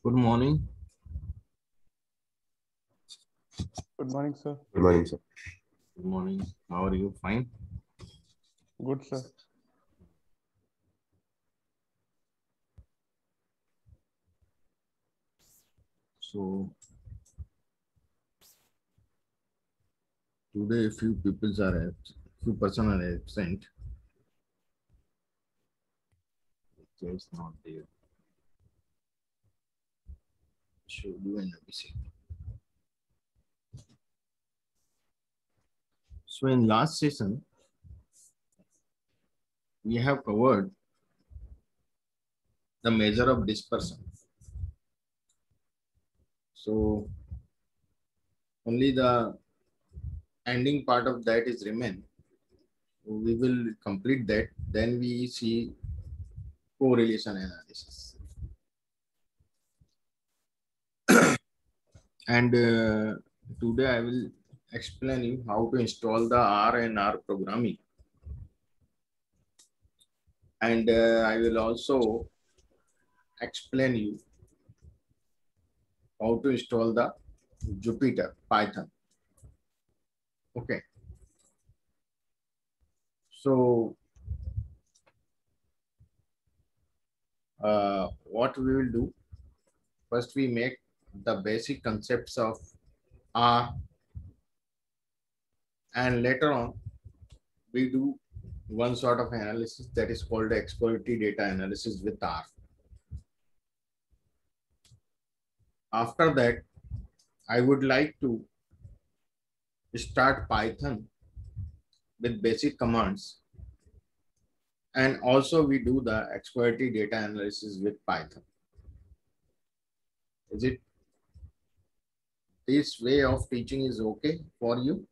Good morning. Good morning, sir. Good morning, sir. Good morning. How are you? Fine. Good, sir. So today few person are absent. So it's not there. Should do an ABC. So in last session, we have covered the measure of dispersion. So only the ending part of that is remain. We will complete that. Then we see correlation analysis. And today I will explain you how to install the R and R programming. And I will also explain you how to install the Jupyter Python. Okay. So what we will do, first we make the basic concepts of R, and later on we do one sort of analysis that is called the exploratory data analysis with R. After that, I would like to start Python with basic commands, and also we do the exploratory data analysis with Python. Is it this way of teaching is okay for you?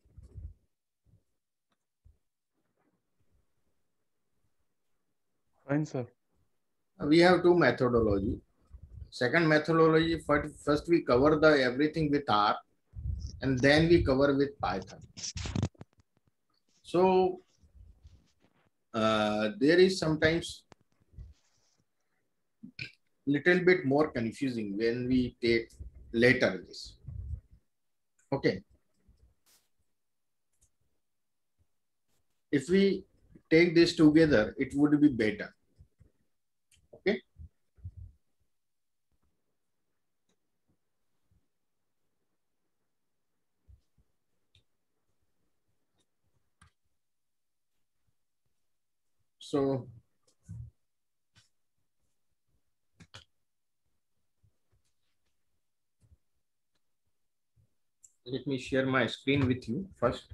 Fine, sir. We have two methodology. Second methodology, first we cover the everything with R, and then we cover with Python. So there is sometimes little bit more confusing when we take later this. Okay. If we take this together, it would be better. Okay. So let me share my screen with you first.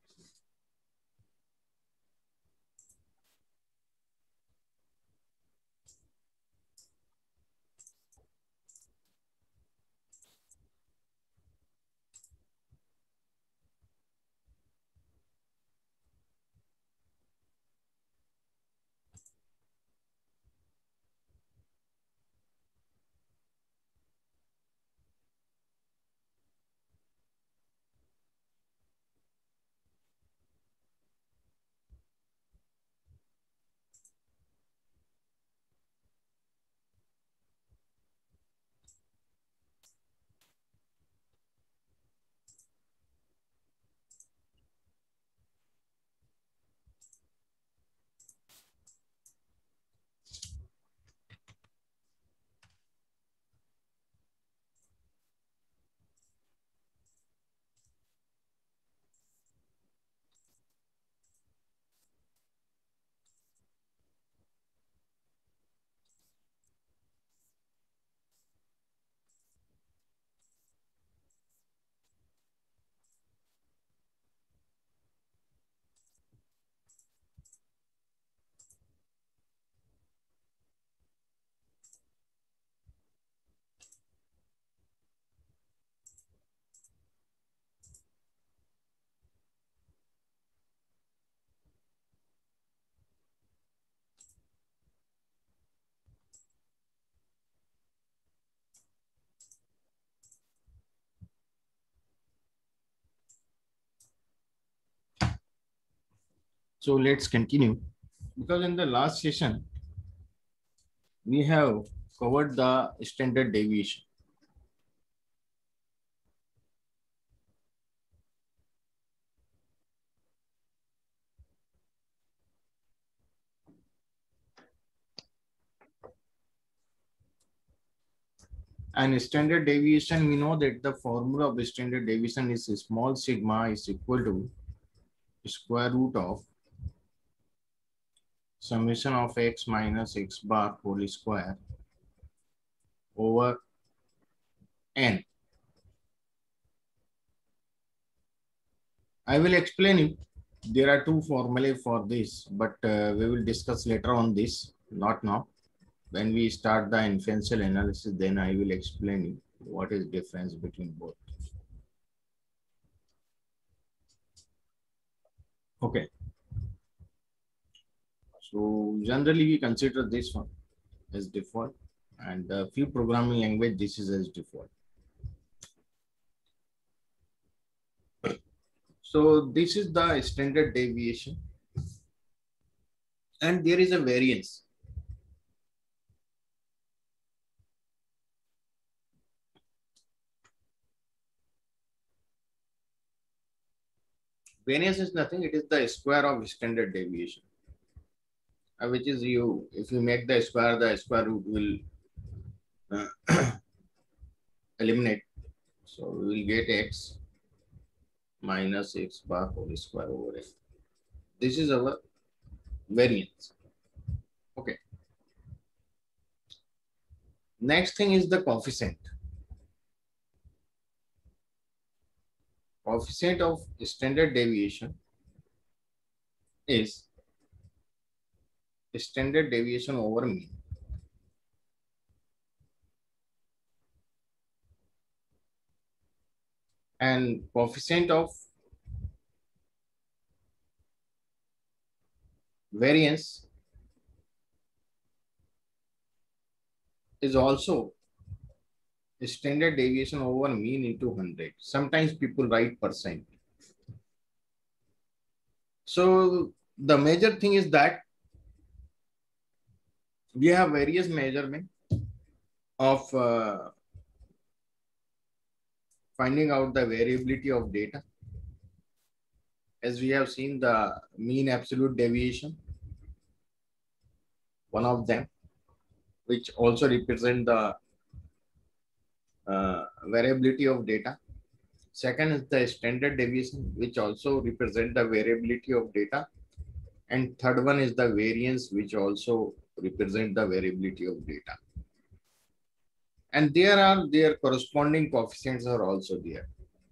So let's continue, because in the last session we have covered the standard deviation. And standard deviation, we know that the formula of standard deviation is small sigma is equal to square root of summation of x minus x bar whole square over n. I will explain it. There are two formulae for this, but we will discuss later on this, not now. When we start the inferential analysis, then I will explain what is difference between both. Okay. So generally we consider this one as default, and a few programming language this is as default. So this is the standard deviation, and there is a variance. Variance is nothing, it is the square of standard deviation, which is if you make the square root will eliminate. So we will get x minus x bar whole square over n. This is our variance. Okay. Next thing is the coefficient. Coefficient of standard deviation is standard deviation over mean. And coefficient of variance is also standard deviation over mean into 100. Sometimes people write percent. So the major thing is that we have various measurements of finding out the variability of data. As we have seen, the mean absolute deviation, one of them, which also represent the variability of data. Second is the standard deviation, which also represent the variability of data. And third one is the variance, which also represent the variability of data. And their corresponding coefficients are also there.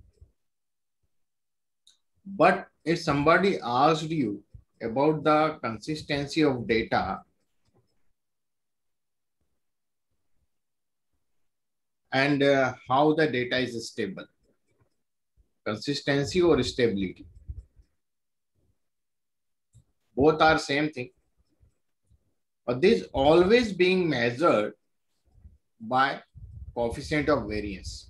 But if somebody asked you about the consistency of data and how the data is stable, consistency or stability, both are same thing, but this always being measured by coefficient of variance.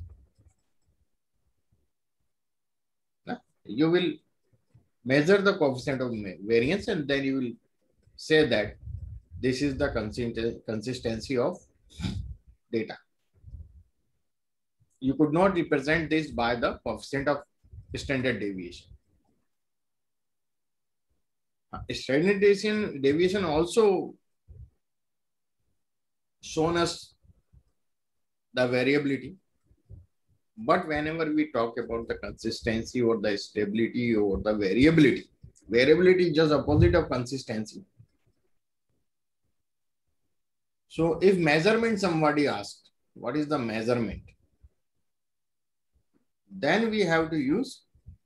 You will measure the coefficient of variance and then you will say that this is the consistency of data. You could not represent this by the coefficient of standard deviation. Standard deviation also shown us the variability. But whenever we talk about the consistency or the stability or the variability is just opposite of consistency. So if measurement somebody asked, what is the measurement? Then we have to use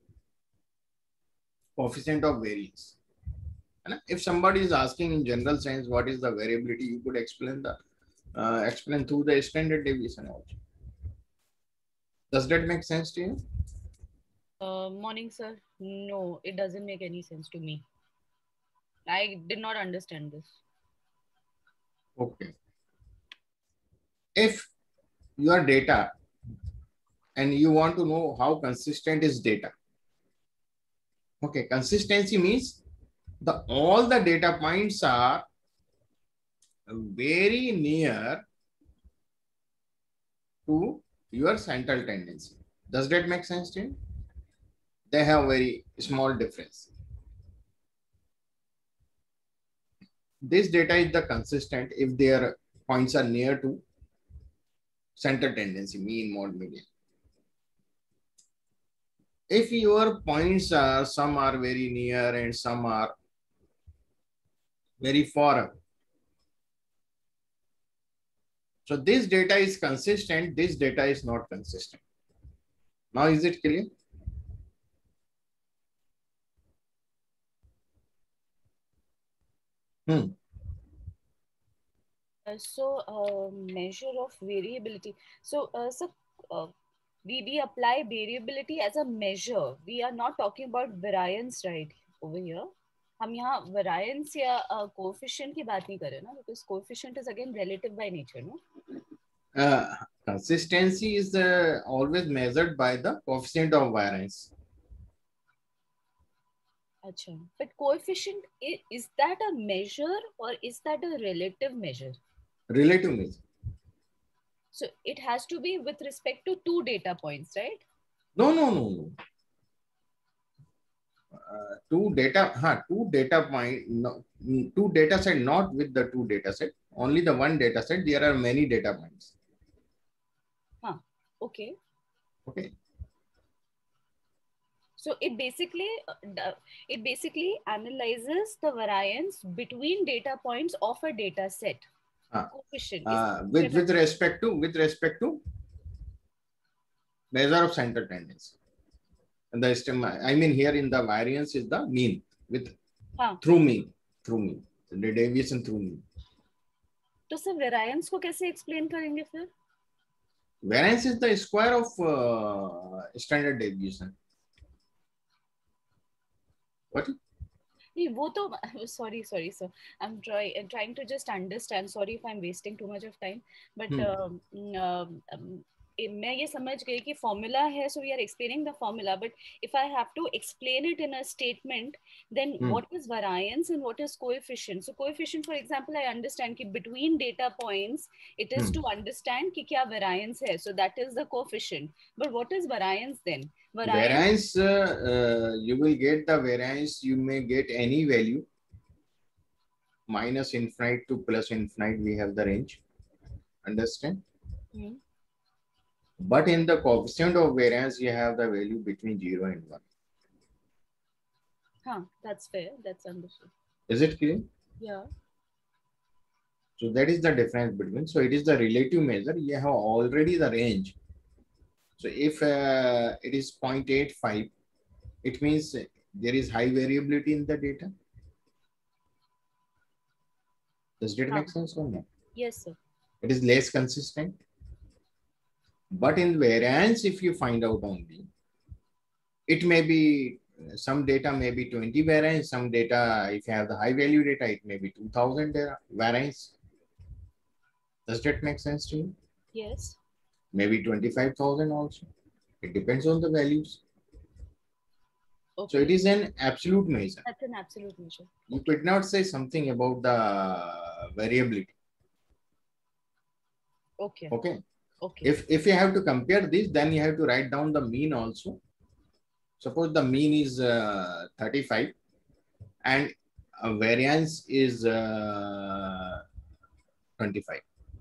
coefficient of variance. And if somebody is asking in general sense, what is the variability, you could explain through the standard deviation also. Does that make sense to you? Morning, sir. No, it doesn't make any sense to me. I did not understand this. Okay. If your data and you want to know how consistent is data. Okay, consistency means all the data points are very near to your central tendency. Does that make sense to you? They have very small difference. This data is the consistent if their points are near to center tendency, mean, mode, median. If your points are, some are very near and some are very far away. So this data is consistent, this data is not consistent. Now is it clear? Measure of variability. We apply variability as a measure. We are not talking about variance right over here. हम यहाँ variance या coefficient की बात नहीं कर रहे ना, because coefficient is again relative by nature, no? Consistency is always measured by the coefficient of variance. Achha. But coefficient, is that a measure or is that a relative measure? Relative measure. So it has to be with respect to two data points, right? No. Two data point, no, two data set, not with the two data set, only the one data set. There are many data points. Okay. So it basically analyzes the variance between data points of a data set. Coefficient. With respect to measure of center tendency. And I mean here in the variance is the mean with through mean, the deviation through mean. तो sir variance को कैसे explain करेंगे फिर? Variance is the square of standard deviation. What? नहीं वो तो sorry sir, I'm trying to just understand. Sorry if I'm wasting too much of time, but मैं ये समझ गई कि formula है, so we are explaining the formula. But if I have to explain it in a statement, then what is variance and what is coefficient? So coefficient, for example, I understand कि between data points, it is to understand कि क्या variance है. So that is the coefficient. But what is variance then? Variance, you will get the variance. You may get any value. Minus infinite to plus infinite, we have the range. Understand? But in the coefficient of variance, you have the value between 0 and 1. That's fair. That's understood. Is it clear? Yeah. So that is the difference between. So it is the relative measure. You have already the range. So if it is 0.85, it means there is high variability in the data. Does that make sense or not? Yes, sir. It is less consistent. But in variance, if you find out only, it may be, some data may be 20 variance, some data, if you have the high value data, it may be 2000 variance. Does that make sense to you? Yes. Maybe 25,000 also. It depends on the values. Okay. So it is an absolute measure. That's an absolute measure. You could not say something about the variability. Okay. Okay. If you have to compare this, then you have to write down the mean also. Suppose the mean is 35 and variance is 25.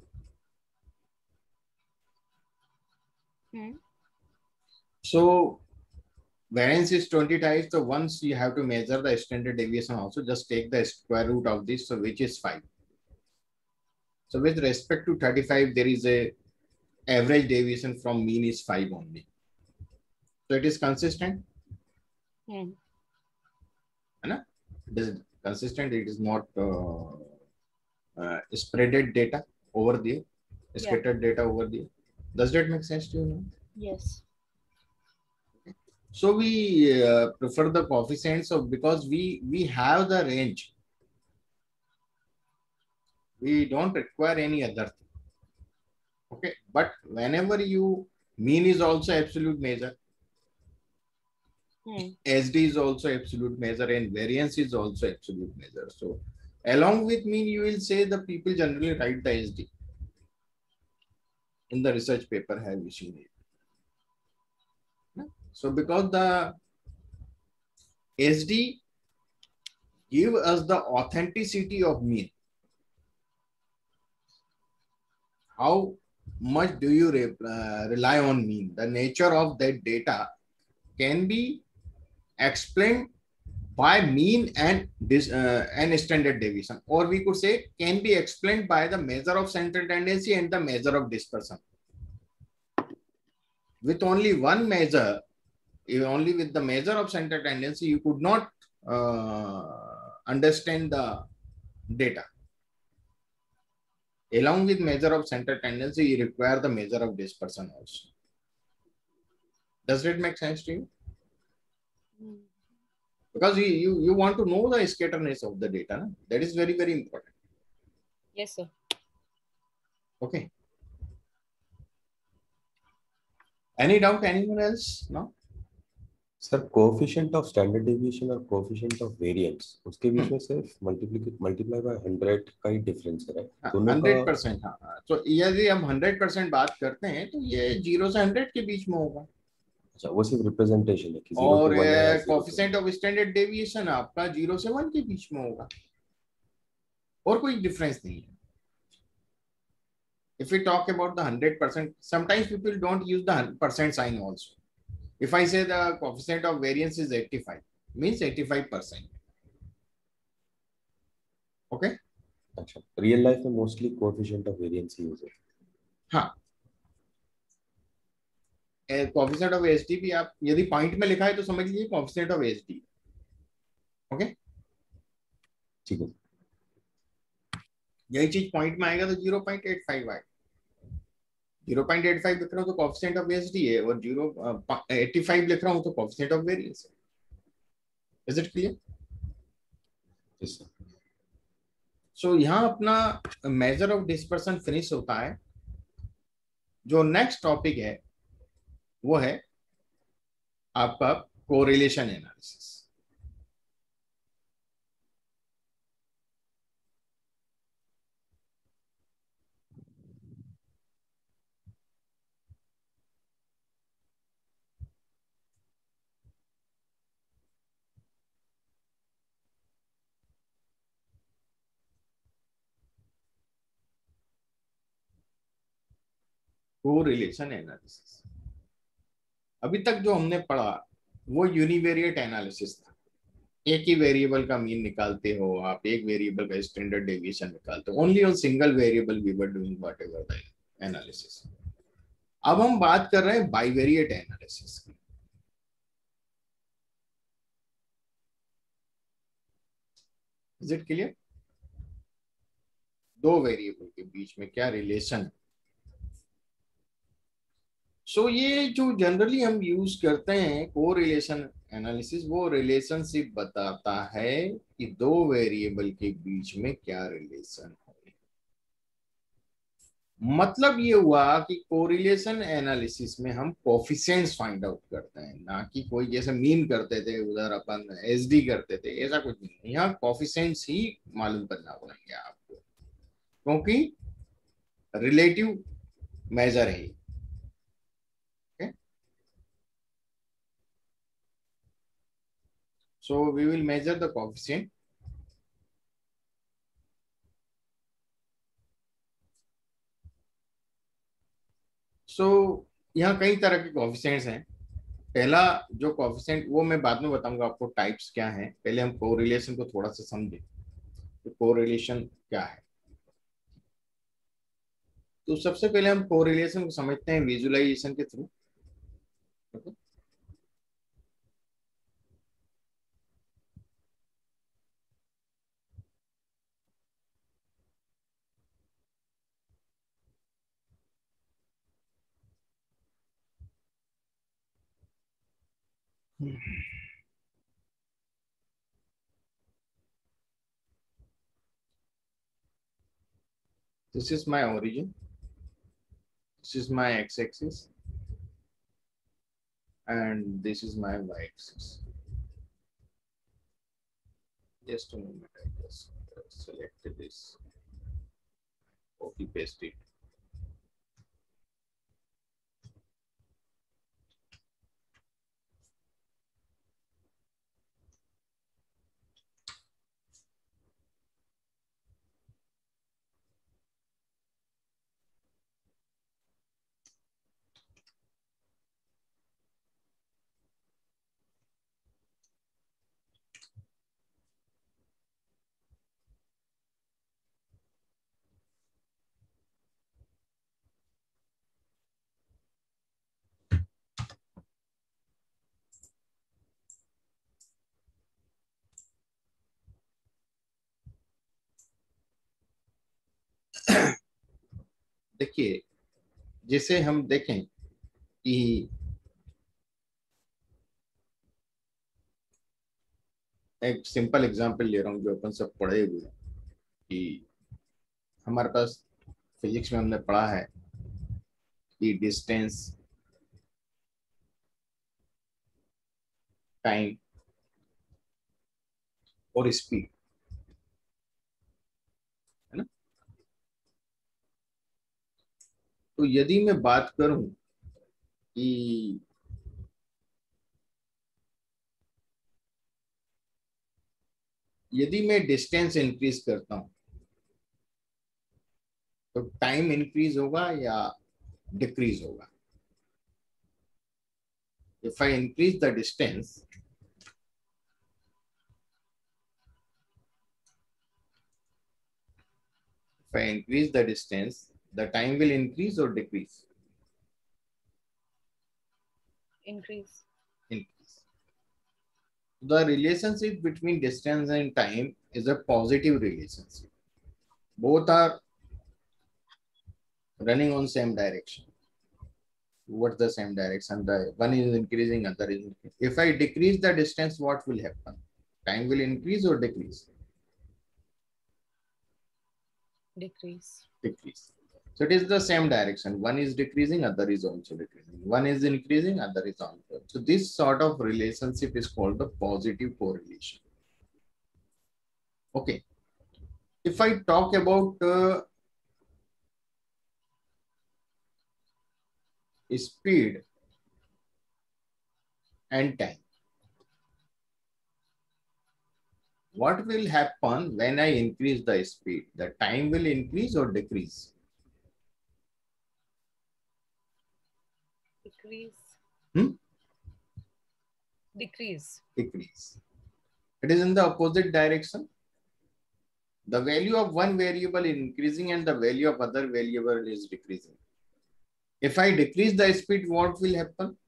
So variance is 20 times. So once you have to measure the standard deviation also, just take the square root of this, so which is 5. So with respect to 35, there is a average deviation from mean is 5 only. So it is consistent. It is consistent. It is not spreaded data over there, scattered data over there. Does that make sense to you now? Yes. So we prefer the coefficients of, because we have the range. We don't require any other thing. Okay, but whenever you, mean is also absolute measure. SD is also absolute measure and variance is also absolute measure. So along with mean, you will say the people generally write the SD. In the research paper, have you seen it? So because the SD give us the authenticity of mean. How much do you rely on mean? The nature of that data can be explained by mean and this and standard deviation, or we could say can be explained by the measure of central tendency and the measure of dispersion. With only one measure, only with the measure of central tendency, you could not understand the data. Along with measure of central tendency, you require the measure of dispersion also. Does it make sense to you? Because you want to know the scatterness of the data. No? That is very, very important. Yes, sir. Okay. Any doubt? Anyone else? No? Sir coefficient of standard deviation और coefficient of variance उसके बीच में सिर्फ multiply by 100 का ही difference है, दोनों का 100%. हाँ, तो यदि हम 100% बात करते हैं तो ये 0 से 100 के बीच में होगा. अच्छा, वो सिर्फ रिप्रेजेंटेशन है कि 0 और to 1 है या 0 to coefficient of standard deviation आपका 0 से 1 के बीच में होगा, और कोई डिफरेंस नहीं है. If we talk about the 100%, sometimes people don't use the percent sign also. If I say the coefficient of variance is 85, means 85%. Okay? अच्छा, रियल लाइफ में mostly coefficient of variance use है. हाँ, coefficient of SD भी आप यदि point में लिखा है तो समझ लीजिए कोएफिशिएंट ऑफ एसडी. ओके, ठीक है. यही चीज पॉइंट में आएगा तो 0.85 आएगा. 0.85 लिख रहा हूँ तो कोएफिशिएंट ऑफ एसडी है, और 0.85 लिख रहा हूँ तो कोएफिशिएंट ऑफ वेरिएंस है. Is it clear? Yes sir. So यहाँ अपना मेजर ऑफ डिस्पर्सन फिनिश होता है. जो नेक्स्ट टॉपिक है वो है आपका कोरिलेशन एनालिसिस. कोरिलेशन एनालिसिस अभी तक जो हमने पढ़ा वो यूनिवेरिएट एनालिसिस था. एक ही वेरिएबल का मीन निकालते हो आप, एक वेरिएबल का स्टैंडर्ड डेविएशन निकालते हो. Only on single variable we were doing whatever the analysis. अब हम बात कर रहे हैं बाइवेरिएट एनालिसिस की. Is it clear? दो वेरिएबल के बीच में क्या रिलेशन है. सो ये जो जनरली हम यूज करते हैं कोरिलेशन एनालिसिस, वो रिलेशनशिप बताता है कि दो वेरिएबल के बीच में क्या रिलेशन है. मतलब ये हुआ कि कोरिलेशन एनालिसिस में हम कोफिशिएंट्स फाइंड आउट करते हैं, ना कि कोई जैसे मीन करते थे उधर अपन एसडी करते थे. ऐसा कुछ नहीं. यहाँ कोफिशिएंट्स ही मालूम करना पड़ेंगे आपको, क्योंकि रिलेटिव मेजर है. So we will measure the coefficient. So यहाँ कई तरह के कोएफिशिएंट्स हैं. पहला जो कोएफिशिएंट वो मैं बाद में बताऊंगा आपको टाइप्स क्या हैं. पहले हम कोरिलेशन को थोड़ा सा समझें. तो कोरिलेशन क्या है. तो सबसे पहले हम कोरिलेशन को समझते हैं विजुअलाइजेशन के through. This is my origin. This is my x-axis, and this is my y-axis. Just a moment, I just selected this, copy paste it. देखिए, जैसे हम देखें कि एक सिंपल एग्जांपल ले रहा हूँ जो अपन सब पढ़े हुए हैं कि हमारे पास फिजिक्स में हमने पढ़ा है कि डिस्टेंस, टाइम और स्पीड, है ना। तो यदि मैं बात करूं कि यदि मैं डिस्टेंस इंक्रीज करता हूं तो टाइम इंक्रीज होगा या डिक्रीज होगा? If I increase the distance, if I increase the distance, the time will increase or decrease? Increase. Increase. The relationship between distance and time is a positive relationship. Both are running on same direction. What's the same direction? The one is increasing, other is increasing. If I decrease the distance, what will happen? Time will increase or decrease? Decrease. Decrease. So it is the same direction. One is decreasing, other is also decreasing. One is increasing, other is also. So this sort of relationship is called the positive correlation. Okay. If I talk about speed and time, what will happen when I increase the speed? The time will increase or decrease? Decrease. Hmm? Decrease. Decrease. It is in the opposite direction. The value of one variable is increasing and the value of other variable is decreasing. If I decrease the speed, what will happen?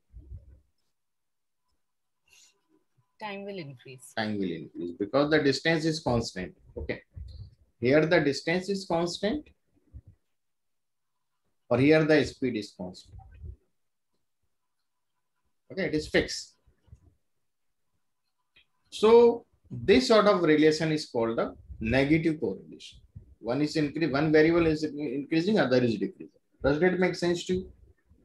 Time will increase. Time will increase because the distance is constant. Okay. Here the distance is constant, or here the speed is constant. Okay, it is fixed. So this sort of relation is called the negative correlation. One is increasing, one variable is increasing, other is decreasing. Does that make sense to you?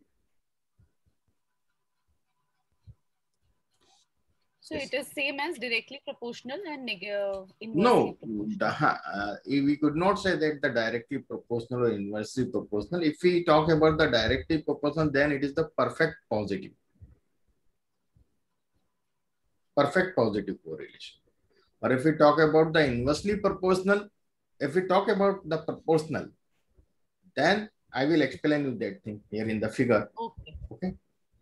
So Yes. it is same as directly proportional and inversely No, proportional. we could not say that the directly proportional or inversely proportional. If we talk about the directly proportional, then it is the perfect positive correlation. Or if we talk about the inversely proportional, if we talk about the proportional, then I will explain you that thing here in the figure. Okay. Okay.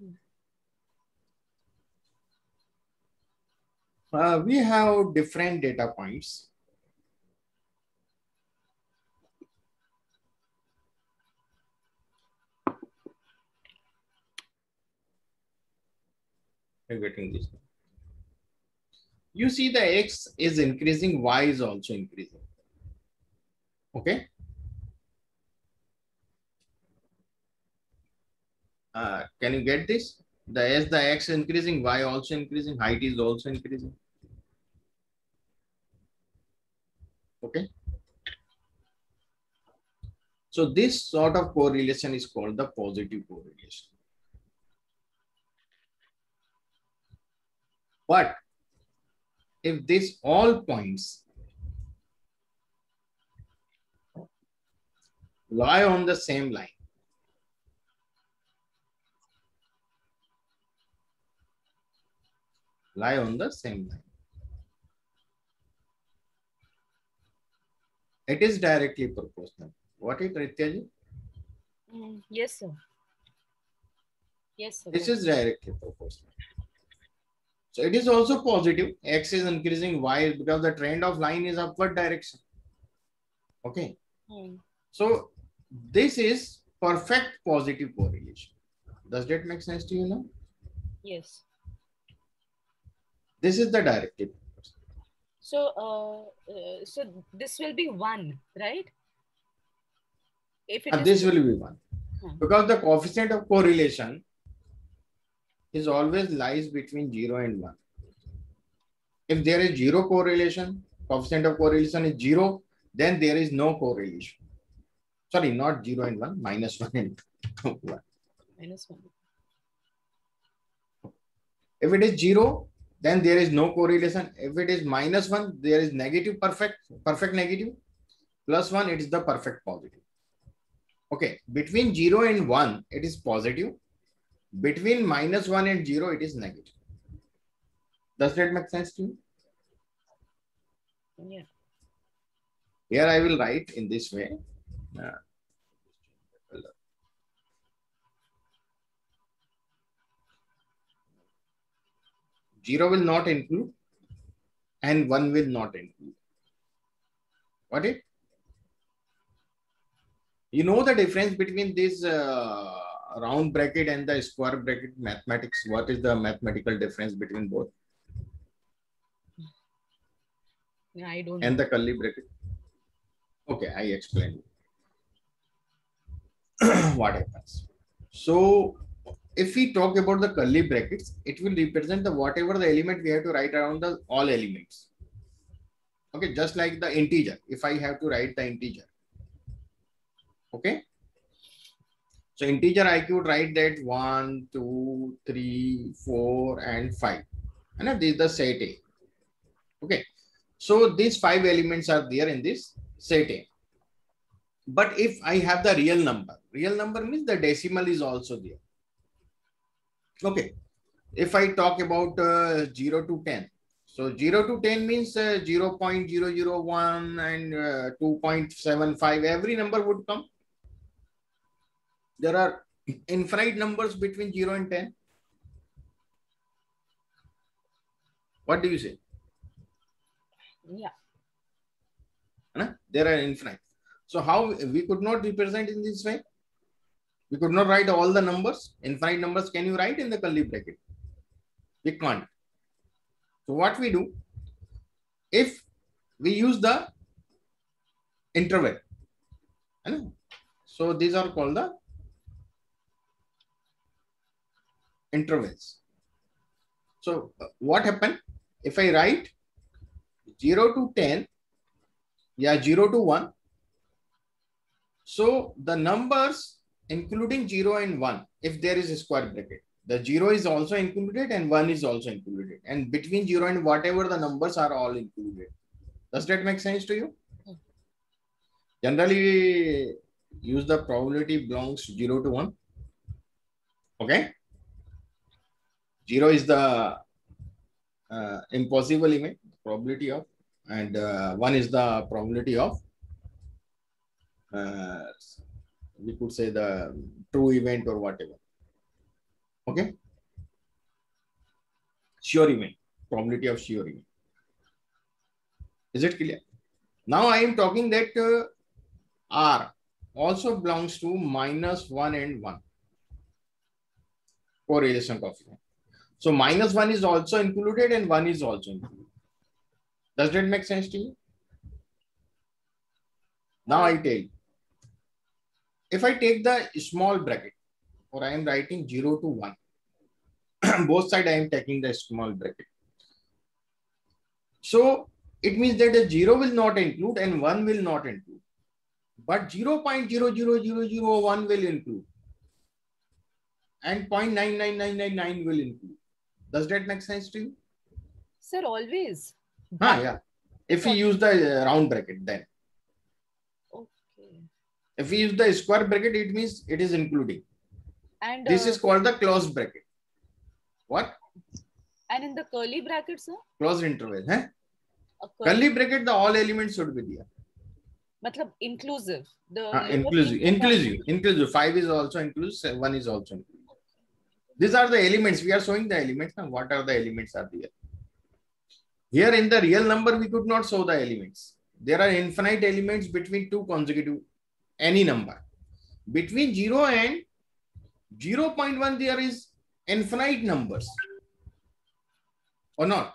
We have different data points. You're getting this. You see the X is increasing, Y is also increasing. Okay. Can you get this? As the X increasing, Y also increasing, height is also increasing. Okay. So this sort of correlation is called the positive correlation. But if this all points lie on the same line, it is directly proportional. What is Ritya ji? Yes, sir. Yes, sir. This is directly proportional. So it is also positive. X is increasing, Y because the trend of line is upward direction. Okay. So this is perfect positive correlation. Does that make sense to you now? Yes. This is the directive. So, so this will be 1, right? If it And is this will be 1. Hmm. Because the coefficient of correlation is always lies between 0 and 1. If there is 0 correlation, coefficient of correlation is 0, then there is no correlation. Sorry, not 0 and 1, -1 and 1. -1. If it is 0, then there is no correlation. If it is -1, there is negative perfect negative. +1, it is the perfect positive. Okay, between 0 and 1, it is positive. Between -1 and 0, it is negative. Does that make sense to you? Yeah. Here I will write in this way. Zero will not include and 1 will not include. Got it? You know the difference between this round bracket and the square bracket mathematics. What is the mathematical difference between both? Yeah, I don't And know. the curly bracket. Okay, I explained what happens. So if we talk about the curly brackets, it will represent the whatever the element we have to write around the all elements. Okay, just like the integer. If I have to write the integer. Okay. So integer I could write that 1, 2, 3, 4, and 5. And this is the set A. Okay. So these 5 elements are there in this set A. But if I have the real number means the decimal is also there. Okay. If I talk about 0 to 10. So 0 to 10 means 0.001 and 2.75. Every number would come. There are infinite numbers between 0 and 10. What do you say? Yeah. There are infinite. So how we could not represent in this way? We could not write all the numbers. Infinite numbers can you write in the curly bracket? We can't. So what we do? If we use the interval. So these are called the intervals. So what happened? If I write 0 to 10, yeah, 0 to 1. So the numbers including 0 and 1, if there is a square bracket, the 0 is also included and 1 is also included. And between 0 and whatever the numbers are all included. Does that make sense to you? Generally, we use the probability belongs 0 to 1. Okay. 0 is the impossible event, probability of, and 1 is the probability of, we could say the true event or whatever. Okay. Sure event, probability of sure event. Is it clear? Now I am talking that R also belongs to -1 and 1 correlation coefficient. So -1 is also included and 1 is also included. Does that make sense to you? Now I tell you. If I take the small bracket, or I am writing 0 to 1, both sides I am taking the small bracket. So it means that the 0 will not include and 1 will not include. But 0.00001 will include. And 0.99999 will include. Does that make sense to you? Sir, always. Yeah. If we use the round bracket, then. Okay. If we use the square bracket, it means it is including. And this is called the closed bracket. What? And in the curly bracket, sir? Closed interval. Huh? Curly bracket, the all elements should be there. Matlab inclusive. Inclusive. 5 is also inclusive, 1 is also inclusive. These are the elements. We are showing the elements. Now, what are the elements are there? Here in the real number, we could not show the elements. There are infinite elements between two consecutive, any number. Between 0 and 0.1, there is infinite numbers. Or not?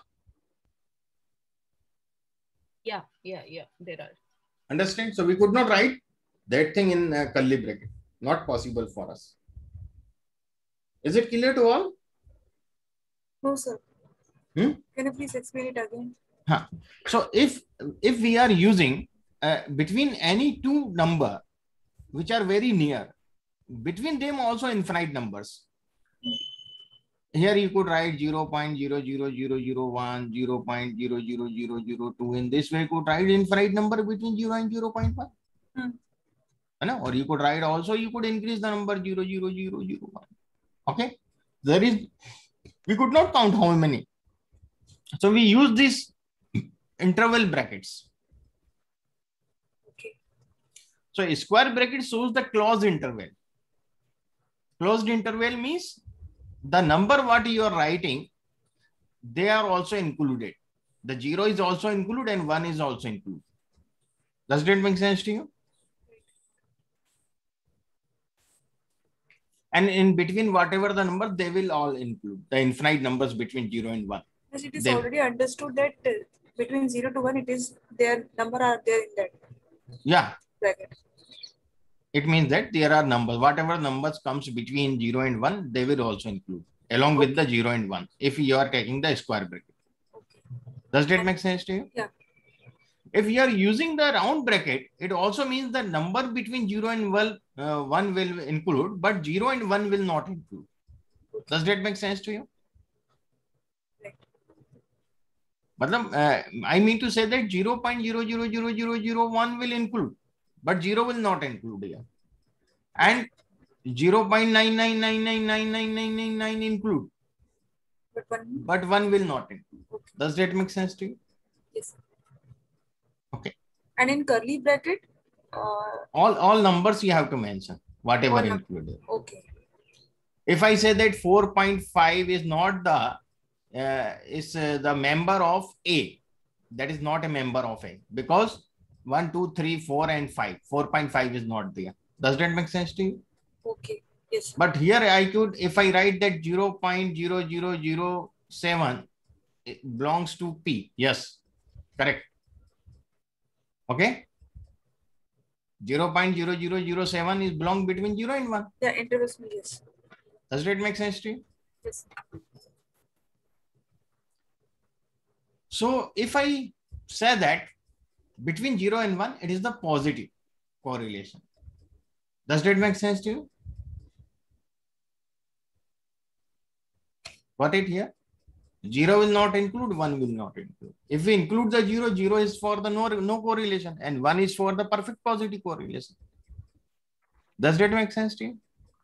Yeah, there are. Understand? So we could not write that thing in curly bracket. Not possible for us. Is it clear to all? No, sir. Hmm? Can you please explain it again? Huh. So if we are using between any two number which are very near, between them also infinite numbers. Here you could write 0.00001, 0.00002. In this way, you could write infinite number between 0 and 0.1. Or you could write also, you could increase the number 0.00001. Okay. There is, we could not count how many. So we use these interval brackets. Okay. So a square bracket shows the closed interval. Closed interval means the number what you are writing, they are also included. The 0 is also included and 1 is also included. Does that make sense to you? And in between whatever the number, they will all include the infinite numbers between 0 and 1. Yes, it is They, already understood that between 0 to 1, it is their number are there in that yeah. bracket. It means that there are numbers, whatever numbers comes between 0 and 1, they will also include along with the 0 and 1 if you are taking the square bracket. Okay. Does that make sense to you? Yeah. If you are using the round bracket, it also means the number between 0 and 1 will include, but 0 and 1 will not include. Does that make sense to you? Right. But I mean to say that 0.000001 will include, but 0 will not include here. And 0.999999999 include, but 1 will not include. Okay. Does that make sense to you? Yes. Okay. And in curly bracket, All numbers you have to mention, whatever all included. okay. If I say that 4.5 is not the the member of A, that is not a member of A, because 1, 2, 3, 4 and 5. 4.5 is not there. Does that make sense to you? Okay. Yes. But here I could, if I write that 0.0007, it belongs to P. Yes, correct. Okay. 0.0007 is belong between 0 and 1. Yeah, intervals, yes. Does that make sense to you? Yes. So if I say that between 0 and 1, it is the positive correlation. Does that make sense to you? Got it here? 0 will not include, 1 will not include. If we include the 0, 0 is for the no correlation and 1 is for the perfect positive correlation. Does that make sense to you?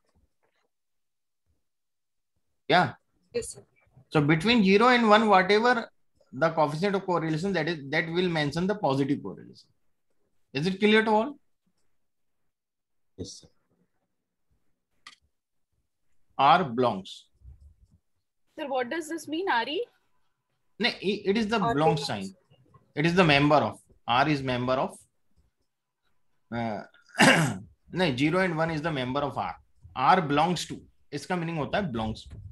Yeah. Yes, sir. So between 0 and 1, whatever the coefficient of correlation, that will mention the positive correlation. Is it clear to all? Yes, sir. R belongs. Sir, what does this mean, Ari? No, it is the R belongs belongs. sign. It is the member of. R is member of. No, 0 and 1 is the member of R. R belongs to. इसका meaning होता है belongs to.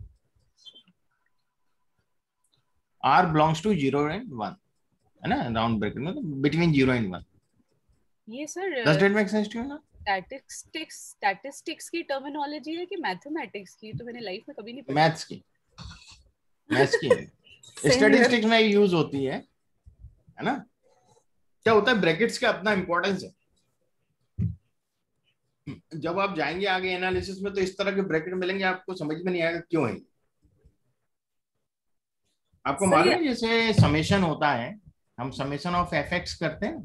R belongs to 0 and 1. है ना? Round bracket मतलब between 0 and 1. Yes, sir. Does that make sense to you ना? Statistics की terminology है कि mathematics की, तो मैंने लाइफ में कभी नहीं पढ़ी. Maths की. Statistics में यूज होती है ना? क्या होता है, ब्रैकेट्स का अपना इंपॉर्टेंस है. जब आप जाएंगे आगे एनालिसिस में तो इस तरह के ब्रैकेट मिलेंगे, आपको समझ में नहीं आएगा क्यों है. आपको मालूम है जैसे समेशन होता है, हम समेशन ऑफ एफ करते हैं,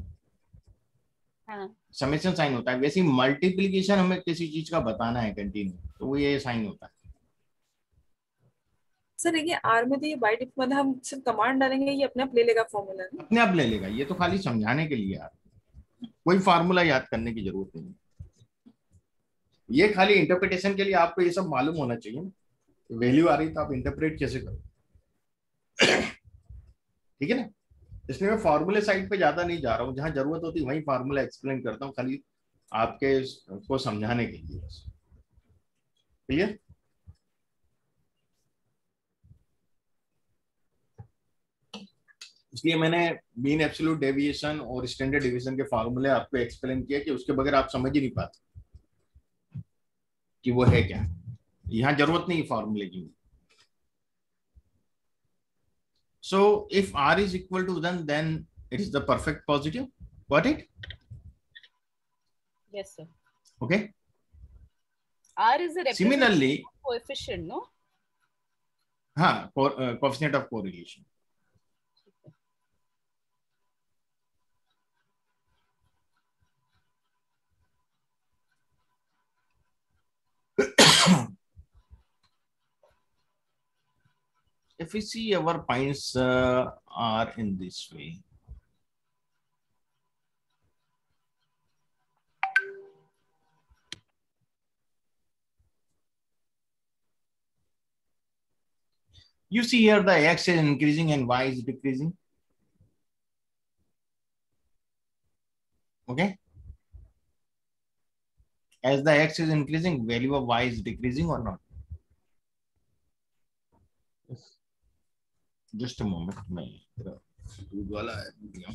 समेशन साइन होता है, वैसे मल्टीप्लीकेशन हमें किसी चीज का बताना है कंटिन्यू, तो वो ये साइन होता है. सर ये आर में तो ये बाय डिफॉल्ट मतलब हम सिर्फ कमांड डालेंगे, ये अपने आप ले लेगा फॉर्मूला. अपने आप ले लेगा. ये तो खाली समझाने के लिए यार, कोई फार्मूला याद करने की जरूरत नहीं. ये खाली इंटरप्रिटेशन के लिए आपको ये सब मालूम होना चाहिए. वैल्यू आ रही तो आप इंटरप्रेट कैसे करो. ठीक है ना? इसलिए मैं फार्मूले साइड पे ज्यादा नहीं जा रहा हूँ. जहां जरूरत होती है वहीं फार्मूला एक्सप्लेन करता हूँ, खाली आपके को समझाने के लिए बस. क्लियर? इसलिए मैंने मीन एब्सोल्यूट डेविएशन और स्टैंडर्ड डेविएशन के फार्मूले आपको एक्सप्लेन किया कि उसके बगैर आप समझ ही नहीं पाते कि वो है क्या। यहाँ जरूरत नहीं फार्मूले की। So if R is equal to 1, then it is the perfect positive. Got it? Yes, sir. Okay. R is the representation Similarly, coefficient, no? हाँ, coefficient of correlation. If we see our points are in this way. You see here the x is increasing and y is decreasing. Okay. As the x is increasing, value of y is decreasing or not? Yes. Just a moment. मैं दूध वाला है।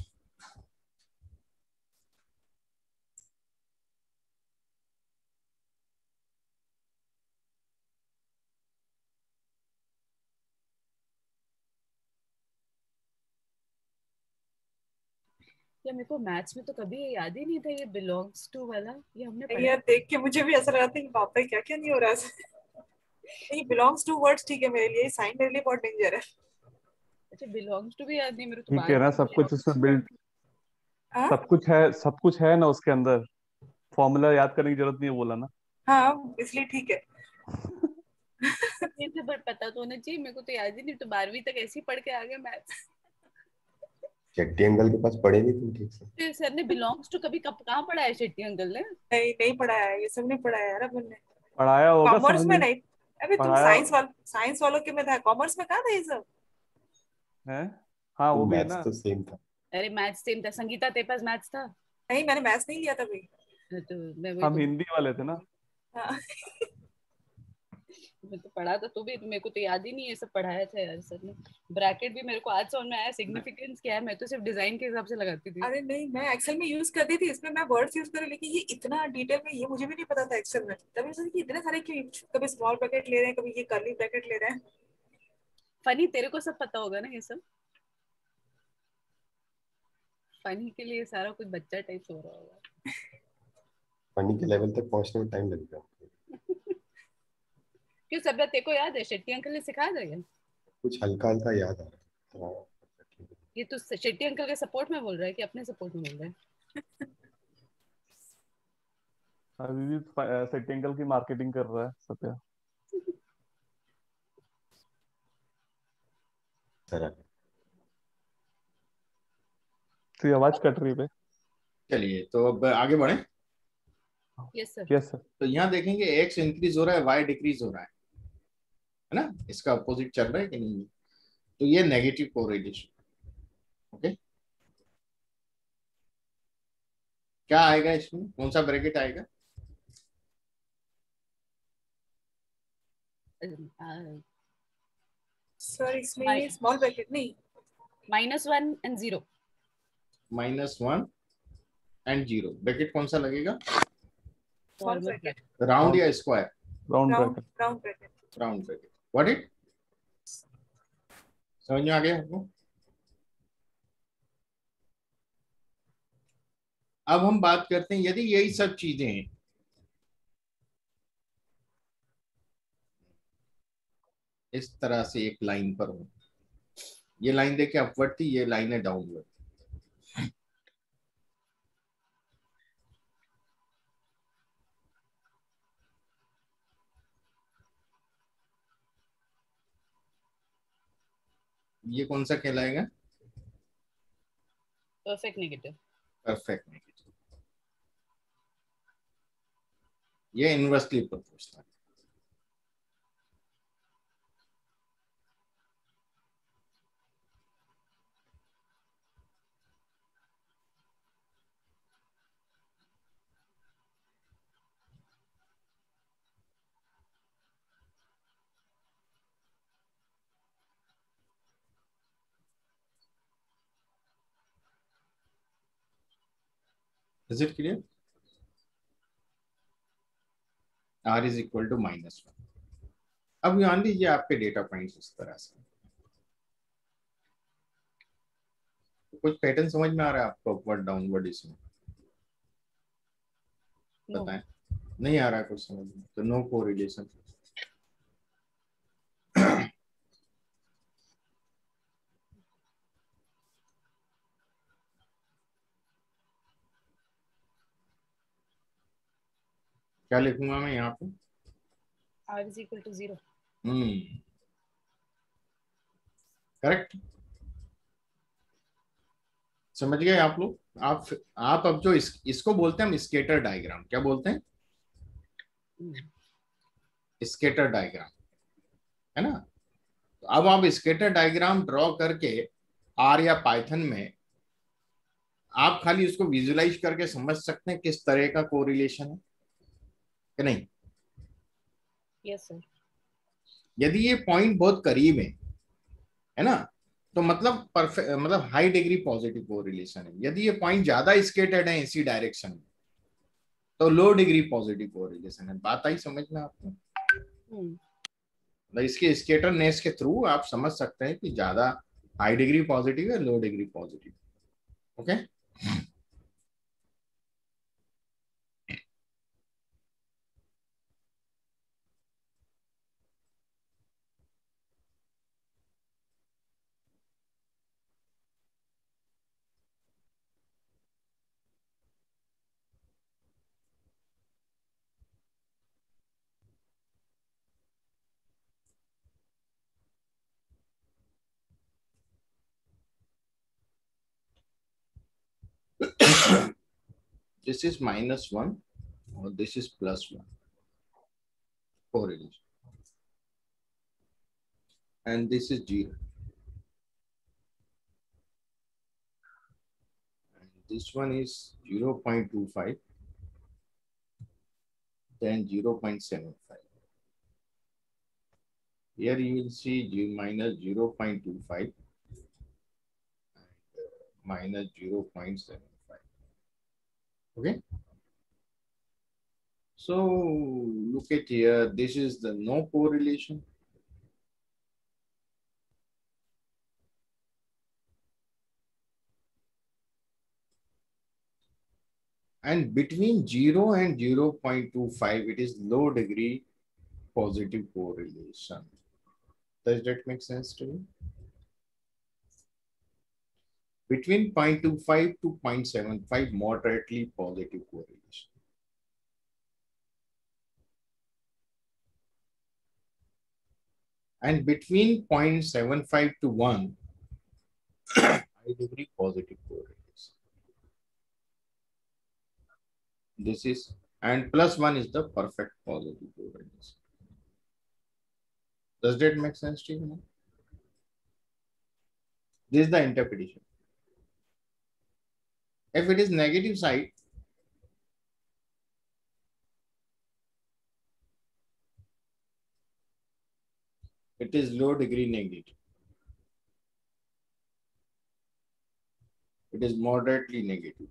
या मेरे को maths में तो कभी ये याद ही नहीं था ये बिलोंग्स टू वाला, ये हमने पढ़ा। यार देख के मुझे भी ऐसा लगा था कि बाप रे क्या क्या नहीं हो रहा है। ये बिलोंग्स टू वर्ड्स ठीक है मेरे लिए, साइन मेरे लिए बहुत डेंजर है। अच्छा, बिलोंग्स टू भी याद नहीं मेरे को तो ठीक है ना, सब कुछ उसमें बिल्ड, हाँ सब कुछ है ना उसके अंदर, फॉर्मूला याद करने की जरूरत नहीं है, बोला ना। हाँ इसलिए ठीक है। से बट पता तो होना चाहिए, मेरे को तो याद ही नहीं, तो 12वीं तक ऐसे ही पढ़ के आ गए मैथ्स। शेट्टी अंकल के पास पढ़े नहीं तुम ठीक से? फिर सर ने बिलोंग्स टू कभी कहाँ पढ़ा है शेट्टी अंकल ने? नहीं नहीं पढ़ाया है, ये सब नहीं पढ़ाया यार अपन ने। पढ़ाया होगा कॉमर्स समझ में में, नहीं। अबे तुम पढ़ाया साइंस वालों के में था, कॉमर्स में कहाँ था ये सब? है। हाँ वो भी है मैथ्स ना। तो सेम था। अरे मैथ्स सेम था, संगीता तेरे पास मैथ्स था? नहीं मैंने मैथ्स नहीं लिया था भाई। तो मैं वही हम तो, हिंदी वाले थे ना। हाँ। मैं तो पढ़ा था तो भी मेरे को तो याद ही नहीं है सब पढ़ाया था यार सर ने। ब्रैकेट भी मेरे को आज समझ में आया सिग्निफिकेंस क्या है, मैं तो सिर्फ डिजाइन के हिसाब से लगाती थी। अरे नहीं मैं एक्सेल में यूज करती थी, इसमें मैं वर्ड्स यूज करी, लेकिन ये इतना डिटेल में ये मुझे भी नहीं पता था एक्सेल में। तभी सोची कि इतने सारे क्यों, कभी स्मॉल ब्रैकेट ले रहे हैं, कभी ये कर्ली ब्रैकेट ले रहे हैं। फनी तेरे को सब पता होगा ना ये सब? फनी के लिए सारा कुछ बच्चा टाइप हो रहा होगा। फनी के लेवल तक पहुंचने में टाइम लगेगा। क्यों सब तेरे को याद है? शेट्टी अंकल ने सिखाया था क्या? कुछ हल्का हल्का याद आ रहा है। ये तो शेट्टी अंकल के सपोर्ट में बोल रहा है कि अपने सपोर्ट में बोल रहा है? अभी भी सेट्टी अंकल की मार्केटिंग कर रहा है सत्या। तरह तो आवाज कट रही है। चलिए तो अब आगे बढ़े। Yes sir. Yes sir. तो यहाँ देखेंगे x इंक्रीज हो रहा है, y डिक्रीज हो रहा है ना? इसका अपोजिट चल रहा है कि नहीं? तो ये नेगेटिव कोरिलेशन। ओके, क्या आएगा इसमें? कौन सा ब्रैकेट आएगा? सर इसमें ये स्मॉल ब्रैकेट नहीं, -1 and 0। -1 and 0 ब्रैकेट कौन सा लगेगा? स्मॉल ब्रैकेट, राउंड या square? Round round bracket. Round bracket. Round bracket. What it? समझ में आ गया आपको? अब हम बात करते हैं, यदि यही सब चीजें इस तरह से एक लाइन पर हो, ये लाइन देखिए अपवर्ड थी, ये लाइन है डाउनवर्ड। ये कौन सा कहलाएगा? Perfect negative. Perfect negative. ये inversely proportional. Is it clear? R is equal to -1. अब मान लीजिए आपके डेटा पॉइंट्स इस तरह से, कुछ पैटर्न समझ में आ रहा है आपको अपवर्ड डाउनवर्ड इसमें? No. बताएं, नहीं आ रहा है कुछ समझ में, तो नो कोरिलेशन। क्या लिखूंगा मैं यहाँ पे? R is equal to 0. Correct, समझ गए आप लोग? आप अब जो इसको बोलते हैं हम स्केटर डायग्राम, क्या बोलते हैं? स्केटर डायग्राम, है ना? तो अब आप स्केटर डायग्राम ड्रॉ करके आर या पाइथन में आप खाली उसको विजुलाइज करके समझ सकते हैं किस तरह का कोरिलेशन है कि नहीं? Yes, sir. यदि ये पॉइंट बहुत करीब है ना, तो मतलब परफेक्ट, मतलब हाई डिग्री पॉजिटिव कोरिलेशन है। यदि ये पॉइंट ज्यादा स्केटर्ड है इसी डायरेक्शन में, तो लो डिग्री पॉजिटिव कोरिलेशन है। बात आई समझ में आपको? मतलब इसके स्केटरनेस के थ्रू आप समझ सकते हैं कि ज्यादा हाई डिग्री पॉजिटिव है, low degree positive. Okay, this is -1 or this is +1 correlation, and this is 0, and this one is 0.25, then 0.75. Here you will see -0.25 and -0.75. Okay, so look at here, this is the no correlation. And between 0 and 0.25, it is low degree positive correlation. Does that make sense to you? Between 0.25 to 0.75, moderately positive correlation. And between 0.75 to 1, high degree positive correlation. This is, and +1 is the perfect positive correlation. Does that make sense to you? This is the interpretation. If it is negative side, it is low degree negative. It is moderately negative.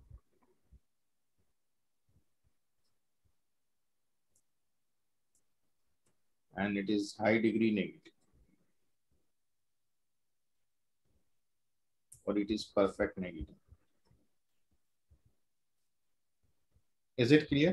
And it is high degree negative. Or it is perfect negative. Is it clear?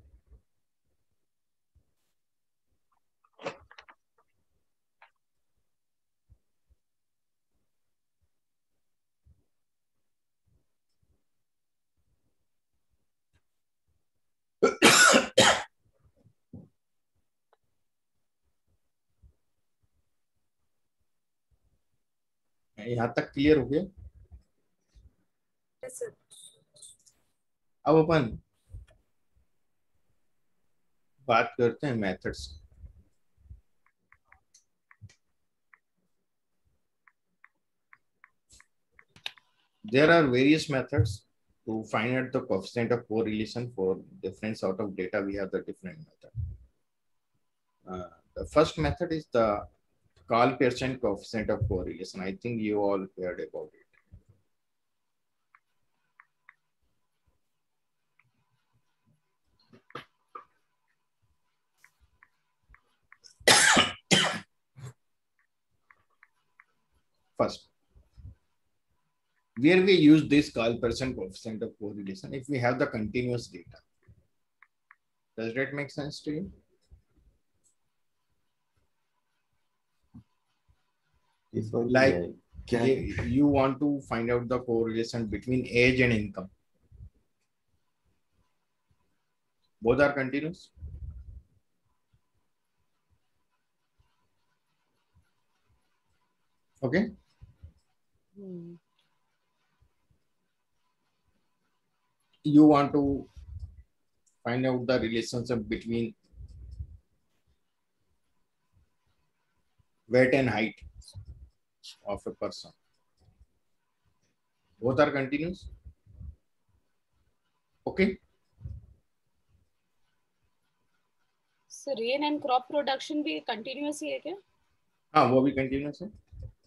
यहाँ तक clear हो गया? Yes, sir. अब अपन बात करते हैं methods. There are various methods to find out the coefficient of correlation for different sort of data. We have the different method. The first method is the Karl-Pearson coefficient of correlation. I think you all heard about it. first, where we use this Karl-Pearson coefficient of correlation if we have the continuous data. Does that make sense to you? Like you want to find out the correlation between age and income. Both are continuous. Okay. You want to find out the relationship between weight and height of a person. Both are continuous. Okay. So rain and crop production भी continuous ही है क्या? हाँ, वो भी continuous है.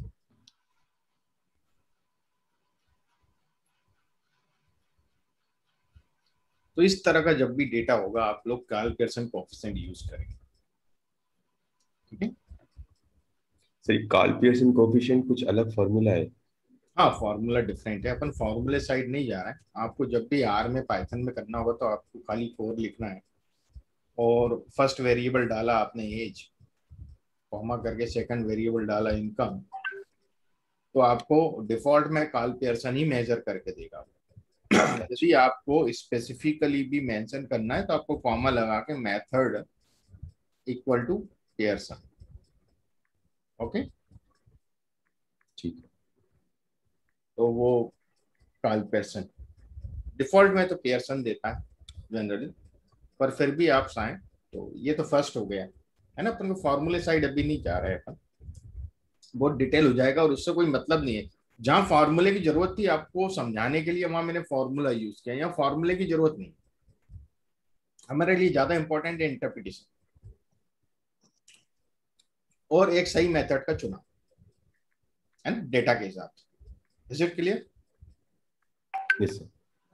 तो इस तरह का जब भी डेटा होगा आप लोग कार्ल-पियर्सन कोएफिशिएंट यूज करेंगे. ठीक है सर, कार्ल-पियर्सन कोएफिशिएंट कुछ अलग फॉर्मूला है? हाँ, फॉर्मूला डिफरेंट है. अपन फॉर्मूले साइड नहीं जा रहा है. आपको जब भी आर में पाइथन में करना होगा तो आपको खाली 4 लिखना है और फर्स्ट वेरिएबल डाला आपने एज, कॉमा करके सेकंड वेरिएबल डाला इनकम, तो आपको डिफॉल्ट में कार्ल-पियर्सन ही मेजर करके देगा. यदि आपको स्पेसिफिकली भी मेंशन करना है तो आपको कॉमा लगा के method equal to Pearson. Okay, ठीक है. तो वो कार्ल-पियर्सन डिफॉल्ट में तो पियर्सन देता है जनरली, पर फिर भी आप चाहें तो ये तो फर्स्ट हो गया है ना. अपन को फॉर्मूले साइड अभी नहीं जा रहे हैं, अपन बहुत डिटेल हो जाएगा और उससे कोई मतलब नहीं है. जहां फॉर्मूले की जरूरत थी आपको समझाने के लिए वहां मैंने फॉर्मूला यूज किया. यहाँ फॉर्मूले की जरूरत नहीं, हमारे लिए ज्यादा इंपॉर्टेंट है इंटरप्रिटेशन और एक सही मेथड का चुनाव है ना डेटा के हिसाब से. Is it clear? Yes sir.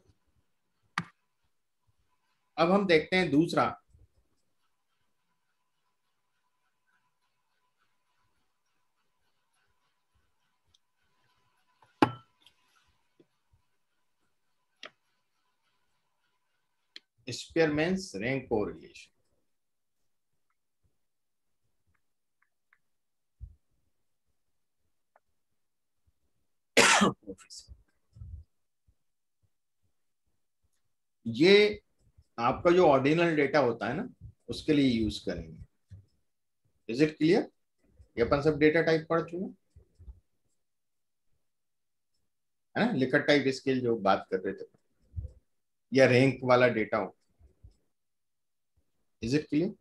अब हम देखते हैं दूसरा. Spearman's rank correlation. ये आपका जो ऑर्डिनल डेटा होता है ना उसके लिए यूज करेंगे. Is it clear? ये अपन सब डेटा टाइप पढ़ चुके है ना. लिकट टाइप स्केल जो बात कर रहे थे या रैंक वाला डेटा हो. Is it clear?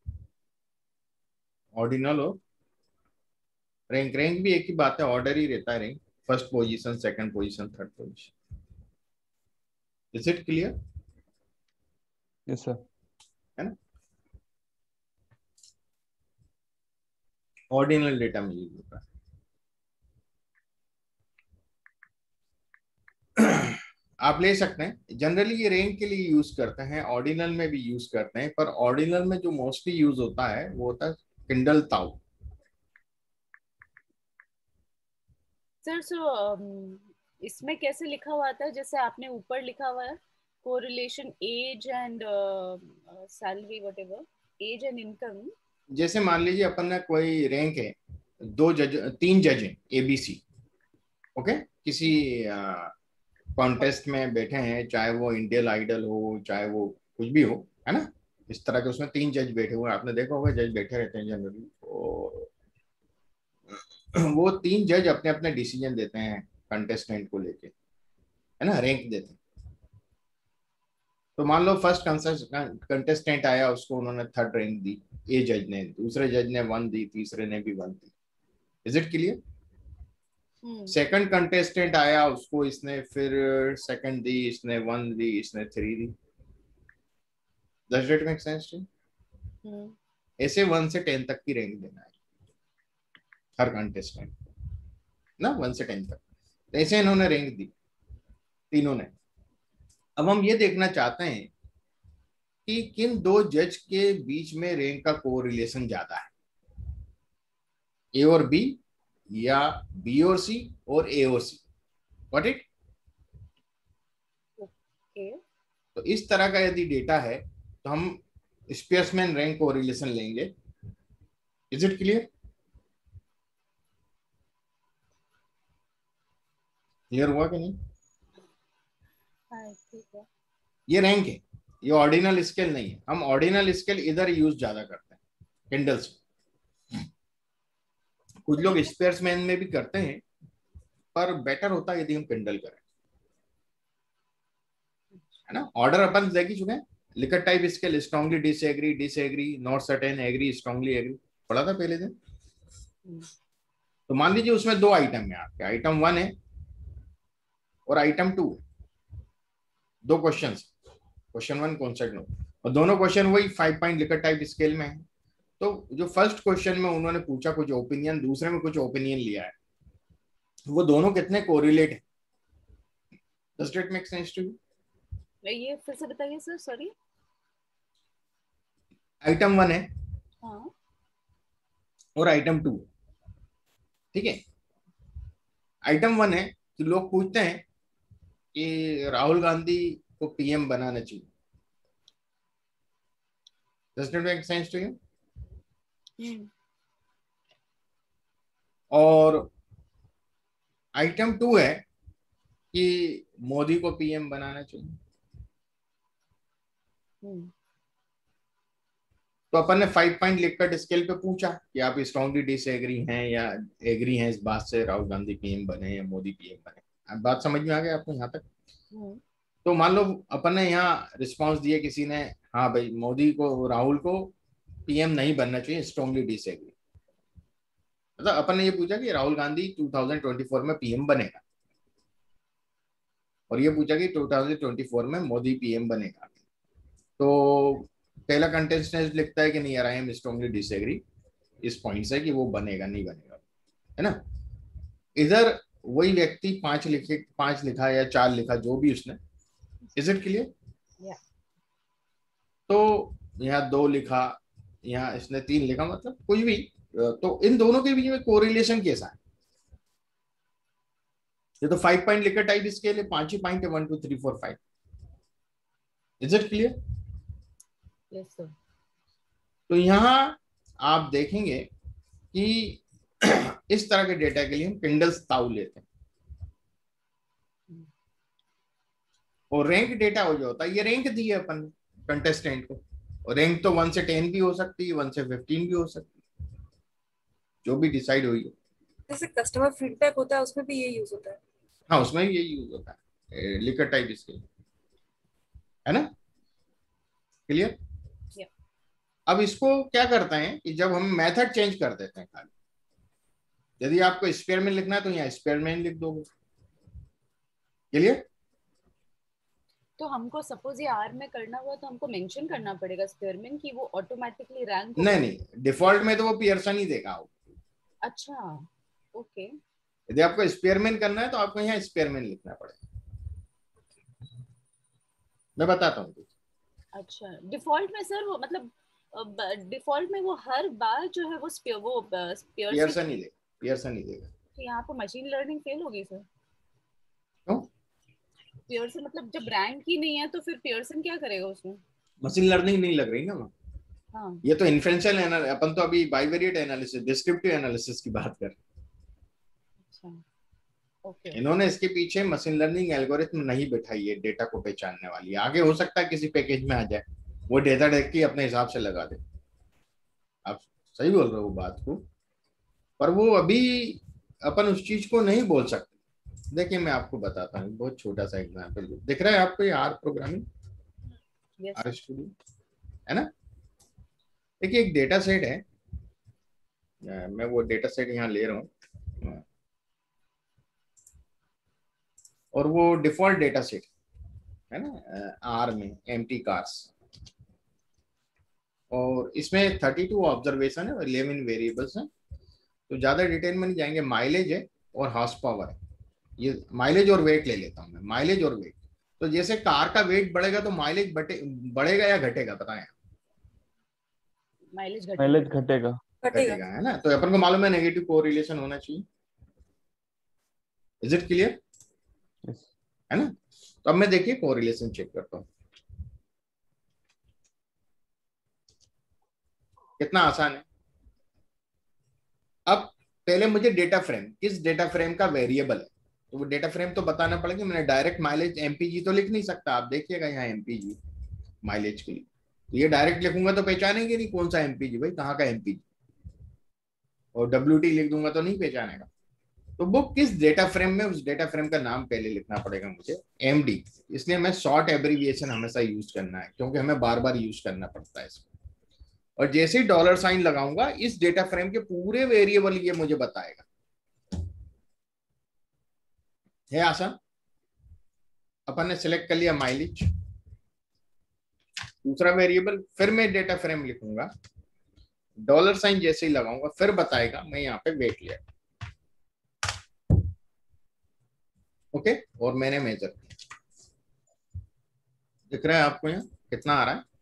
ऑर्डिनल हो रैंक, रैंक भी एक ही बात है, ऑर्डर ही रहता है. Rank first position, second position, third position. Is it clear? Yes sir. है ना. ऑर्डिनल डेटा में यूज होता है. आप ले सकते हैं. जनरली ये रैंक के लिए यूज करते हैं, ऑर्डिनल में भी यूज करते हैं, पर ऑर्डिनल में जो मोस्टली यूज होता है वो होता है किंडल ताऊ. सर इसमें कैसे लिखा हुआ था जैसे आपने ऊपर लिखा हुआ है correlation age and salary whatever, age and income. जैसे मान लीजिए अपन ने कोई रैंक है, 3 जज हैं एबीसी. ओके, किसी कॉन्टेस्ट में बैठे हैं, चाहे वो इंडियन आइडल हो चाहे वो कुछ भी हो, है ना. इस तरह के उसमें 3 जज बैठे हुए हैं. आपने देखा होगा जज बैठे रहते हैं जनरली, और वो 3 जज अपने अपने डिसीजन देते हैं कंटेस्टेंट को लेके, है ना, रैंक देते हैं. तो मान लो फर्स्ट कंटेस्टेंट आया, उसको उन्होंने 3rd रैंक दी, ए जज ने, दूसरे जज ने 1 दी, तीसरे ने भी 1 दी. Is it clear? Second contestant आया, उसको इसने फिर 2nd दी, इसने 1 दी, इसने 3 दी. Does that make sense? ऐसे 1 से 10 तक की रैंक देना है हर कंटेस्टेंट ना, 1 से 10 तक. ऐसे इन्होंने रैंक दी तीनों ने. अब हम ये देखना चाहते हैं कि किन 2 जज के बीच में रैंक का कोरिलेशन ज्यादा है, ए और बी या बी और सी और ए और सी। Got it? Okay. तो इस तरह का यदि डेटा है तो हम स्पेसमैन रैंक कोरिलेशन लेंगे। Is it clear? क्लियर हुआ कि नहीं? हाँ, ठीक है। ये रैंक है, ये ऑर्डिनल स्केल नहीं है। हम ऑर्डिनल स्केल इधर यूज ज्यादा करते हैं किंडल्स। कुछ लोग स्पेसमैन में भी करते हैं, पर बेटर होता है यदि हम किंडल करें, है ना। ऑर्डर अपन देख ही चुके हैं। Likert type scale, strongly disagree, disagree, not certain, agree, strongly agree, पढ़ा था पहले दिन। तो मान लीजिए उसमें दो आइटम है आपके, आइटम 1 है और आइटम 2, दो क्वेश्चन, क्वेश्चन 1 कॉन्सेप्ट नो, और दोनों क्वेश्चन वही 5 पॉइंट लिकर्ट टाइप स्केल में है। तो जो फर्स्ट क्वेश्चन में उन्होंने पूछा कुछ ओपिनियन, दूसरे में कुछ ओपिनियन लिया है, वो दोनों कितने कोरिलेट है? Does it make sense to you? ये फिर से बताइए सर, सॉरी। आइटम 1 है हाँ। और आइटम 2, ठीक है। आइटम 1 है कि लोग पूछते हैं कि राहुल गांधी को पीएम बनाना चाहिए। Does it make sense to you? और आइटम 2 है कि मोदी को पीएम बनाना चाहिए। तो अपन ने 5 पॉइंट लिकर्ट स्केल पे पूछा कि आप स्ट्रांगली डिसएग्री हैं या एग्री हैं इस बात से राहुल गांधी पीएम बने या मोदी पीएम बने। अब बात समझ में आ गई आपको यहाँ तक? तो मान लो अपन ने यहाँ रिस्पांस दिया, किसी ने हाँ भाई मोदी को, राहुल को पीएम नहीं बनना चाहिए, स्ट्रांगली डिसएग्री। मतलब अपन ने ये पूछा कि राहुल गांधी 2024 में पीएम बनेगा, और ये पूछा कि 2024 में मोदी पीएम बनेगा। तो पहला कंटेस्टेंट लिखता है कि नहीं यार, आई एम स्ट्रांगली डिसएग्री इस पॉइंट से कि वो बनेगा नहीं बनेगा, है ना। इधर वही व्यक्ति 5 लिखा या 4 लिखा, जो भी उसने। Is it clear? तो यहाँ 2 लिखा, यहाँ इसने 3 लिखा, मतलब कुछ भी। तो इन दोनों के बीच में कोरिलेशन कैसा है? ये तो 5 पॉइंट लिकर टाइप स्केल है, 5 ही पॉइंट है, 1 2 3 4 5। Is it clear? Yes sir. तो यहाँ आप देखेंगे कि इस तरह के डेटा के लिए हम किंडल्स ताऊ लेते हैं, और रैंक डेटा हो जो होता है, ये रैंक दी है अपन कंटेस्टेंट को, और रैंक तो 1 से 10 भी हो सकती है, 1 से 15 भी हो सकती है, जो भी डिसाइड हुई है। जैसे कस्टमर फीडबैक होता है उसमें भी ये यूज होता है। हाँ, उसमें भी यही यूज होता है, लिकर टाइप स्केल, है ना। क्लियर? अब इसको क्या करते हैं कि जब हम मेथड चेंज कर देते हैं, खाली यदि आपको स्पेयरमैन लिखना है तो यहाँ स्पेयरमैन लिख दोगे। क्लियर? तो हमको सपोज ये आर में करना हुआ तो हमको मेंशन करना पड़ेगा स्पेयरमैन की वो ऑटोमेटिकली रैंक नहीं नहीं, डिफॉल्ट में तो वो पियर्सन ही देगा। अच्छा, ओके। यदि आपको स्पेयरमैन करना है तो आपको यहाँ स्पेयरमैन लिखना पड़ेगा। मैं बताता हूँ। अच्छा, डिफॉल्ट में सर वो मतलब डिफॉल्ट में वो हर बार जो है वो पियर्सन ही देगा, पियर्सन ही देगा। तो यहाँ पर मशीन लर्निंग फेल होगी सर। क्यों? पियर्सन मतलब जब रैंक ही नहीं है तो फिर पियर्सन क्या करेगा उसमें? मशीन लर्निंग नहीं लग रही ना वहाँ। हाँ। ये तो इन्फ्रेंशियल एनालिसिस, अपन तो अभी बाइवेरिएट एनालिसिस, डिस्क्रिप्टिव एनालिसिस की बात कर रहे हैं। अच्छा, ओके। इन्होंने इसके पीछे मशीन लर्निंग एल्गोरिथम नहीं बिठाई है डेटा को पहचानने वाली। आगे हो सकता है किसी पैकेज में आ जाए, वो डेटा देख के अपने हिसाब से लगा दे। आप सही बोल रहे हो बात को, पर वो अभी अपन उस चीज को नहीं बोल सकते। देखिए मैं आपको बताता हूँ, बहुत छोटा सा एग्जाम्पल दिख रहा है आपको, ये आर प्रोग्रामिंग, आर स्टूडियो, है ना। देखिए एक डेटा सेट है, मैं वो डेटा सेट यहाँ ले रहा हूँ, और वो डिफॉल्ट डेटा सेट है ना आर में, एम्प्टी कार्स, और इसमें 32 ऑब्जर्वेशन है और 11 वेरिएबल्स हैं। तो ज्यादा डिटेल में नहीं जाएंगे। माइलेज है और हॉर्स पावर है। ये माइलेज और वेट ले लेता हूँ मैं, माइलेज और वेट। तो जैसे कार का वेट बढ़ेगा तो माइलेज बढ़ेगा या घटेगा, बताएं? माइलेज घटेगा। घटेगा, है ना। तो अपन को मालूम है नेगेटिव कोरिलेशन होना चाहिए, इज इट क्लियर? Yes. है ना? तो अब मैं देखिए कोरिलेशन चेक करता हूं, कितना आसान है। अब पहले मुझे डेटा फ्रेम, किस डेटा फ्रेम का वेरिएबल है, तो वो डेटा फ्रेम तो बताना पड़ेगा। मैंने डायरेक्ट माइलेज एमपीजी तो लिख नहीं सकता, आप देखिएगा यहाँ एमपीजी माइलेज के लिए, तो ये डायरेक्ट लिखूंगा तो पहचानेंगे नहीं कौन सा एमपीजी, भाई कहाँ का एमपीजी, और डब्ल्यूटी लिख दूंगा तो नहीं पहचानेगा। तो वो किस डेटा फ्रेम में, उस डेटा फ्रेम का नाम पहले लिखना पड़ेगा मुझे, एमडी। इसलिए मैं शॉर्ट एब्रीविएशन हमेशा यूज करना है, क्योंकि हमें बार बार यूज करना पड़ता है इसको। और जैसे ही डॉलर साइन लगाऊंगा, इस डेटा फ्रेम के पूरे वेरिएबल ये मुझे बताएगा। है आसान? अपन ने सिलेक्ट कर लिया माइलेज, दूसरा वेरिएबल, फिर मैं डेटा फ्रेम लिखूंगा, डॉलर साइन जैसे ही लगाऊंगा फिर बताएगा, मैं यहाँ पे वेट लिया, ओके, और मैंने मेजर किया। दिख रहा है आपको यहाँ कितना आ रहा है?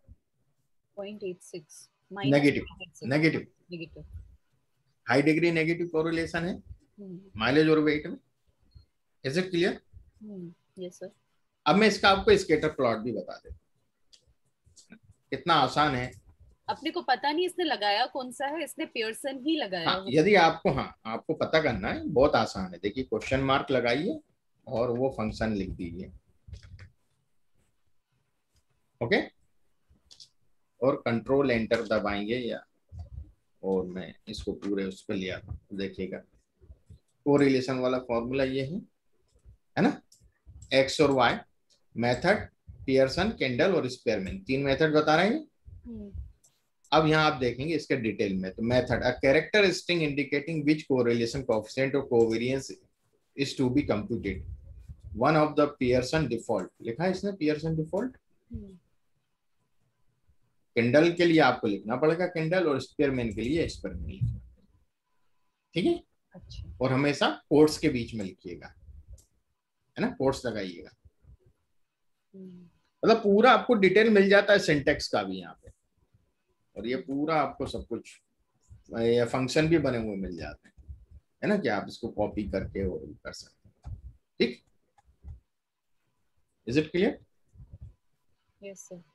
0.86 negative, negative, negative, high degree negative correlation है माइलेज और वेट में। Is it clear? Yes sir. अब मैं इसका आपको स्कैटर प्लॉट भी बता देता हूं, कितना आसान है। अपने को पता नहीं इसने लगाया कौन सा है, इसने पियर्सन ही लगाया हाँ, है। यदि आपको, हाँ आपको पता करना है, बहुत आसान है। देखिए क्वेश्चन मार्क लगाइए और वो फंक्शन लिख दीजिए, ओके, और कंट्रोल एंटर दबाएंगे या, और मैं इसको पूरे उस पर लिया था, देखिएगा कोरिलेशन वाला फॉर्मूला ये है ना, एक्स और वाई मेथड, पियर्सन, केंडल और स्पेयरमैन, 3 मेथड बता रहे हैं। अब यहाँ आप देखेंगे इसके डिटेल में, तो method, a character string indicating which correlation coefficient or covariance is to be computed, one of the Pearson default, लिखा है इसने पियर्सन डिफॉल्ट। केंडल के लिए आपको लिखना पड़ेगा केंडल, और स्पेयरमैन के लिए स्पेयरमैन लिखना, ठीक है? अच्छा। और हमेशा कोट्स के बीच में लिखिएगा, है ना, कोट्स लगाइएगा। मतलब पूरा आपको डिटेल मिल जाता है सिंटेक्स का भी यहाँ पे, और ये पूरा आपको सब कुछ, ये फंक्शन भी बने हुए मिल जाते हैं, है ना, कि आप इसको कॉपी करके और कर सकते हैं, ठीक? Is it clear? Yes sir.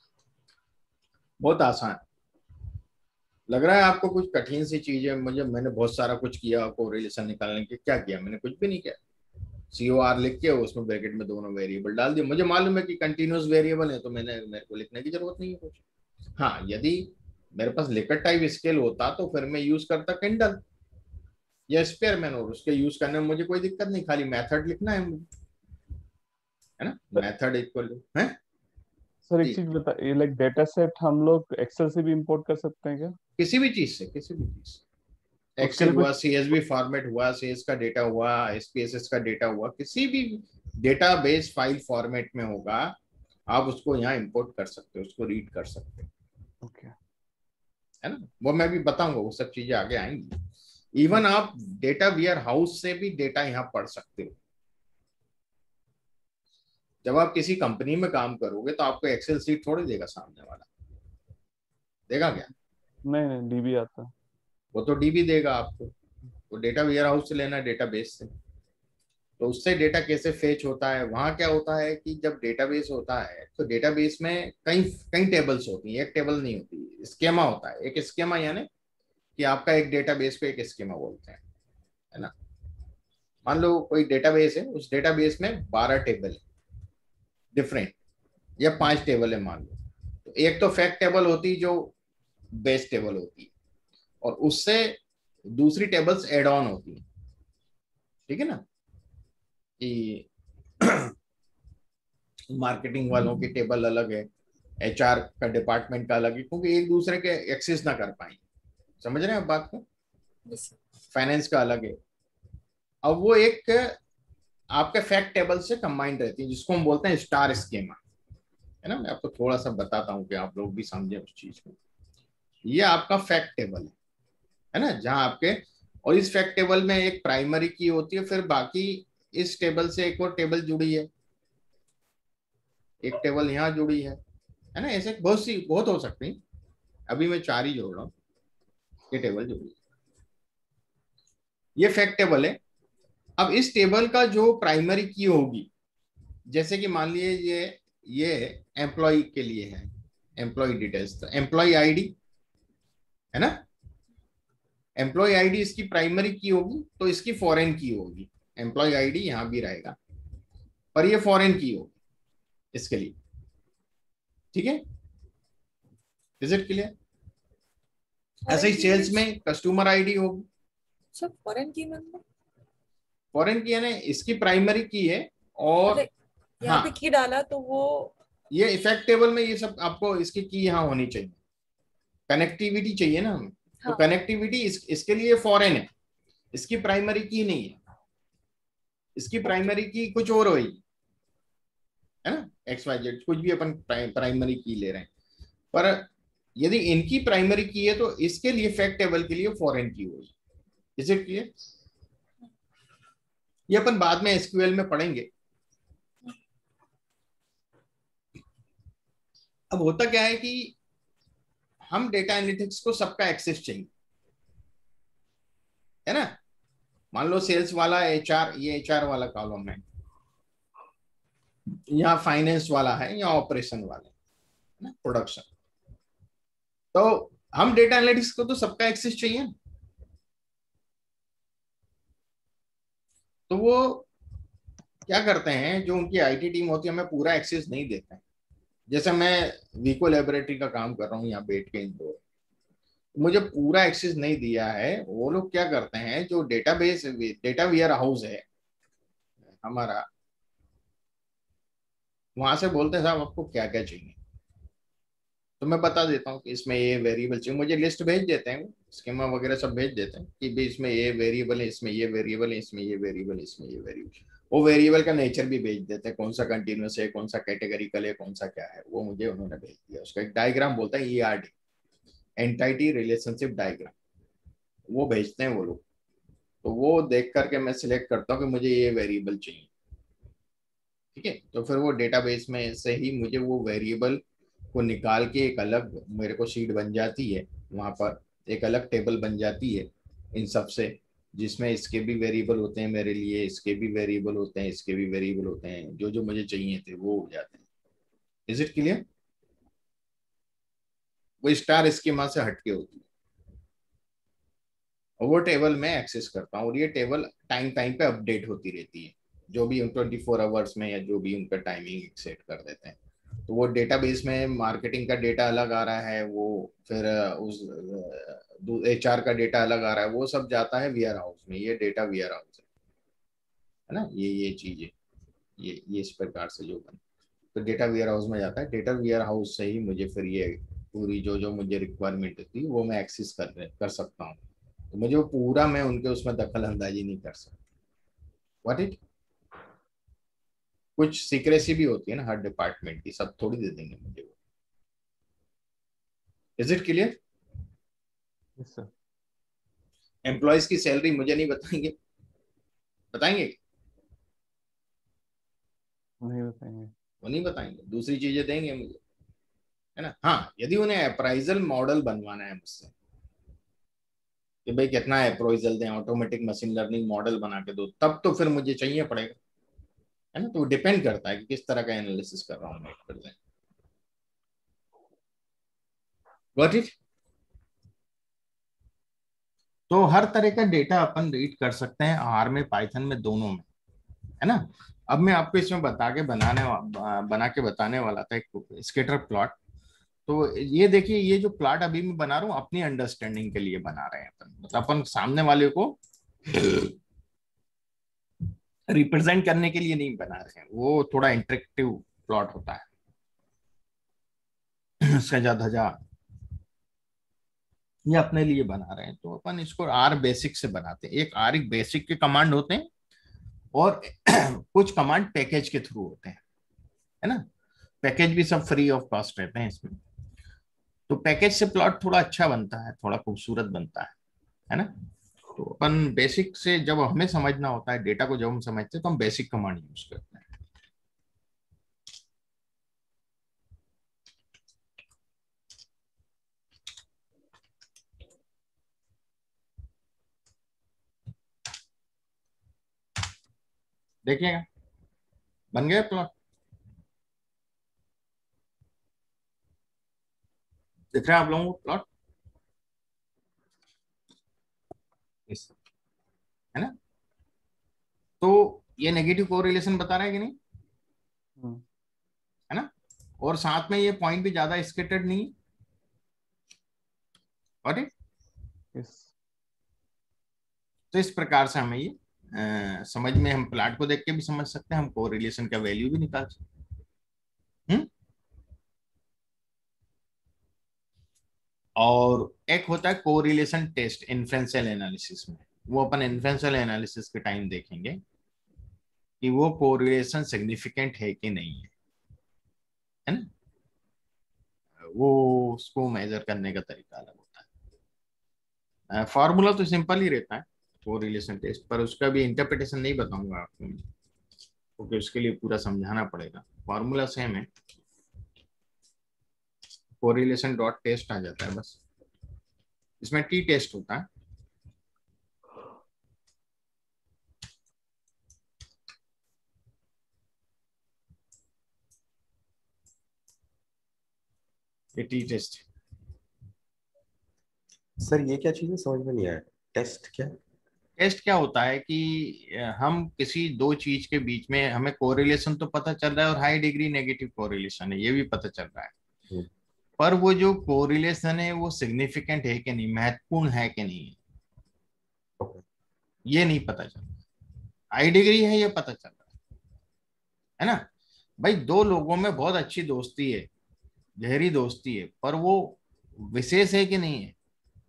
बहुत आसान लग रहा है आपको? कुछ कठिन सी चीज है? मैंने बहुत सारा कुछ किया कोरिलेशन निकालने के, क्या किया मैंने? कुछ भी नहीं किया। COR लिख के उसमें ब्रैकेट में दोनों वेरिएबल डाल दिए। मुझे मालूम है कि कंटिन्यूअस वेरिएबल है, तो मेरे को लिखने की जरूरत नहीं है कुछ। हाँ, यदि मेरे पास लिकट टाइप स्केल होता तो फिर मैं यूज करता केंडल या स्पेयरमैन, और उसके यूज करने में मुझे कोई दिक्कत नहीं, खाली मेथड लिखना है मुझे, है ना, मेथड इक्वल है। सर एक चीज बता, ये लाइक डेटा सेट हम लोग एक्सेल से भी इंपोर्ट कर सकते हैं क्या? किसी भी चीज से, किसी भी चीज से, उसके एक्सेल लिए हुआ, CSV फॉर्मेट हुआ, सेल्स का डेटा हुआ, SPSS का डेटा हुआ, किसी भी डेटाबेस फाइल फॉर्मेट में होगा, आप उसको यहाँ इंपोर्ट कर सकते हो, उसको रीड कर सकते हो, ओके, है ना। वो मैं भी बताऊंगा, वो सब चीजें आगे आएंगी। इवन आप डेटा वेयर हाउस से भी डेटा यहाँ पढ़ सकते हो। जब आप किसी कंपनी में काम करोगे तो आपको एक्सेल सीट थोड़ी देगा सामने वाला, देगा क्या? नहीं डीबी आता है। वो तो DB देगा आपको, वो डेटा वेयर हाउस से लेना है, डेटाबेस से। तो उससे डेटा कैसे फेच होता है, वहां क्या होता है कि जब डेटाबेस होता है तो डेटाबेस में कई कई टेबल्स होती हैं, एक टेबल नहीं होती, स्केमा होता है। एक स्केमा यानी कि आपका एक डेटाबेस को एक स्केमा बोलते हैं, है ना। मान लो कोई डेटाबेस है, उस डेटाबेस में 12 टेबल है डिफरेंट, या 5 टेबल है मान लो। तो एक तो फैक्ट टेबल होती जो बेस टेबल होती है, और उससे दूसरी टेबल्स एड ऑन होती है, ठीक है ना, कि मार्केटिंग वालों की टेबल अलग है, HR का डिपार्टमेंट का अलग है, क्योंकि एक दूसरे के एक्सेस ना कर पाएंगे। समझ रहे हैं आप बात को? फाइनेंस का अलग है। अब वो एक आपके फैक्ट टेबल से कंबाइंड रहती है, जिसको हम बोलते हैं स्टार स्कीमा, है ना। मैं आपको थोड़ा सा बताता हूँ कि आप लोग भी समझे उस चीज को। ये आपका फैक्ट टेबल है ना, जहां आपके, और इस फैक्ट टेबल में एक प्राइमरी की होती है, फिर बाकी इस टेबल से एक और टेबल जुड़ी है, एक टेबल यहाँ जुड़ी है ना। ऐसे बहुत हो सकती है, अभी मैं 4 ही जोड़ रहा हूँ, ये टेबल जुड़ी है। ये फैक्ट टेबल है, अब इस टेबल का जो प्राइमरी की होगी, जैसे कि मान लीजिए ये एम्प्लॉय के लिए है, एम्प्लॉय डिटेल्स, तो एम्प्लॉय आईडी है ना, एम्प्लॉय आईडी इसकी प्राइमरी की होगी, तो इसकी फॉरेन की होगी। एम्प्लॉय आईडी यहां भी रहेगा, पर ये फॉरेन की होगी इसके लिए। ठीक है, इज इट क्लियर? ऐसे ही सेल्स में कस्टमर आईडी होगी। सर फॉरेन की मतलब फॉरेन की है ना, इसकी प्राइमरी की है, और यहाँ हाँ पे की डाला तो वो ये इफेक्ट टेबल में ये सब आपको इसकी की यहाँ होनी चाहिए, कनेक्टिविटी चाहिए ना हमें। तो हाँ। कनेक्टिविटी इसके लिए फॉरेन है, इसकी प्राइमरी की नहीं है, इसकी प्राइमरी की कुछ और होगी, है ना, एक्स वाई जेड कुछ भी अपन प्राइमरी की ले रहे हैं। पर यदि इनकी प्राइमरी की है तो इसके लिए फैक्ट टेबल के लिए फॉरेन की होगी। Is it clear? ये अपन बाद में एसक्यूएल में पढ़ेंगे। अब होता क्या है कि हम डेटा एनालिटिक्स को सबका एक्सेस चाहिए, है ना। मान लो सेल्स वाला एचआर, ये एचआर वाला कॉलम है, या फाइनेंस वाला है, या ऑपरेशन वाला है ना, प्रोडक्शन। तो हम डेटा एनालिटिक्स को तो सबका एक्सेस चाहिए, तो वो क्या करते हैं, जो उनकी आईटी टीम होती है, हमें पूरा एक्सेस नहीं देते हैं। जैसे मैं वीको लेबोरेटरी का काम कर रहा हूँ यहाँ बैठ के इंदौर, मुझे पूरा एक्सेस नहीं दिया है। वो लोग क्या करते हैं, जो डेटाबेस डेटा वेयर हाउस है हमारा, वहां से बोलते हैं साहब आपको क्या क्या चाहिए, तो मैं बता देता हूँ कि इसमें ये वेरिएबल चाहिए, मुझे लिस्ट भेज देते हैं, स्कीमा वगैरह सब भेज देते हैं कि भाई इसमें ये वेरिएबल है, इसमें ये वेरिएबल है, इसमें ये वेरिएबल है, इसमें ये वेरिएबल। वो वेरिएबल का नेचर भी भेज देते हैं, कौन सा कंटिन्यूस है, कौन सा कैटेगरिकल है, कौन सा क्या है, वो मुझे उन्होंने भेज दिया। उसका एक डायग्राम बोलता है ERD, एंटाइटी रिलेशनशिप डायग्राम, वो भेजते हैं वो लोग। तो वो देख करके मैं सिलेक्ट करता हूँ कि मुझे ये वेरिएबल चाहिए। ठीक है, तो फिर वो डेटाबेस में से ही मुझे वो वेरिएबल को निकाल के एक अलग मेरे को शीट बन जाती है, वहां पर एक अलग टेबल बन जाती है इन सब से, जिसमें इसके भी वेरिएबल होते हैं मेरे लिए, इसके भी वेरिएबल होते हैं, इसके भी वेरिएबल होते हैं, जो जो मुझे चाहिए थे वो हो जाते हैं। Is it clear? वो स्टार स्कीमा से हटके होती है, और वो टेबल मैं एक्सेस करता हूँ, और ये टेबल टाइम टाइम पे अपडेट होती रहती है, जो भी 24 आवर्स में, या जो भी उनका टाइमिंग सेट कर देते हैं। तो वो डेटाबेस में मार्केटिंग का डेटा अलग आ रहा है, वो फिर उस HR का डेटा अलग आ रहा है, वो सब जाता है वेयर हाउस में, ये डेटा वेयर हाउस है ना, ये चीजें, ये इस प्रकार से जो बने, तो डेटा वेयर हाउस में जाता है। डेटा वेयर हाउस से ही मुझे फिर ये पूरी जो जो मुझे रिक्वायरमेंट थी वो मैं एक्सेस कर सकता हूँ। तो मुझे वो पूरा, मैं उनके उसमें दखल अंदाजी नहीं कर सकता। व्हाट इट, कुछ सीक्रेसी भी होती है ना हर डिपार्टमेंट की, सब थोड़ी दे देंगे मुझे वो। Is it clear? Yes sir. Employees की सैलरी मुझे नहीं बताएंगे, बताएंगे? नहीं बताएंगे। वो नहीं बताएंगे, दूसरी चीजें देंगे मुझे, है ना। हाँ, यदि उन्हें अप्राइजल मॉडल बनवाना है मुझसे कि भाई कितना अप्राइजल दें, ऑटोमेटिक मशीन लर्निंग मॉडल बना के दो, तब तो फिर मुझे चाहिए पड़ेगा, है ना। तो डिपेंड करता है कि किस तरह का एनालिसिस कर रहा हूँ मैं, कर दें। Got it? तो हर तरह का डेटा अपन रीड कर सकते हैं आर में, पाइथन में, दोनों में, है ना। अब मैं आपको इसमें बना के बताने वाला था एक स्कैटर प्लॉट। तो ये देखिए, ये जो प्लॉट अभी मैं बना रहा हूँ अपनी अंडरस्टैंडिंग के लिए बना रहे हैं अपन, मतलब अपन सामने वाले को रिप्रेजेंट करने के लिए नहीं बना रहे हैं, वो थोड़ा इंटरेक्टिव प्लॉट होता है सजा धजा, ये अपने लिए बना रहे हैं। तो अपन इसको आर बेसिक से बनाते हैं। एक बेसिक के कमांड होते हैं, और कुछ कमांड पैकेज के थ्रू होते हैं, है ना। पैकेज भी सब फ्री ऑफ कॉस्ट रहते हैं इसमें। तो पैकेज से प्लॉट थोड़ा अच्छा बनता है, थोड़ा खूबसूरत बनता है ना। तो अपन बेसिक से, जब हमें समझना होता है डेटा को, जब हम समझते हैं तो हम बेसिक कमांड यूज करते हैं। देखिएगा बन गया प्लॉट, दिख रहा है आप लोगों को प्लॉट, है ना? तो ये नेगेटिव कोरिलेशन बता रहा है कि नहीं, है ना? और साथ में ये पॉइंट भी ज्यादा स्केटर्ड नहीं है, और यस तो इस प्रकार से हमें ये समझ में, हम प्लाट को देख के भी समझ सकते हैं, हम कोरिलेशन का वैल्यू भी निकाल सकते हैं। और एक होता है कोरिलेशन टेस्ट इन्फ्रेंशियल एनालिसिस में, वो अपन इन्फ्रेंशियल एनालिसिस के टाइम देखेंगे कि वो कोरिलेशन सिग्निफिकेंट है कि नहीं है ना? वो उसको मेजर करने का तरीका अलग होता है। फॉर्मूला तो सिंपल ही रहता है कोरिलेशन टेस्ट, पर उसका भी इंटरप्रिटेशन नहीं बताऊंगा आपको, क्योंकि उसके लिए पूरा समझाना पड़ेगा। फॉर्मूला सेम है, कोरिलेशन डॉट टेस्ट आ जाता है बस, इसमें टी टेस्ट होता है। ये टी टेस्ट, सर ये क्या चीज़ है, समझ में नहीं आया। टेस्ट क्या? टेस्ट क्या होता है कि हम किसी दो चीज के बीच में, हमें कोरिलेशन तो पता चल रहा है और हाई डिग्री नेगेटिव कोरिलेशन है ये भी पता चल रहा है, हम्म, पर वो जो कोरिलेशन है वो सिग्निफिकेंट है कि नहीं, महत्वपूर्ण है कि नहीं, ओके। ये नहीं पता चल रहा। हाई डिग्री है ये पता चल रहा है ना? भाई दो लोगों में बहुत अच्छी दोस्ती है, गहरी दोस्ती है, पर वो विशेष है कि नहीं है,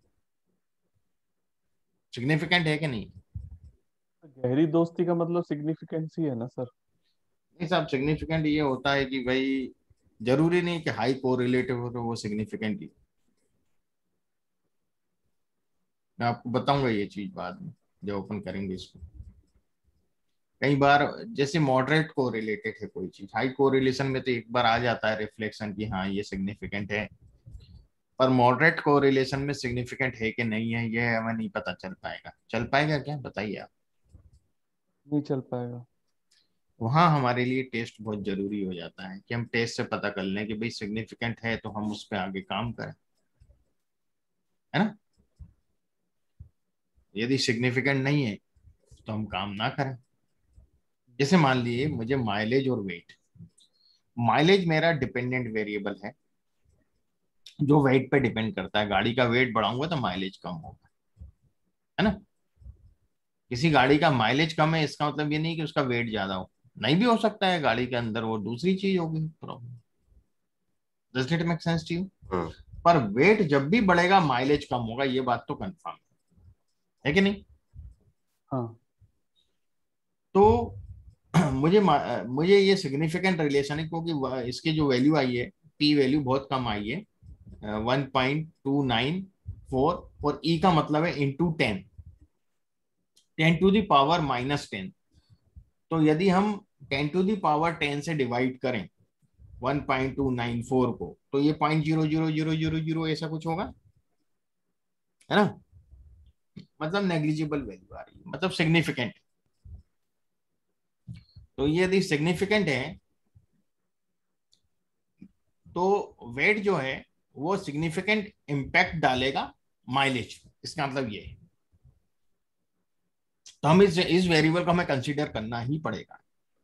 सिग्निफिकेंट है कि नहीं? गहरी दोस्ती का मतलब सिग्निफिकेंस ही है ना सर। नहीं साहब, सिग्निफिकेंट ये होता है कि भाई जरूरी नहीं कि हाई कोरिलेटिव हो तो वो सिग्निफिकेंट ही। मैं आपको बताऊंगा ये चीज बाद में जब ओपन करेंगे इसको। कई बार जैसे मॉडरेट को रिलेटेड है कोई चीज, हाई कोरिलेशन में तो एक बार आ जाता है रिफ्लेक्शन की हाँ ये सिग्निफिकेंट है, पर मॉडरेट कोरिलेशन में सिग्निफिकेंट है कि नहीं है ये हमें नहीं पता चल पाएगा। चल पाएगा क्या बताइए आप? नहीं चल पाएगा। वहां हमारे लिए टेस्ट बहुत जरूरी हो जाता है कि हम टेस्ट से पता कर लें कि भाई सिग्निफिकेंट है तो हम उस पर आगे काम करें, है ना? यदि सिग्निफिकेंट नहीं है तो हम काम ना करें। जैसे मान लीजिए मुझे माइलेज और वेट, माइलेज मेरा डिपेंडेंट वेरिएबल है जो वेट पे डिपेंड करता है, गाड़ी का वेट बढ़ाऊंगा तो माइलेज कम होगा, है ना? किसी गाड़ी का माइलेज कम है इसका मतलब ये नहीं कि उसका वेट ज्यादा हो, नहीं भी हो सकता है, गाड़ी के अंदर वो दूसरी चीज होगी problem. Does it make sense to you? Hmm, पर वेट जब भी बढ़ेगा माइलेज कम होगा, ये बात तो कंफर्म है कि नहीं? हाँ तो मुझे ये सिग्निफिकेंट रिलेशन है क्योंकि इसकी जो वैल्यू आई है, पी वैल्यू बहुत कम आई है, 1.294, और ई का मतलब है इंटू 10, 10⁻⁻10। तो यदि हम 10⁻10 से डिवाइड करें 1.294 को, तो ये 0.00000 ऐसा कुछ होगा, है ना? मतलब नेग्लिजिबल वैल्यू आ रही है, मतलब सिग्निफिकेंट। तो ये यदि सिग्निफिकेंट है तो वेट जो है वो सिग्निफिकेंट इम्पैक्ट डालेगा माइलेज, इसका मतलब ये है। तो हम इस वेरिएबल को हमें कंसीडर करना ही पड़ेगा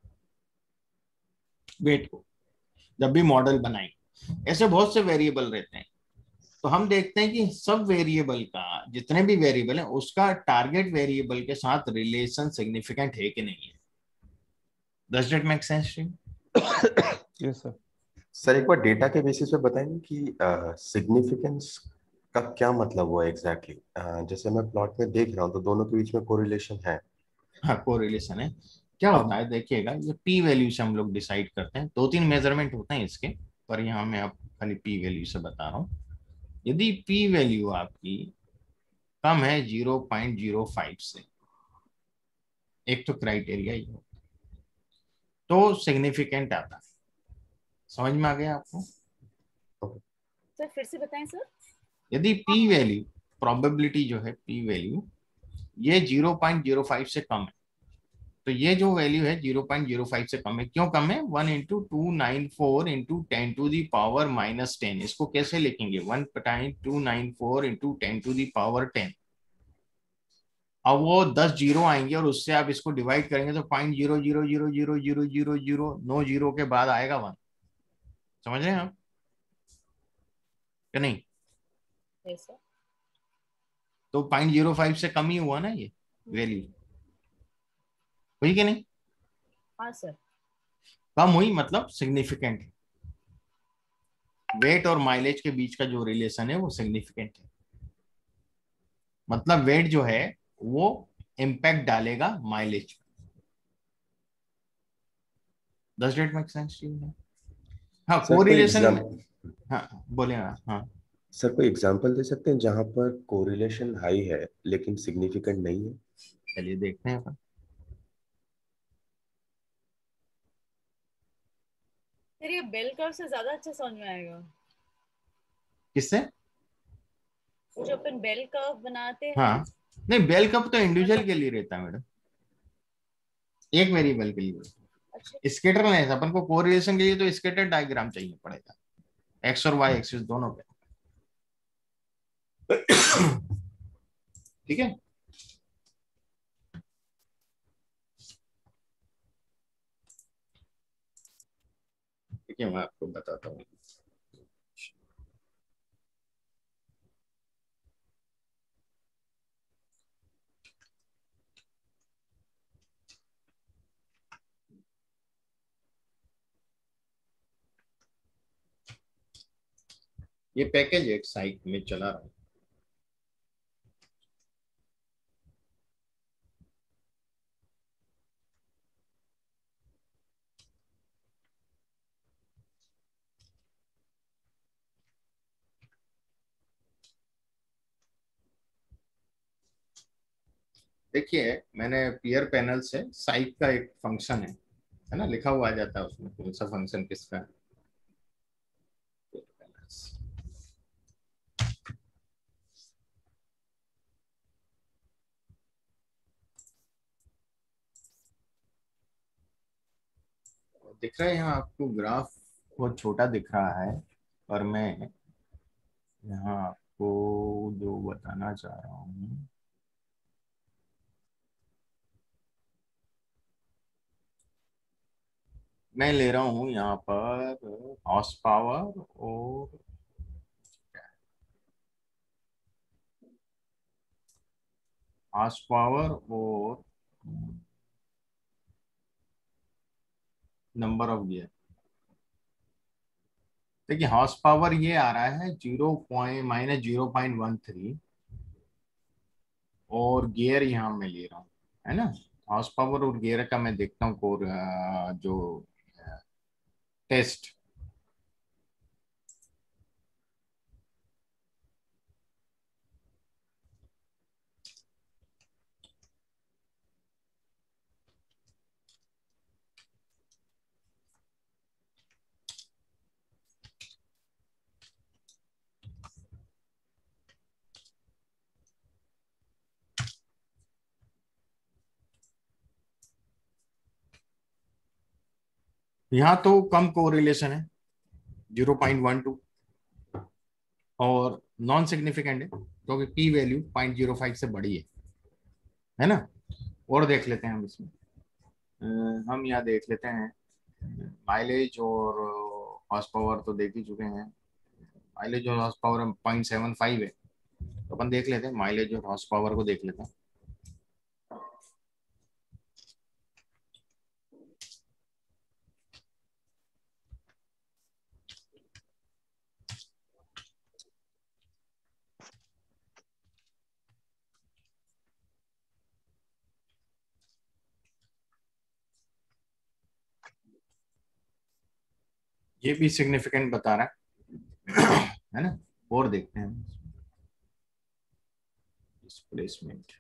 वेट को, जब भी मॉडल बनाएंगे। ऐसे बहुत से वेरिएबल रहते हैं, तो हम देखते हैं कि सब वेरिएबल का, जितने भी वेरिएबल है उसका टारगेट वेरिएबल के साथ रिलेशन सिग्निफिकेंट है कि नहीं है। Does it make sense? Yes sir. Sir एक बार डेटा के बेसिस पे बताएंगे कि सिग्निफिकेंस का क्या मतलब हुआ एग्जैक्टली जैसे मैं प्लॉट में देख रहा हूँ तो दोनों के बीच में कोरिलेशन है। हाँ कोरिलेशन है। क्या होता है देखिएगा, ये पी वैल्यू से हम लोग डिसाइड करते हैं, दो तीन मेजरमेंट होते हैं इसके, पर यहाँ मैं आप खाली पी वैल्यू से बता रहा हूँ। यदि पी वैल्यू आपकी कम है 0.05 से, एक तो क्राइटेरिया ये हो, तो सिग्निफिकेंट आता है। समझ में आ गया आपको? सर फिर से बताएं सर। यदि पी वैल्यू, प्रोबेबिलिटी जो है पी वैल्यू, ये 0.05 से कम है, तो ये जो वैल्यू है 0.05 से कम है। क्यों कम है? 1 into 294 into 10 to the power -10। इसको कैसे लिखेंगे? 1.294 इंटू 10 टू दी पावर 10। अब वो 10 जीरो आएंगे और उससे आप इसको डिवाइड करेंगे तो 0.000000 नो जीरो के बाद आएगा 1। समझ रहे हैं आप कि नहीं? Yes, sir. तो 0.05 से कम ही हुआ ना ये वैल्यू, हुई कि नहीं? हाँ सर। कम हुई मतलब सिग्निफिकेंट है। वेट और माइलेज के बीच का जो रिलेशन है वो सिग्निफिकेंट है। मतलब वेट जो है वो इम्पैक्ट डालेगा mileage. Does it make sense? हाँ, सर कोई कोरिलेशन। हाँ बोले। हाँ सर कोई एग्जांपल दे सकते हैं जहां पर कोरिलेशन हाई है लेकिन सिग्निफिकेंट नहीं है? चलिए देखते हैं अपन। सर ये बेल कर्व से ज्यादा अच्छा समझ में आएगा। किससे? जो अपन बेल कर्व बनाते हैं। हाँ नहीं, बेल कप तो इंडिविजुअल के लिए रहता है मैडम, एक वेरिएबल के लिए। अच्छा। स्केटर में ऐसा अपन को कोरिलेशन के लिए तो स्केटर डायग्राम चाहिए पड़ेगा, एक्स और वाई एक्सिस दोनों पे। ठीक है। ठीक है, मैं आपको बताता हूँ। ये पैकेज एक साइट में चला रहा हूँ। देखिए मैंने पीयर पैनल से साइट का एक फंक्शन है ना, लिखा हुआ आ जाता है उसमें कौन सा फंक्शन किसका है। दिख रहा है यहाँ आपको ग्राफ बहुत छोटा दिख रहा है, और मैं यहाँ आपको जो बताना चाह रहा हूँ, मैं ले रहा हूँ यहाँ पर हॉर्स पावर और हॉर्स पावर और नंबर ऑफ गियर। देखिए हॉर्स पावर ये आ रहा है -0.13, और गियर यहाँ मैं ले रहा हूँ, है ना। हॉर्स पावर और गियर का मैं देखता हूँ कोर जो टेस्ट। यहाँ तो कम कोरिलेशन है 0.12, और नॉन सिग्निफिकेंट है क्योंकि पी वैल्यू 0.05 से बड़ी है ना। और देख लेते हैं हम इसमें। हम यहाँ देख लेते हैं माइलेज और हॉर्स पावर तो देख ही चुके हैं। माइलेज और हॉर्स पावर 0.75 है, तो अपन देख लेते हैं माइलेज और हॉर्स पावर को देख लेते हैं। ये भी सिग्निफिकेंट बता रहा है ना। और देखते हैं डिस्प्लेसमेंट,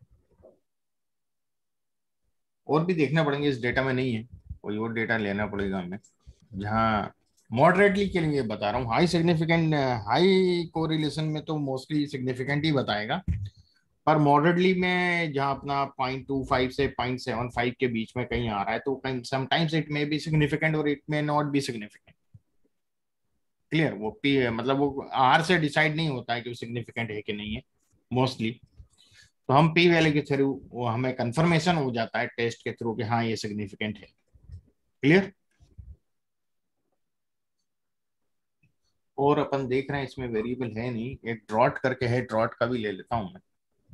और भी देखना पड़ेंगे, इस डेटा में नहीं है, कोई और डेटा लेना पड़ेगा हमें। जहाँ मॉडरेटली के लिए बता रहा हूँ, हाई सिग्निफिकेंट हाई कोरिलेशन में तो मोस्टली सिग्निफिकेंट ही बताएगा, पर मॉडरेटली में जहाँ अपना 0.25 से 0.75 के बीच में कहीं आ रहा है तो कहीं sometimes it may be significant और it may not be significant. Clear? वो पी मतलब वो आर से डिसाइड नहीं होता है कि वो सिग्निफिकेंट है कि नहीं है मोस्टली। तो हम पी वैल्यू के थ्रू वो हमें कंफर्मेशन हो जाता है टेस्ट के थ्रू कि हाँ ये सिग्निफिकेंट है। क्लियर? और अपन देख रहे हैं इसमें वेरिएबल है नहीं, एक ड्रॉट करके है, ड्रॉट का भी ले लेता हूं मैं।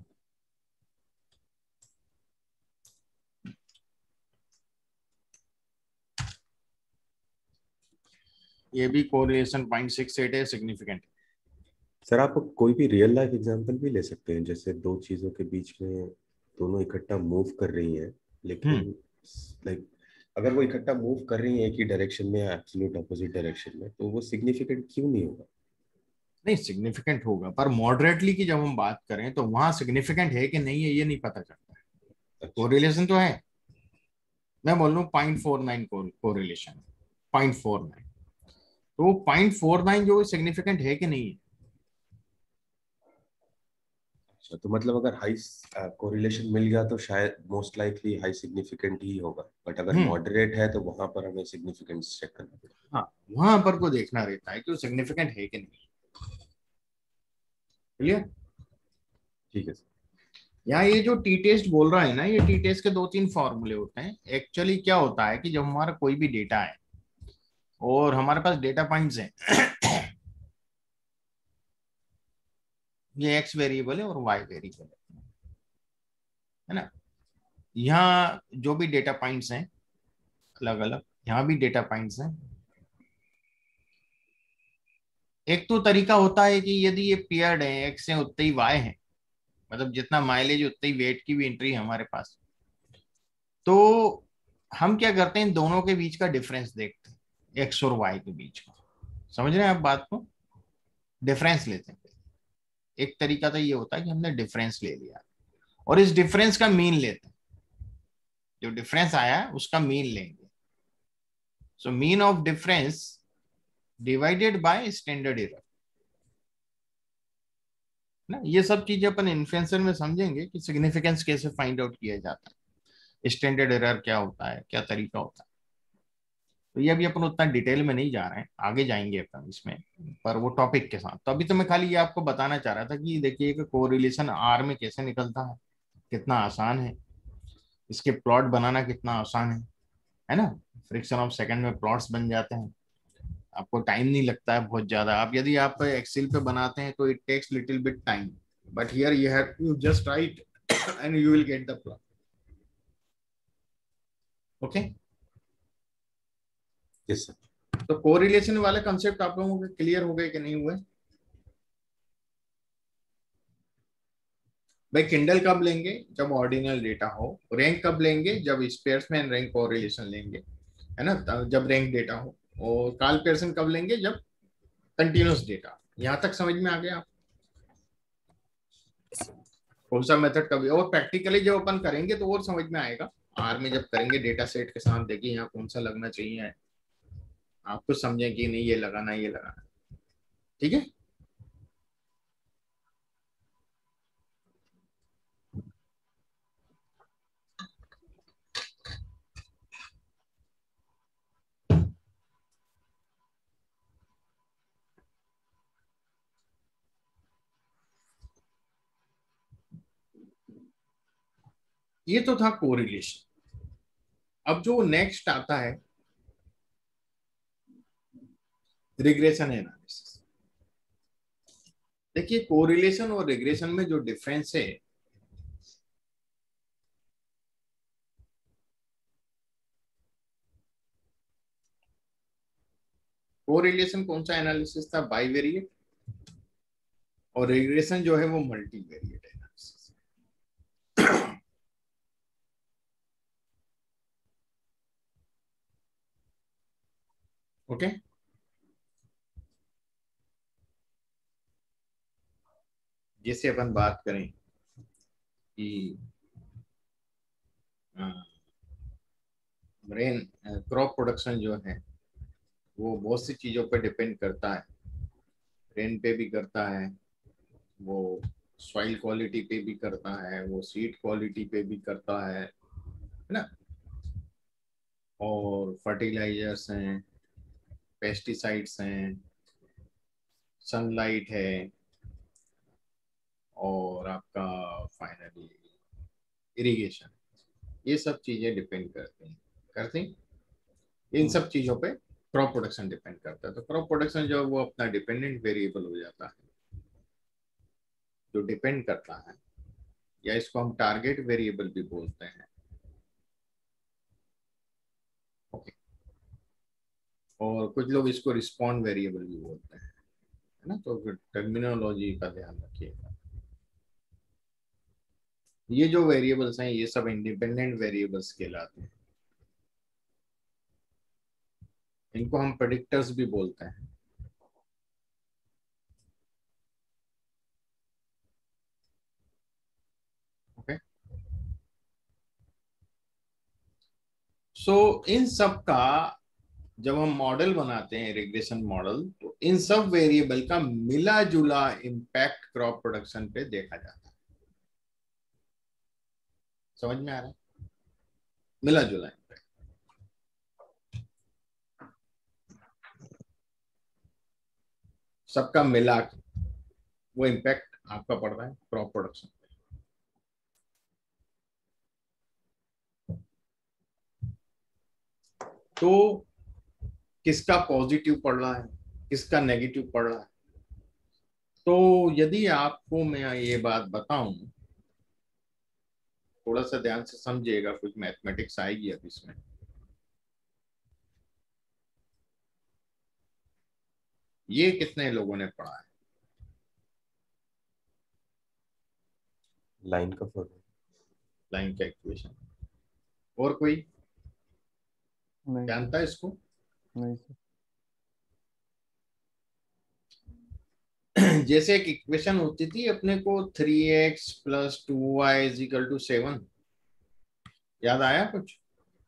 ये भी कोरिलेशन 0.68 है, सिग्निफिकेंट। सर आप कोई भी रियल लाइफ एग्जांपल भी ले सकते हैं, जैसे दो चीजों के बीच में दोनों इकट्ठा मूव कर रही हैं, लेकिन लाइक अगर वो इकट्ठा मूव कर रही हैं एक ही डायरेक्शन में, एब्सोल्यूट ऑपोजिट डायरेक्शन में, तो वो सिग्निफिकेंट क्यों नहीं होगा? नहीं, सिग्निफिकेंट होगा, पर मॉडरेटली की जब हम बात करें तो वहां सिग्निफिकेंट है कि नहीं है ये नहीं पता चलता है। अच्छा। कोरिलेशन तो है, मैं बोल रहा हूँ 0.49 कोरिलेशन, 0.49, तो 0.49 जो सिग्निफिकेंट है कि नहीं है। अच्छा, तो मतलब अगर हाई कोरिलेशन मिल गया तो शायद मोस्ट लाइकली हाई सिग्निफिकेंट ही होगा, बट अगर हम्म मॉडरेट है तो वहां पर हमें सिग्निफिकेंस चेक करना पड़ेगा। हाँ, वहां पर को देखना रहता है कि वो सिग्निफिकेंट है कि नहीं। क्लियर? ठीक है सर। यहाँ ये जो टी टेस्ट बोल रहा है ना, ये टी टेस्ट के दो तीन फॉर्मूले होते हैं। एक्चुअली क्या होता है कि जब हमारा कोई भी डेटा है और हमारे पास डेटा पॉइंट्स हैं ये एक्स वेरिएबल है और वाई वेरिएबल है ना। यहाँ जो भी डेटा पॉइंट्स हैं अलग अलग, यहाँ भी डेटा पॉइंट्स हैं। एक तो तरीका होता है कि यदि ये पेयर्ड है, एक्स है उतने ही वाई है, मतलब जितना माइलेज उतनी ही वेट की भी एंट्री है हमारे पास, तो हम क्या करते हैं, इन दोनों के बीच का डिफरेंस देखते हैं, एक्स और वाई के बीच का। समझ रहे हैं आप बात को? डिफरेंस लेते हैं। एक तरीका तो ये होता है कि हमने डिफरेंस ले लिया और इस डिफरेंस का मीन लेते हैं, जो डिफरेंस आया है उसका मीन लेंगे। So mean of difference divided by standard error ना। ये सब चीजें अपन इन्फ्लुएंसर में समझेंगे कि सिग्निफिकेंस कैसे फाइंड आउट किया जाता है, स्टैंडर्ड एरर क्या होता है, क्या तरीका होता है। तो ये अभी अपन उतना डिटेल में नहीं जा रहे हैं, आगे जाएंगे अपन इसमें, पर वो टॉपिक के साथ। तो अभी तो मैं खाली ये आपको बताना चाह रहा था कि देखिए कि कोरिलेशन आर में कैसे निकलता है, कितना आसान है, इसके प्लॉट बनाना कितना आसान है ना। फ्रिक्शन ऑफ सेकंड में प्लॉट्स बन जाते हैं, आपको टाइम नहीं लगता है बहुत ज्यादा। आप यदि आप एक्सेल पे बनाते हैं तो it takes little bit time, but here you have to just write and you will get the plot. Okay, yes sir. तो कोरिलेशन वाले कंसेप्ट आप लोगों के क्लियर हो गए कि नहीं हुए? भाई किंडल कब लेंगे? जब ऑर्डिनल डेटा हो। रैंक कब लेंगे? जब स्पेयर्समैन रैंक कोरिलेशन लेंगे, है ना, जब रैंक डेटा हो। और कार्ल पियर्सन कब लेंगे? जब कंटिन्यूस डेटा। यहां तक समझ में आ गया? कौन सा मेथड कभी, और प्रैक्टिकली जब अपन करेंगे तो और समझ में आएगा। आर में जब करेंगे डेटा सेट के साथ, देखिए यहाँ कौन सा लगना चाहिए, आप कुछ समझें कि नहीं ये लगाना ये लगाना। ठीक है? ये तो था कोरिलेशन। अब जो नेक्स्ट आता है रिग्रेशन एनालिसिस। देखिए कोरिलेशन और रिग्रेशन में जो डिफरेंस है, कोरिलेशन कौन सा एनालिसिस था? बाइवेरिएट। और रिग्रेशन जो है वो मल्टीवेरिएट एनालिसिस। ओके, जैसे अपन बात करें कि रेन क्रॉप प्रोडक्शन जो है वो बहुत सी चीजों पर डिपेंड करता है। रेन पे भी करता है, वो सॉइल क्वालिटी पे भी करता है, वो सीड क्वालिटी पे भी करता है ना, और फर्टिलाइजर्स हैं, पेस्टिसाइड्स हैं, सनलाइट है, और आपका फाइनली इरिगेशन, ये सब चीजें डिपेंड करती हैं। इन सब चीजों पे क्रॉप प्रोडक्शन डिपेंड करता है। तो क्रॉप प्रोडक्शन जो है वो अपना डिपेंडेंट वेरिएबल हो जाता है, जो डिपेंड करता है, या इसको हम टारगेट वेरिएबल भी बोलते हैं। ओके, और कुछ लोग इसको रिस्पॉन्ड वेरिएबल भी बोलते हैं, है ना। तो टर्मिनोलॉजी का ध्यान रखिएगा। ये जो वेरिएबल्स हैं ये सब इंडिपेंडेंट वेरिएबल्स कहलाते हैं। इनको हम प्रेडिक्टर्स भी बोलते हैं। ओके, सो इन सब का जब हम मॉडल बनाते हैं, रिग्रेशन मॉडल, तो इन सब वेरिएबल का मिला जुला इम्पैक्ट क्रॉप प्रोडक्शन पे देखा जाता है। समझ में आ रहा है? मिला जुला इम्पैक्ट। सबका मिला के वो इम्पैक्ट आपका पड़ रहा है क्रॉप प्रोडक्शन पे। तो किसका पॉजिटिव पड़ रहा है, किसका नेगेटिव पड़ रहा है। तो यदि आपको मैं ये बात बताऊं, थोड़ा सा ध्यान से समझिएगा, कुछ मैथमेटिक्स आएगी अब इसमें। ये कितने लोगों ने पढ़ा है? लाइन का फॉर्मूला। लाइन का इक्वेशन। और कोई नहीं जानता है इसको? नहीं सर। जैसे एक इक्वेशन होती थी अपने को 3x + 2y = 7, याद आया कुछ?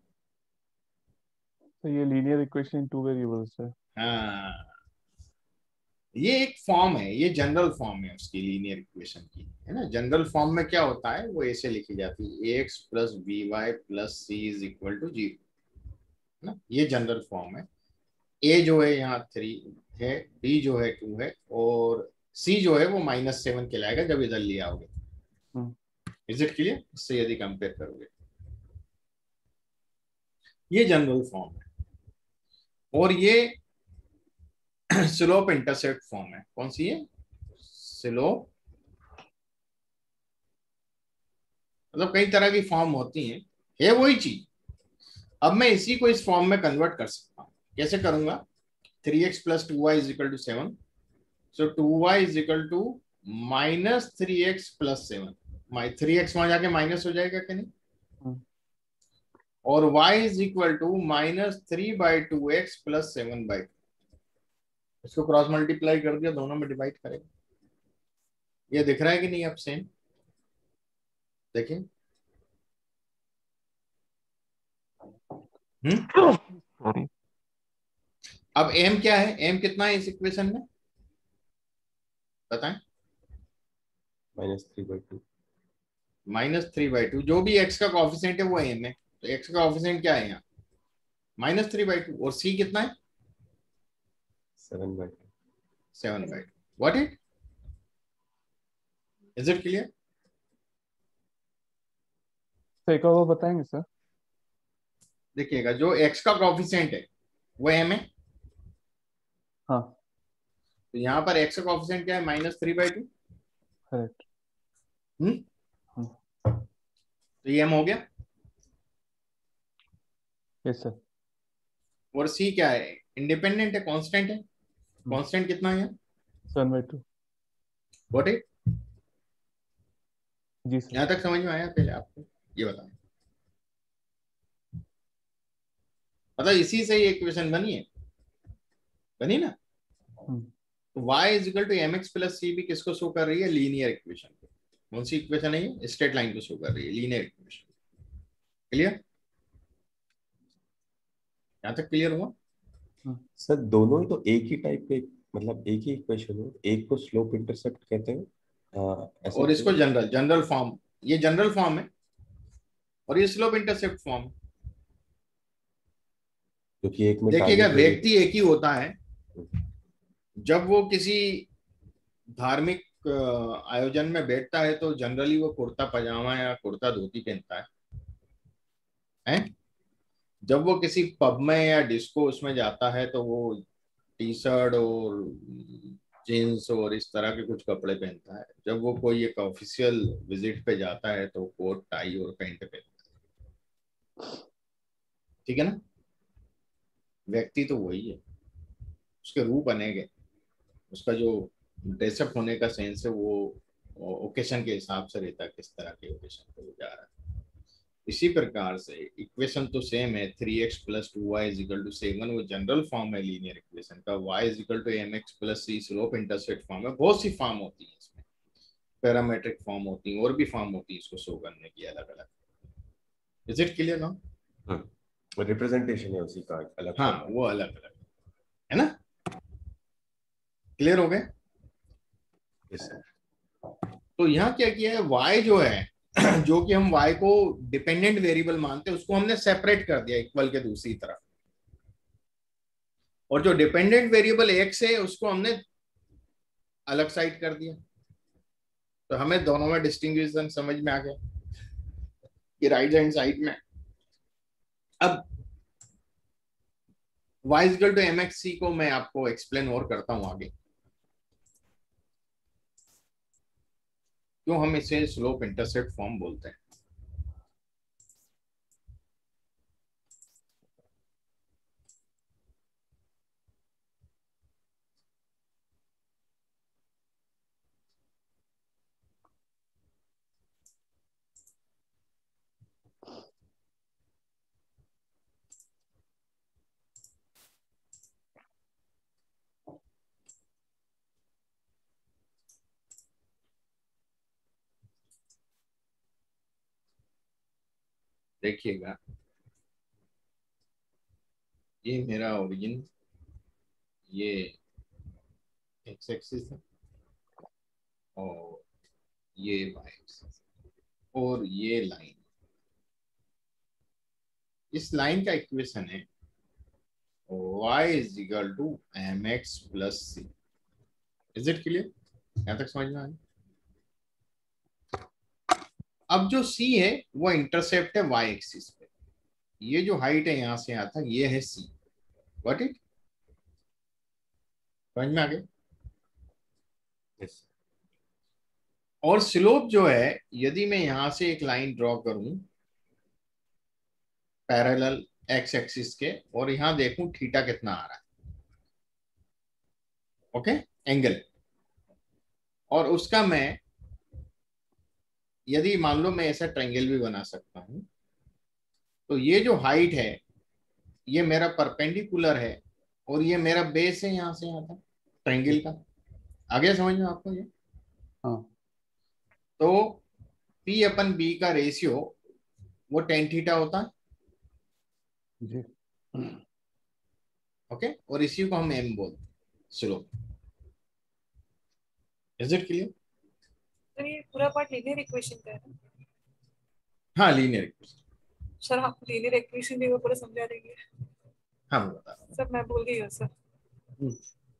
तो ये linear equation in two variables है। हाँ, ये एक फॉर्म है, ये जनरल फॉर्म है उसकी, लीनियर इक्वेशन की, है ना। जनरल फॉर्म में क्या होता है, वो ऐसे लिखी जाती है, ax + by + c = 0, ना। ये जनरल फॉर्म है। a जो है यहाँ 3 है, b जो है 2 है, और c जो है वो -7 कहलाएगा जब इधर ले आओगे। हम्म। Is it clear? इससे यदि कंपेयर करोगे, ये जनरल फॉर्म है। और ये स्लोप इंटरसेप्ट फॉर्म है। कौन सी है? स्लोप, मतलब कई तरह की फॉर्म होती हैं, है वही चीज। अब मैं इसी को इस फॉर्म में कन्वर्ट कर सकता हूं। कैसे करूंगा? 3x + 2y = 7, सो 2y = -3x + 7। 3x वहां जाके माइनस हो जाएगा कि नहीं? हम्म। और y = -3/2x + 7/2। इसको क्रॉस मल्टीप्लाई कर दिया, दोनों में डिवाइड करेगा। ये दिख रहा है कि नहीं अब? सेम देखिए। सॉरी। अब m क्या है? m कितना है इस इक्वेशन में बताएं? -3/2। -3/2। जो भी x का कोएफिशिएंट है वो m है। तो x का कोएफिशिएंट क्या है यहाँ? -3/2। और c कितना है? 7/2। 7/2। What it? Is it clear? तो एक और वो बताएंगे सर? देखिएगा, जो x का कोएफिशिएंट है वो m है। हाँ तो यहाँ पर x का कोएफिशिएंट क्या है? -3/2। करेक्ट। Hmm, hmm. तो ये m हो गया। Yes sir. और c क्या है? इंडिपेंडेंट है, कांस्टेंट है। कांस्टेंट कितना है? 7/2। What it? जी सर। यहाँ तक समझ में आया? पहले आपको ये बताएं। मतलब इसी से ही इक्वेशन बनी है, बनी ना। हम्म। तो y = mx + c भी किसको शो कर रही है? लीनियर इक्वेशन को। कौन सी इक्वेशन है ये? स्ट्रेट लाइन को शो कर रही है, लीनियर इक्वेशन। क्लियर? यहाँ तक क्लियर हुआ? सर दोनों ही तो एक ही टाइप के, मतलब एक ही इक्वेशन हो, एक को स्लोप इंटरसेप्ट कहते हैं हाँ ऐसा और इसको तो- जनरल फॉर्म, ये जनरल फॉर्म है और ये स्लोप इंटरसेप्ट फॉर्म है। क्योंकि एक में देखिएगा टारगेट व्यक्ति एक ही होता है, जब वो किसी धार्मिक आयोजन में बैठता है तो जनरली वो कुर्ता पजामा या कुर्ता धोती पहनता है। जब वो किसी पब में या डिस्को उसमें जाता है तो वो टी शर्ट और जीन्स और इस तरह के कुछ कपड़े पहनता है। जब वो कोई एक ऑफिशियल विजिट पे जाता है तो कोट टाई और पैंट पहनता है। ठीक है ना? व्यक्ति तो वही है, उसके रूप अनेक है, उसका जो ड्रेसअप होने का सेंस है वो ओकेशन के हिसाब से रहता है, किस तरह के ओकेशन पे वो जा रहा है। इसी प्रकार से इक्वेशन तो सेम है, 3x plus 2y is equal to 7, वो जनरल फॉर्म है लीनियर इक्वेशन का। y is equal to mx plus c slope intercept form है। बहुत सी फॉर्म होती है इसमें, पैरामेट्रिक फॉर्म होती है और भी फॉर्म होती है इसको शो करने की अलग अलग। Is it clear now? Representation है उसी का अलग हाँ form है। वो अलग अलग है ना? क्लियर हो गए? Yes, sir. तो यहाँ क्या किया है, y जो है जो कि हम y को डिपेंडेंट वेरिएबल मानते हैं उसको हमने सेपरेट कर दिया इक्वल के दूसरी तरफ, और जो डिपेंडेंट वेरिएबल x है उसको हमने अलग साइड कर दिया। तो हमें दोनों में डिस्टिंग्विशन समझ में आ गया कि राइट हैंड साइड में अब y इक्वल टू mxc को मैं आपको एक्सप्लेन और करता हूं आगे, क्यों हम इसे स्लोप इंटरसेप्ट फॉर्म बोलते हैं। देखिएगा ये मेरा ओरिजिन, ये एक्स एक्सिस है और ये वाई एक्सिस और ये लाइन, इस लाइन का इक्वेशन है y is equal to mx plus c। Is it clear? यहां तक समझ में आया? अब जो c है वो इंटरसेप्ट है y एक्सिस पे, ये जो हाइट है यहां से यहां तक ये है c। What it? समझ में आ गया? Yes. और स्लोप जो है, यदि मैं यहां से एक लाइन ड्रॉ करूं पैरेलल एक्स एक्सिस के और यहां देखूं थीटा कितना आ रहा है, ओके, एंगल, और उसका मैं यदि मान लो मैं ऐसा ट्रायंगल भी बना सकता हूं, तो ये जो हाइट है ये मेरा परपेंडिकुलर है और ये मेरा बेस है यहां से यहां तक ट्रायंगल का। आगे समझ में आपको ये? हाँ तो P अपन B का रेशियो वो tan थीटा होता है, जी। ओके, और इसी को हम m बोलते हैं स्लोप। Is it clear? तो ये पूरा पार्ट लीनियर इक्वेशन का है ना? हाँ लीनियर इक्वेशन। सर आप लीनियर इक्वेशन भी वो पूरा समझा देंगे? हाँ मैं बता रहा सर मैं भूल गई हूँ सर। हूँ।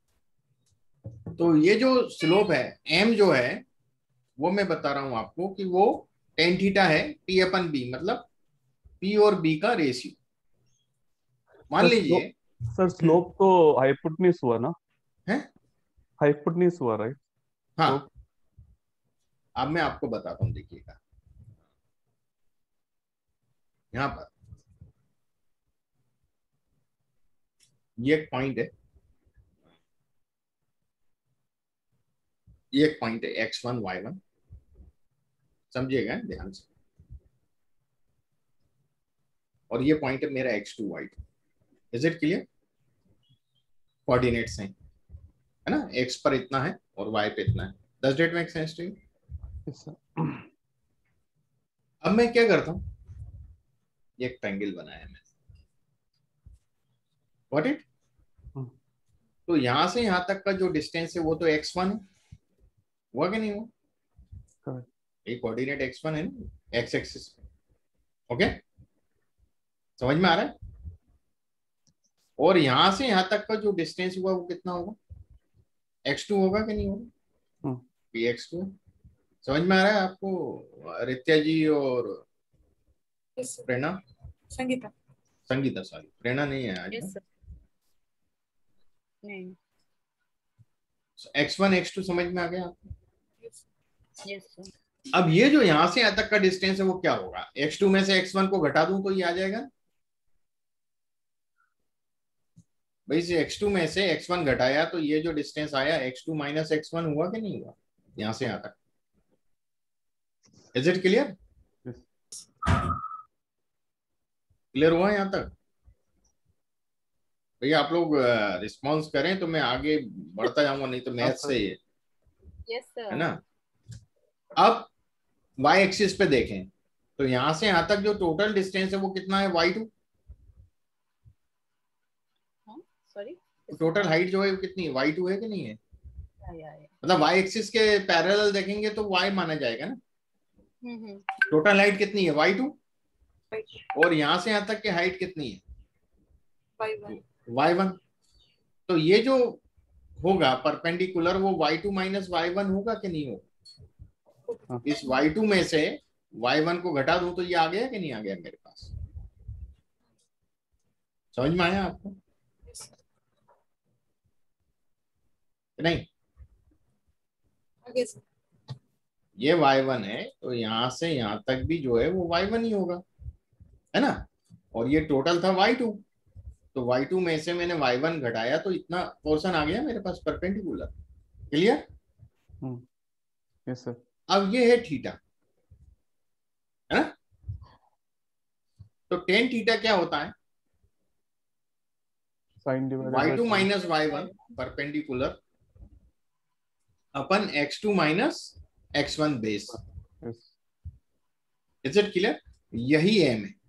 तो ये जो स्लोप है m जो है वो मैं बता रहा हूं आपको कि वो tan थीटा है P अपन B, मतलब P और B का रेशियो। मान सर लीजिए सर स्लोप तो हाइपोटेन्यूज हुआ ना? है, हाइपोटेन्यूज हुआ राइट? हाँ स्लोप। अब मैं आपको बताता हूं, देखिएगा यहां पर ये एक पॉइंट है, ये एक पॉइंट है x1 y1, समझिएगा ध्यान से, और ये पॉइंट है मेरा x2 y2। Is it clear? Coordinates हैं, है ना, x पर इतना है और y पे इतना है। Does that make sense to you? Yes, sir. अब मैं क्या करता हूं, ये एक ट्रायंगल बनाया मैंने, व्हाट इट, हम्म, तो यहां से यहां तक का जो डिस्टेंस है वो तो x1 है, हुआ कि नहीं हुआ? Correct. ये कोऑर्डिनेट x1 है ना, x एक्सिस। ओके, समझ में आ रहा है? और यहां से यहां तक का जो डिस्टेंस हुआ वो कितना होगा? x2 होगा कि नहीं होगा? px2। समझ में आ रहा है आपको रित्या जी और Yes, sir. Prerna? Sangeeta. Sangeeta, sorry, Prerna नहीं है आज। Yes, sir. नहीं। x1 x2 समझ में आ गया आपको? Yes. Yes, sir. अब ये जो यहां से यहां तक का डिस्टेंस है वो क्या होगा? x2 में से x1 को घटा दूं तो ये आ जाएगा भाई। से x2 में से x1 घटाया तो ये जो डिस्टेंस आया x2 माइनस x1 हुआ कि नहीं हुआ यहां से यहां तक? Is it clear? क्लियर हुआ यहां तक? भैया आप लोग रिस्पॉन्स करें तो मैं आगे बढ़ता जाऊंगा, नहीं तो मैथ से ये Yes, sir. है ना। अब y एक्सिस पे देखें तो यहां से यहां तक जो टोटल डिस्टेंस है वो कितना है? y2। Sorry. टोटल हाइट जो है वो कितनी है? y2 है कि नहीं है? Yeah. मतलब y एक्सिस के पैरेलल देखेंगे तो y माना जाएगा ना। Mm-hmm. टोटल हाइट कितनी है? y2। Right. और यहां से यहां तक की हाइट कितनी है? Y1. y1। तो ये जो होगा परपेंडिकुलर वो y2 माइनस y1 होगा कि नहीं होगा? इस y2 में से y1 को घटा दूं तो ये आ गया कि नहीं आ गया मेरे पास? समझ में आया आपको नहीं? आगे से। ये y1 है तो यहां से यहां तक भी जो है वो y1 ही होगा, है ना। और ये टोटल था y2, तो y2 में से मैंने y1 घटाया तो इतना पोर्शन आ गया मेरे पास परपेंडिकुलर। क्लियर? Yes sir. अब ये है थीटा, है ना। तो टेन थीटा क्या होता है? Sine divided y2 minus y1 perpendicular अपन x2 minus x1 base. Is it clear? यही एम है।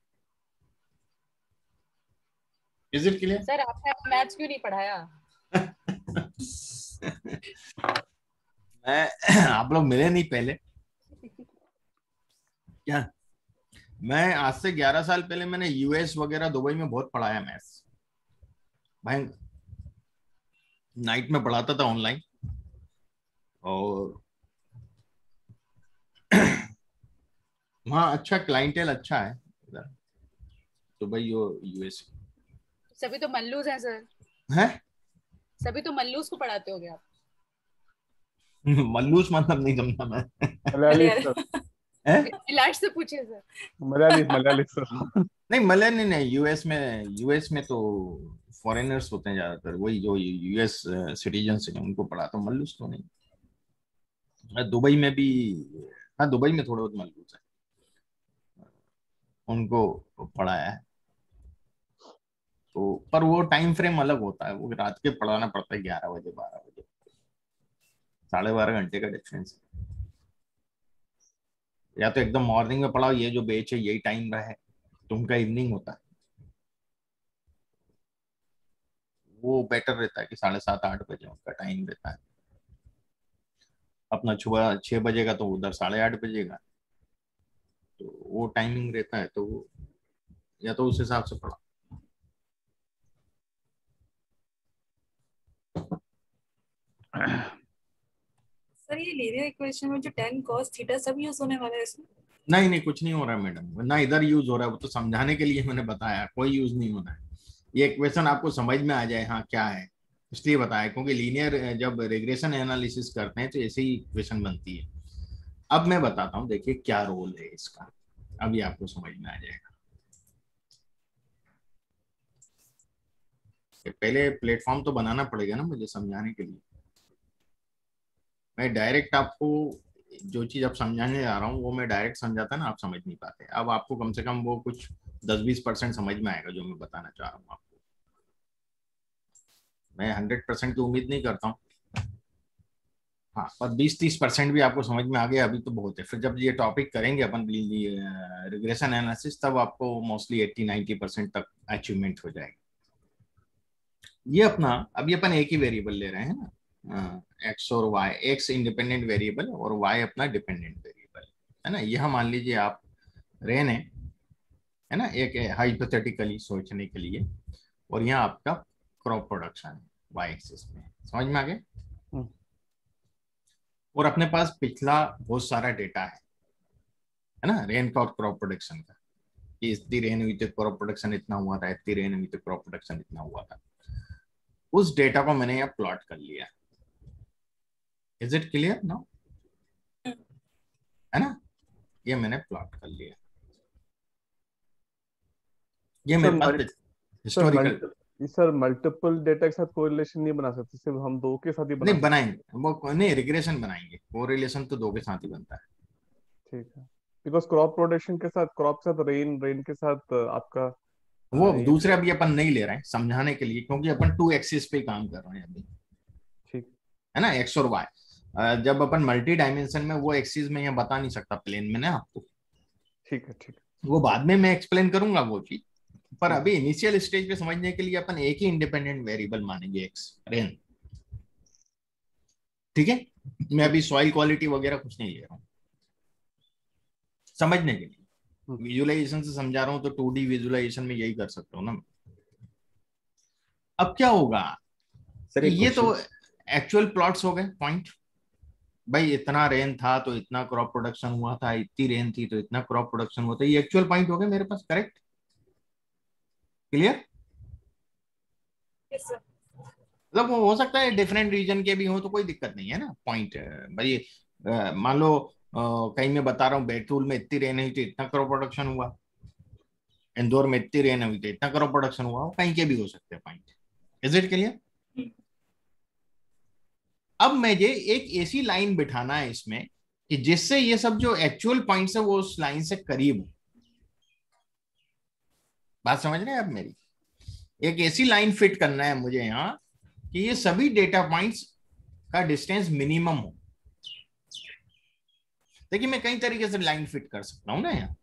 Is it clear? सर आपने मैथ्स क्यों नहीं पढ़ाया? मैं आप लोग मिले नहीं पहले क्या? मैं आज से 11 साल पहले मैंने यूएस वगैरह दुबई में बहुत पढ़ाया मैथ्स भाई। नाइट में पढ़ाता था ऑनलाइन, और वहाँ अच्छा क्लाइंटेल अच्छा है इधर दुबई और यूएस। सभी तो मल्लूस हैं सर। हैं? सभी तो मल्लूस को पढ़ाते होगे आप। मल्लूस मतलब नहीं समझा मैं। मलयाली सर। इलाज से पूछिए सर। मलयाली सर। नहीं मलयाली नहीं, यूएस में तो फॉरेनर्स होते हैं ज्यादातर, वही जो यूएस सिटीजन्स हैं उनको पढ़ाता हूँ, मल्लूस तो नहीं। दुबई में भी, हाँ दुबई में थोड़े बहुत मल्लूस है, उनको पढ़ाया है। तो पर वो टाइम फ्रेम अलग होता है, वो रात के पढ़ाना पड़ता है 11 बजे 12 बजे, 12.5 घंटे का डिफरेंस। या तो एकदम मॉर्निंग में पढ़ाओ, ये जो बैच है यही टाइम रहा है, तो उनका इवनिंग होता है, वो बेटर रहता है कि 7:30 8 बजे उनका टाइम रहता है। अपना सुबह 6 बजे का तो उधर 8:30 बजे का, तो वो टाइमिंग रहता है, तो वो या तो उस हिसाब से पढ़ा। सर ये लीनियर इक्वेशन में जो tan cos थीटा सब यूज होने वाला है इसमें? नहीं कुछ नहीं हो रहा है मैडम, ना इधर यूज हो रहा है, वो तो समझाने के लिए मैंने बताया, कोई यूज नहीं होना है। ये इक्वेशन आपको समझ में आ जाए हाँ क्या है, इसलिए बताया, क्योंकि लीनियर जब रिग्रेशन एनालिसिस करते हैं तो ऐसे ही इक्वेशन बनती है। अब मैं बताता हूँ, देखिए क्या रोल है इसका, अभी आपको समझ में आ जाएगा। पहले प्लेटफॉर्म तो बनाना पड़ेगा ना मुझे समझाने के लिए। मैं डायरेक्ट आपको जो चीज आप समझाने जा रहा हूँ वो मैं डायरेक्ट समझाता ना, आप समझ नहीं पाते। अब आपको कम से कम वो कुछ 10-20% समझ में आएगा जो मैं बताना चाह रहा हूँ आपको। मैं 100% की उम्मीद नहीं करता हूँ, हाँ, पर 20-30% भी आपको समझ में आ गया अभी तो बहुत है। फिर जब ये टॉपिक करेंगे अपन रिग्रेशन एनालिसिस, तब आपको मोस्टली 80-90% तक अचीवमेंट हो जाएगी। ये अपना अभी अपन एक ही वेरिएबल ले रहे हैं ना, एक्स और वाई, एक्स इंडिपेंडेंट वेरिएबल और वाई अपना डिपेंडेंट वेरिएबल है ना। यह मान लीजिए आप रेन है ना, एक हाइपोथेटिकली सोचने के लिए, और यहाँ आपका क्रॉप प्रोडक्शन है वाई एक्सिस में। समझ में आ गया? और अपने पास पिछला बहुत सारा डेटा है ना, रेन का और क्रॉप प्रोडक्शन का, कि इतनी रेन हुई तो क्रॉप प्रोडक्शन इतना हुआ था, इतनी रेन हुई तो क्रॉप प्रोडक्शन इतना हुआ था। उस डेटा को मैंने यहाँ प्लॉट कर लिया। Is it clear now? है ना, ये मैंने प्लॉट कर लिया। ये मेरे पास हिस्टोरिकल। सर मल्टीपल डेटा के साथ कोरिलेशन नहीं बना सकते, सिर्फ हम दो के साथ ही बना नहीं बनाएंगे वो, नहीं रिग्रेशन बनाएंगे, कोरिलेशन तो दो के साथ ही बनता है। ठीक है, बिकॉज क्रॉप प्रोडक्शन के साथ, क्रॉप के साथ रेन, रेन के साथ आपका वो दूसरे अभी अपन नहीं ले रहे हैं समझाने के लिए, क्योंकि अपन 2 एक्सिस पे काम कर रहे हैं अभी। ठीक है ना, एक्स और वाई। जब अपन मल्टी डायमेंशन में, वो एक्सिस में यहाँ बता नहीं सकता प्लेन में ना आपको। ठीक है, ठीक है, वो बाद में मैं एक्सप्लेन करूंगा वो चीज, पर अभी इनिशियल स्टेज पे समझने के लिए अपन एक ही इंडिपेंडेंट वेरिएबल मानेंगे, एक्स रेन। ठीक है, मैं अभी सॉइल क्वालिटी वगैरह कुछ नहीं ले रहा हूँ समझने के लिए। विजुअलाइजेशन से समझा रहा हूँ तो 2D विजुअलाइजेशन में यही कर सकता हूँ ना। अब क्या होगा सर, ये तो एक्चुअल प्लॉट्स हो गए पॉइंट। भाई इतना रेन था तो इतना क्रॉप प्रोडक्शन हुआ था, इतनी रेन थी तो इतना क्रॉप प्रोडक्शन हुआ था, ये एक्चुअल पॉइंट हो गए मेरे पास। करेक्ट? क्लियर? Yes, sir. मतलब वो हो सकता है डिफरेंट रीजन के भी हो तो कोई दिक्कत नहीं है ना पॉइंट। भाई मान लो कहीं मैं बता रहा हूँ बैतूल में इतनी रेन हुई तो इतना क्रॉप प्रोडक्शन हुआ, इंदौर में इतनी रेन हुई तो इतना क्रॉप प्रोडक्शन हुआ, कहीं के भी हो सकते हैं पॉइंट। Is it clear? अब मुझे एक ऐसी लाइन बिठाना है इसमें कि जिससे ये सब जो एक्चुअल पॉइंट्स है वो उस लाइन से करीब हो। बात समझ रहे हैं आप मेरी? एक ऐसी लाइन फिट करना है मुझे यहाँ कि ये सभी डेटा पॉइंट्स का डिस्टेंस मिनिमम हो। देखिए मैं कई तरीके से लाइन फिट कर सकता हूं ना यहाँ।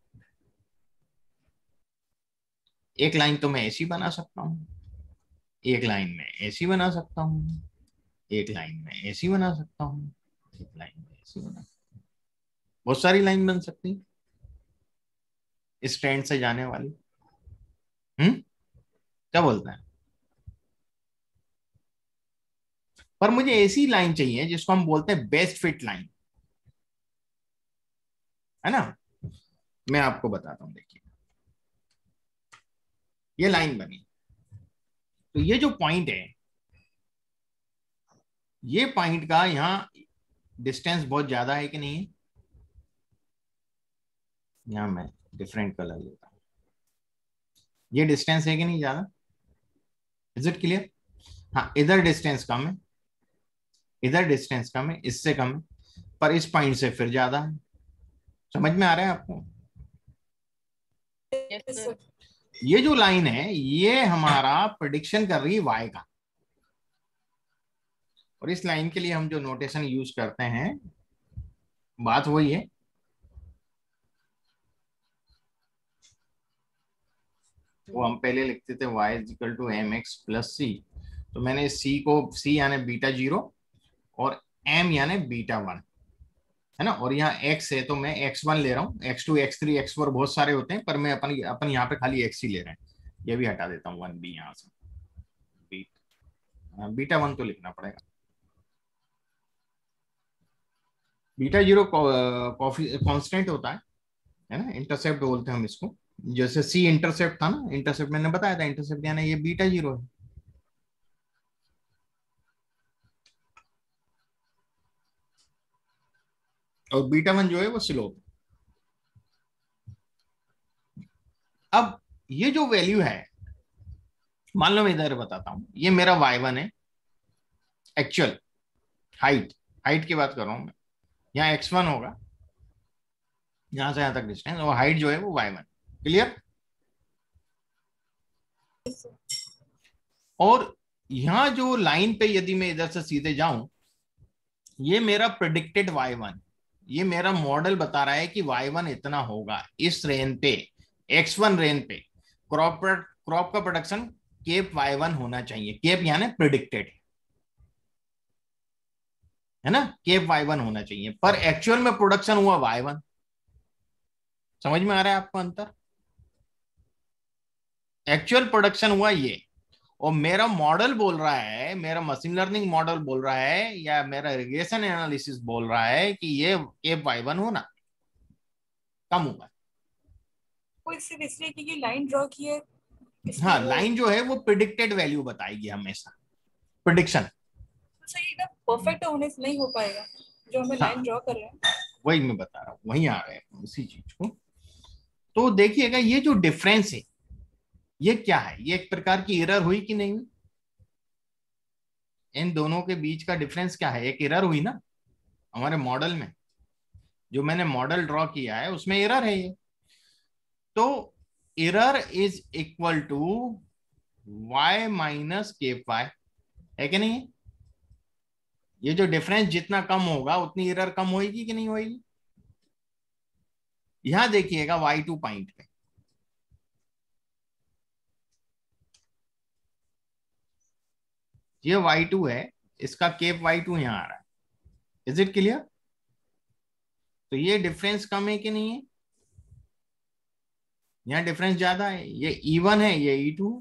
एक लाइन तो मैं ऐसी बना सकता हूं, एक लाइन में ऐसी बना सकता हूं, एक लाइन में ऐसी बना सकता हूं, एक लाइन में ऐसी बना सकता हूं। बहुत सारी लाइन बन सकती है इस ट्रेंड से जाने वाली। क्या बोलता है? पर मुझे ऐसी लाइन चाहिए जिसको हम बोलते हैं बेस्ट फिट लाइन, है ना। मैं आपको बताता हूं, देखिए ये लाइन बनी तो ये जो पॉइंट है, ये पॉइंट का यहाँ डिस्टेंस बहुत ज्यादा है कि नहीं है? यहाँ मैं डिफरेंट कलर लेता हूं, ये डिस्टेंस है कि नहीं ज्यादा? Is it clear? हाँ, इधर डिस्टेंस कम है, इधर डिस्टेंस कम है, इससे कम है, पर इस पॉइंट से फिर ज्यादा है। समझ में आ रहा है आपको? Yes, sir. ये जो लाइन है ये हमारा प्रेडिक्शन कर रही है वाई का, और इस लाइन के लिए हम जो नोटेशन यूज करते हैं बात वही है। वो हम पहले लिखते थे y is equal to m x plus c, तो मैंने c को, c यानी बीटा 0 और m यानी बीटा 1, है ना। और यहाँ x है तो मैं x1 ले रहा हूँ, x2 x3 x4 बहुत सारे होते हैं, पर मैं अपन यहाँ पे खाली x ही ले रहे हैं। ये भी हटा देता हूँ 1b यहाँ से, बीटा 1 तो लिखना पड़ेगा। बीटा 0 कांस्टेंट होता है ना, इंटरसेप्ट बोलते हैं हम इसको। जैसे सी इंटरसेप्ट था ना, इंटरसेप्ट मैंने बताया था, इंटरसेप्ट यानी ये बीटा 0 है। और बीटा 1 जो है वो स्लोप। अब ये जो वैल्यू है, मान लो मैं इधर बताता हूं, ये मेरा y1 है एक्चुअल हाइट, हाइट की बात कर रहा हूं मैं। यहाँ x1 होगा, यहां से यहां तक डिस्टेंस, और हाइट जो है वो y1। क्लियर? और यहां जो लाइन पे यदि मैं इधर से सीधे जाऊं, ये मेरा प्रेडिक्टेड y1, ये मेरा मॉडल बता रहा है कि y1 इतना होगा इस रेन पे, x1 रेन पे क्रॉप का प्रोडक्शन केप y1 होना चाहिए। केप यानी प्रेडिक्टेड। है ना, केप y1 होना चाहिए, पर एक्चुअल में प्रोडक्शन हुआ y1। समझ में आ रहा है आपको अंतर? एक्चुअल प्रोडक्शन हुआ ये, और मेरा मॉडल बोल रहा है, मेरा मशीन लर्निंग मॉडल बोल रहा है या मेरा रिग्रेशन एनालिसिस बोल रहा है कि ये केप y1 होना कम हुआ। वो सिर्फ इसलिए कि ये लाइन ड्रॉ की है, इसलिए हाँ, वो लाइन जो है वो प्रिडिक्टेड वैल्यू बताएगी हमेशा, प्रिडिक्शन। सही एकदम परफेक्ट होने से नहीं हो पाएगा जो हमें लाइन हाँ, ड्रॉ कर रहे हैं। वही मैं बता रहा हूँ, वही आ रहे हैं उसी चीज को। तो देखिएगा ये जो डिफरेंस है ये क्या है, ये एक प्रकार की एरर हुई कि नहीं हुई? इन दोनों के बीच का डिफरेंस क्या है? एक एरर हुई ना हमारे मॉडल में, जो मैंने मॉडल ड्रॉ किया है उसमें एरर है ये। तो error is equal to y minus cap y, है कि नहीं? ये जो डिफरेंस जितना कम होगा उतनी एरर कम होगी कि नहीं होगी? यहां देखिएगा y2 पॉइंट पे, ये y2 है, इसका केप y2 यहां आ रहा है। Is it clear? तो ये डिफरेंस कम है कि नहीं है? यहाँ डिफरेंस ज्यादा है, ये E1 है, ये E2।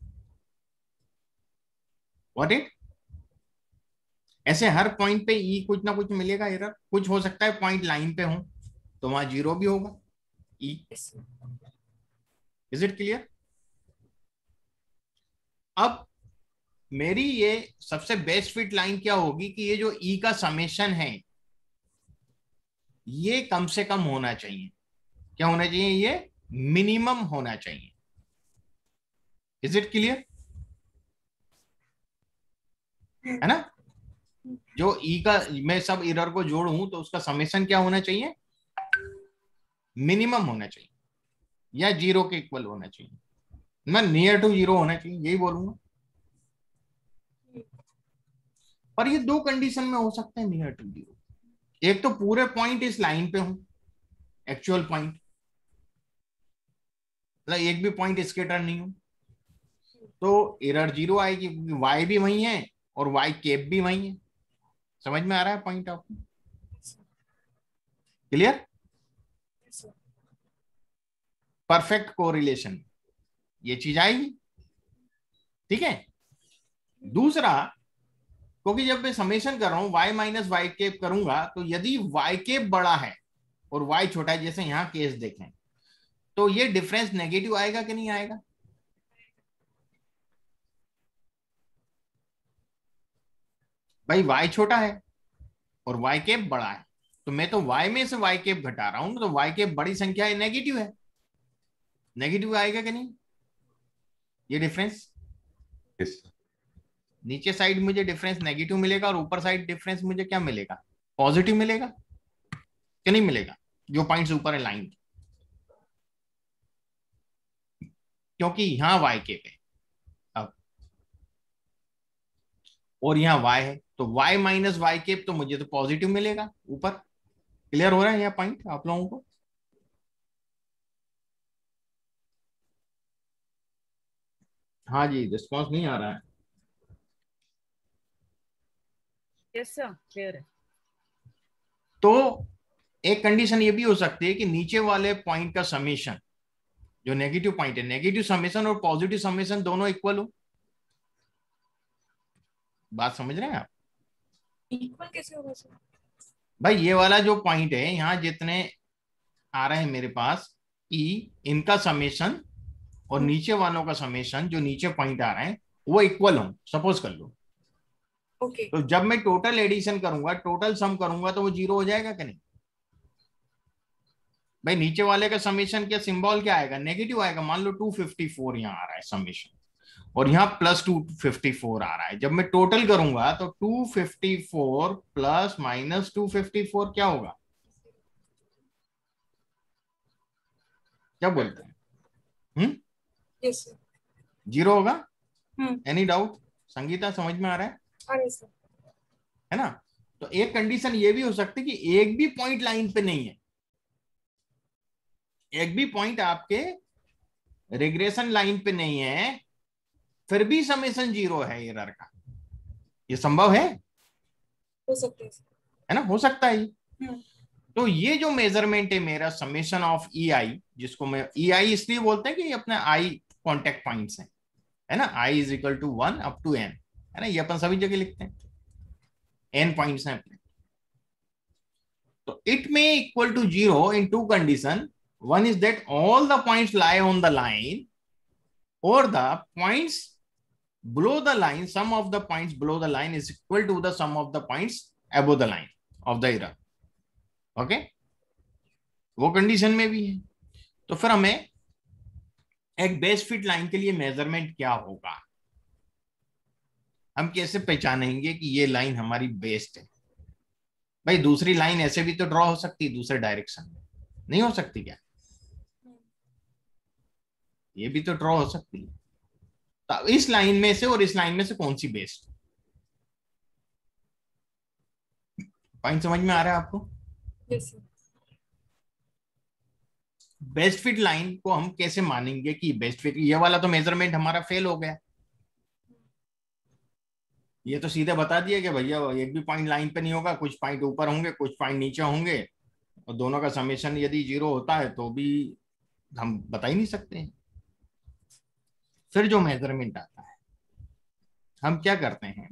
What it? ऐसे हर पॉइंट पे ई कुछ ना कुछ मिलेगा एरर, कुछ हो सकता है पॉइंट लाइन पे हो तो वहां जीरो भी होगा ई। Is it clear? अब मेरी ये सबसे बेस्ट फिट लाइन क्या होगी कि ये जो ई का समेशन है ये कम से कम होना चाहिए। क्या होना चाहिए? ये मिनिमम होना चाहिए। Is it clear? है ना? जो ई का मैं सब एरर को जोड़ूं तो उसका समेशन क्या होना चाहिए? मिनिमम होना चाहिए या जीरो के इक्वल होना चाहिए, ना नियर टू जीरो होना चाहिए, यही बोलूंगा। पर ये दो कंडीशन में हो सकते हैं नियर टू जीरो। एक तो पूरे पॉइंट इस लाइन पे हो, एक्चुअल पॉइंट, मतलब एक भी पॉइंट इसके टर्न नहीं हो, तो एरर जीरो आएगी क्योंकि वाई भी वही है और वाई केप भी वही है। समझ में आ रहा है पॉइंट आपको? क्लियर? परफेक्ट कोरिलेशन ये चीज आएगी। ठीक है। दूसरा, क्योंकि जब मैं समेशन कर रहा हूं y माइनस वाई केप करूंगा तो यदि y केप बड़ा है और y छोटा है, जैसे यहां केस देखें, तो ये डिफरेंस नेगेटिव आएगा कि नहीं आएगा? भाई y छोटा है और y केप बड़ा है, तो मैं तो y में से y केप घटा रहा हूं, तो y केप बड़ी संख्या है, नेगेटिव है, नेगेटिव आएगा कि नहीं ये डिफरेंस? yes, नीचे साइड मुझे डिफरेंस नेगेटिव मिलेगा और ऊपर साइड डिफरेंस मुझे क्या मिलेगा? पॉजिटिव मिलेगा कि नहीं मिलेगा? जो पॉइंट्स ऊपर है लाइन, क्योंकि यहां y केप है अब और यहाँ y है, तो y माइनस वाई केप तो मुझे तो पॉजिटिव मिलेगा ऊपर। क्लियर हो रहा है यह पॉइंट आप लोगों को? हाँ जी, रिस्पॉन्स नहीं आ रहा है। यस सर, क्लियर है। तो एक कंडीशन ये भी हो सकती है कि नीचे वाले पॉइंट का समेशन, जो नेगेटिव पॉइंट है, नेगेटिव समेशन और पॉजिटिव समेशन दोनों इक्वल हो। बात समझ रहे हैं आप? इक्वल कैसे होगा सर? भाई ये वाला जो पॉइंट है, यहाँ जितने आ रहे हैं मेरे पास ई, इनका समेशन और नीचे वालों का समेशन, जो नीचे पॉइंट आ रहे हैं वो इक्वल हो, सपोज कर लो। ओके तो जब मैं टोटल एडिशन करूंगा, टोटल सम करूंगा, तो वो जीरो हो जाएगा कि नहीं? भाई नीचे वाले का समेशन क्या सिंबल क्या आएगा? नेगेटिव आएगा। मान लो 254 यहाँ आ रहा है समेशन और यहाँ प्लस 254 आ रहा है। जब मैं टोटल करूंगा तो 254 प्लस माइनस 254 क्या होगा? क्या बोलते हैं? Yes sir. जीरो होगा। हम्म। Any doubt? संगीता समझ में आ रहा है? अरे सर है ना? तो एक कंडीशन ये भी हो सकती है कि एक भी पॉइंट लाइन पे नहीं है, एक भी पॉइंट आपके रिग्रेशन लाइन पे नहीं है, फिर भी समेशन जीरो है एरर का। ये संभव है? हो सकते हैं। है ना, हो सकता है। हम्म। तो ये जो मेजरमेंट है मेरा समेशन ऑफ ई आई, जिसको मैं ई आई इसलिए बोलते हैं कि ये अपने आई कॉन्टेक्ट पॉइंट्स हैं, है ना, i is equal to 1 up to n, है ना, ये अपन सभी जगह लिखते हैं, एन पॉइंट्स हैं अपने। तो इट में equal to 0 in two condition, one is that all the points lie on the line, or the points below the line, sum of the points below the line is equal to the sum of the points above the line of the error. Okay, वो condition में भी है। तो फिर हमें एक best fit line के लिए मेजरमेंट क्या होगा, हम कैसे पहचानेंगे कि ये लाइन हमारी बेस्ट है? भाई दूसरी लाइन ऐसे भी तो ड्रॉ हो सकती है दूसरे डायरेक्शन में, नहीं हो सकती क्या? ये भी तो ड्रॉ हो सकती है। तो इस लाइन में से और इस लाइन में से कौन सी बेस्ट? पॉइंट समझ में आ रहा है आपको? Yes sir. Best fit line को हम कैसे मानेंगे कि बेस्ट फिट? ये वाला तो मेजरमेंट हमारा फेल हो गया, ये तो सीधे बता दिया कि भैया एक भी पॉइंट लाइन पे नहीं होगा, कुछ पॉइंट ऊपर होंगे कुछ पॉइंट नीचे होंगे, और दोनों का समेशन यदि 0 होता है तो भी हम बता ही नहीं सकते हैं। फिर जो मेजरमेंट आता है, हम क्या करते हैं,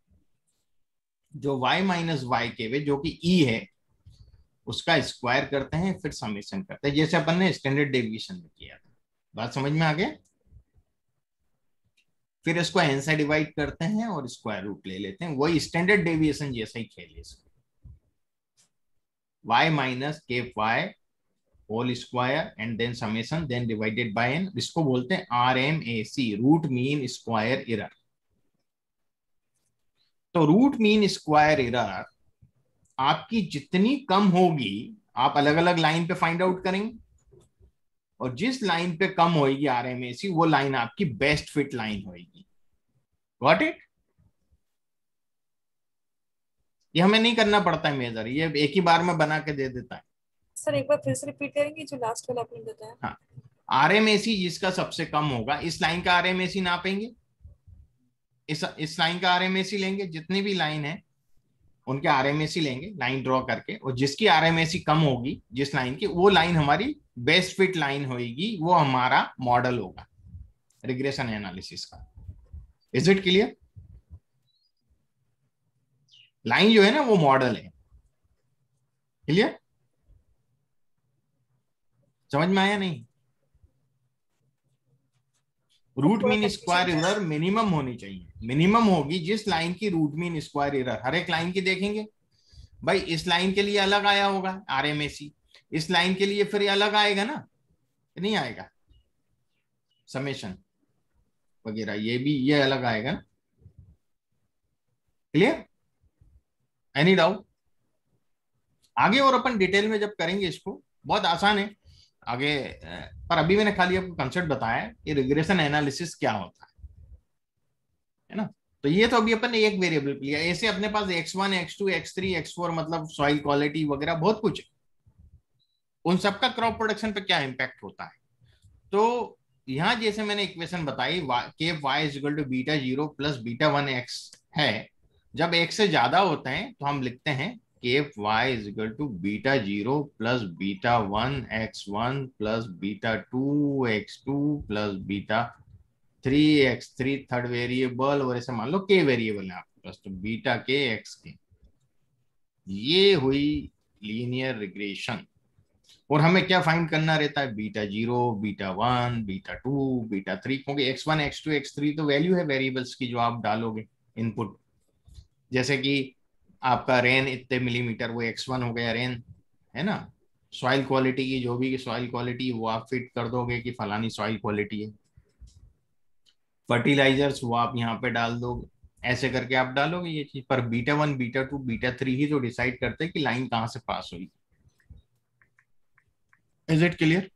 जो y माइनस वाई के वे जो कि e है उसका स्क्वायर करते हैं, फिर समेशन करते हैं, जैसे अपन ने स्टैंडर्ड डेविएशन में किया था। बात समझ में आ गया? फिर इसको n से डिवाइड करते हैं और स्क्वायर रूट ले लेते हैं, वही स्टैंडर्ड डेविएशन जैसा ही खेल इसको, y minus cap y whole square and then summation then divided by n। इसको बोलते हैं RMAC, root mean square error. तो रूट मीन स्क्वायर एरर आपकी जितनी कम होगी, आप अलग अलग लाइन पे फाइंड आउट करेंगे, और जिस लाइन पे कम होगी RMAC वो लाइन आपकी बेस्ट फिट लाइन होगी। Got it? ये हमें नहीं करना पड़ता है मेजर, ये एक ही बार में बना के दे देता है। सर एक बार फिर से रिपीट करेंगे जो लास्ट वाला आपने बताया? हाँ, RMAC जिसका सबसे कम होगा, इस लाइन का RMAC नापेंगे, इस लाइन का RMAC लेंगे, जितनी भी लाइन है उनके RMAC लेंगे लाइन ड्रॉ करके, और जिसकी RMAC कम होगी जिस लाइन की, वो लाइन हमारी बेस्ट फिट लाइन होगी, वो हमारा मॉडल होगा रिग्रेशन एनालिसिस का। Is it clear? लाइन जो है ना वो मॉडल है। क्लियर? समझ में आया नहीं? Root mean square error minimum होनी चाहिए, मिनिमम होगी जिस लाइन की रूट मीन स्क्वायर एरर, हर एक लाइन की देखेंगे भाई, इस लाइन के लिए अलग आया होगा RMAC, इस लाइन के लिए फिर अलग आएगा ना, नहीं आएगा? समेशन वगैरह ये भी ये अलग आएगा ना। क्लियर? Any doubt? आगे और अपन डिटेल में जब करेंगे इसको, बहुत आसान है आगे, पर अभी मैंने खाली आपको कंसेप्ट बताया कि रिग्रेशन एनालिसिस क्या होता है ना। तो ये तो अभी अपन ने एक वेरिएबल लिया, ऐसे अपने पास x1 x2 x3 x4 मतलब सॉइल क्वालिटी वगैरह बहुत कुछ है, उन सबका क्रॉप प्रोडक्शन पे क्या इम्पैक्ट होता है। तो यहां जैसे मैंने इक्वेशन बताई, cap y is equal to beta 0 plus beta 1 x है, जब x से ज्यादा होते हैं तो हम लिखते हैं cap y is equal to beta 0 plus beta 1 x1 plus beta 2 x2 plus beta 3 x3 third variable, और ऐसे मान लो k वेरिएबल है आपके पास, तो बीटा k x के। ये हुई लीनियर रिग्रेशन। और हमें क्या फाइंड करना रहता है? बीटा 0 बीटा 1 बीटा 2 बीटा 3, क्योंकि x1 x2 x3 तो वैल्यू है वेरिएबल्स की जो आप डालोगे इनपुट, जैसे कि आपका रेन इतने मिलीमीटर, वो x1 हो गया रेन, है ना। सॉइल क्वालिटी की जो भी सॉइल क्वालिटी वो आप फिट कर दोगे कि फलानी सॉइल क्वालिटी है। फर्टिलाइजर्स वो आप यहाँ पे डाल दोगे, ऐसे करके आप डालोगे ये चीज, पर बीटा 1 बीटा 2 बीटा 3 ही तो डिसाइड करते हैं कि लाइन कहाँ से पास हुई। Is it clear?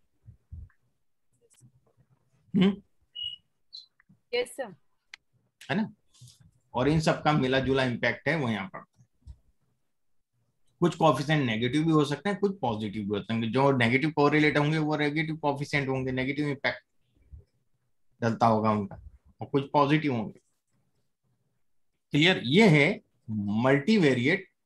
Yes sir. है ना। और इन सब का मिला जुला इम्पैक्ट है वो यहाँ पर। कुछ कोफिशिएंट नेगेटिव भी हो सकते हैं, कुछ पॉजिटिव भी होते हैं, जो नेगेटिव कोरिलेट होंगे वो नेगेटिव कोफिशिएंट होंगे, नेगेटिव इम्पैक्ट डलता होगा उनका, और कुछ पॉजिटिव होंगे। क्लियर? ये है मल्टीवेरिएट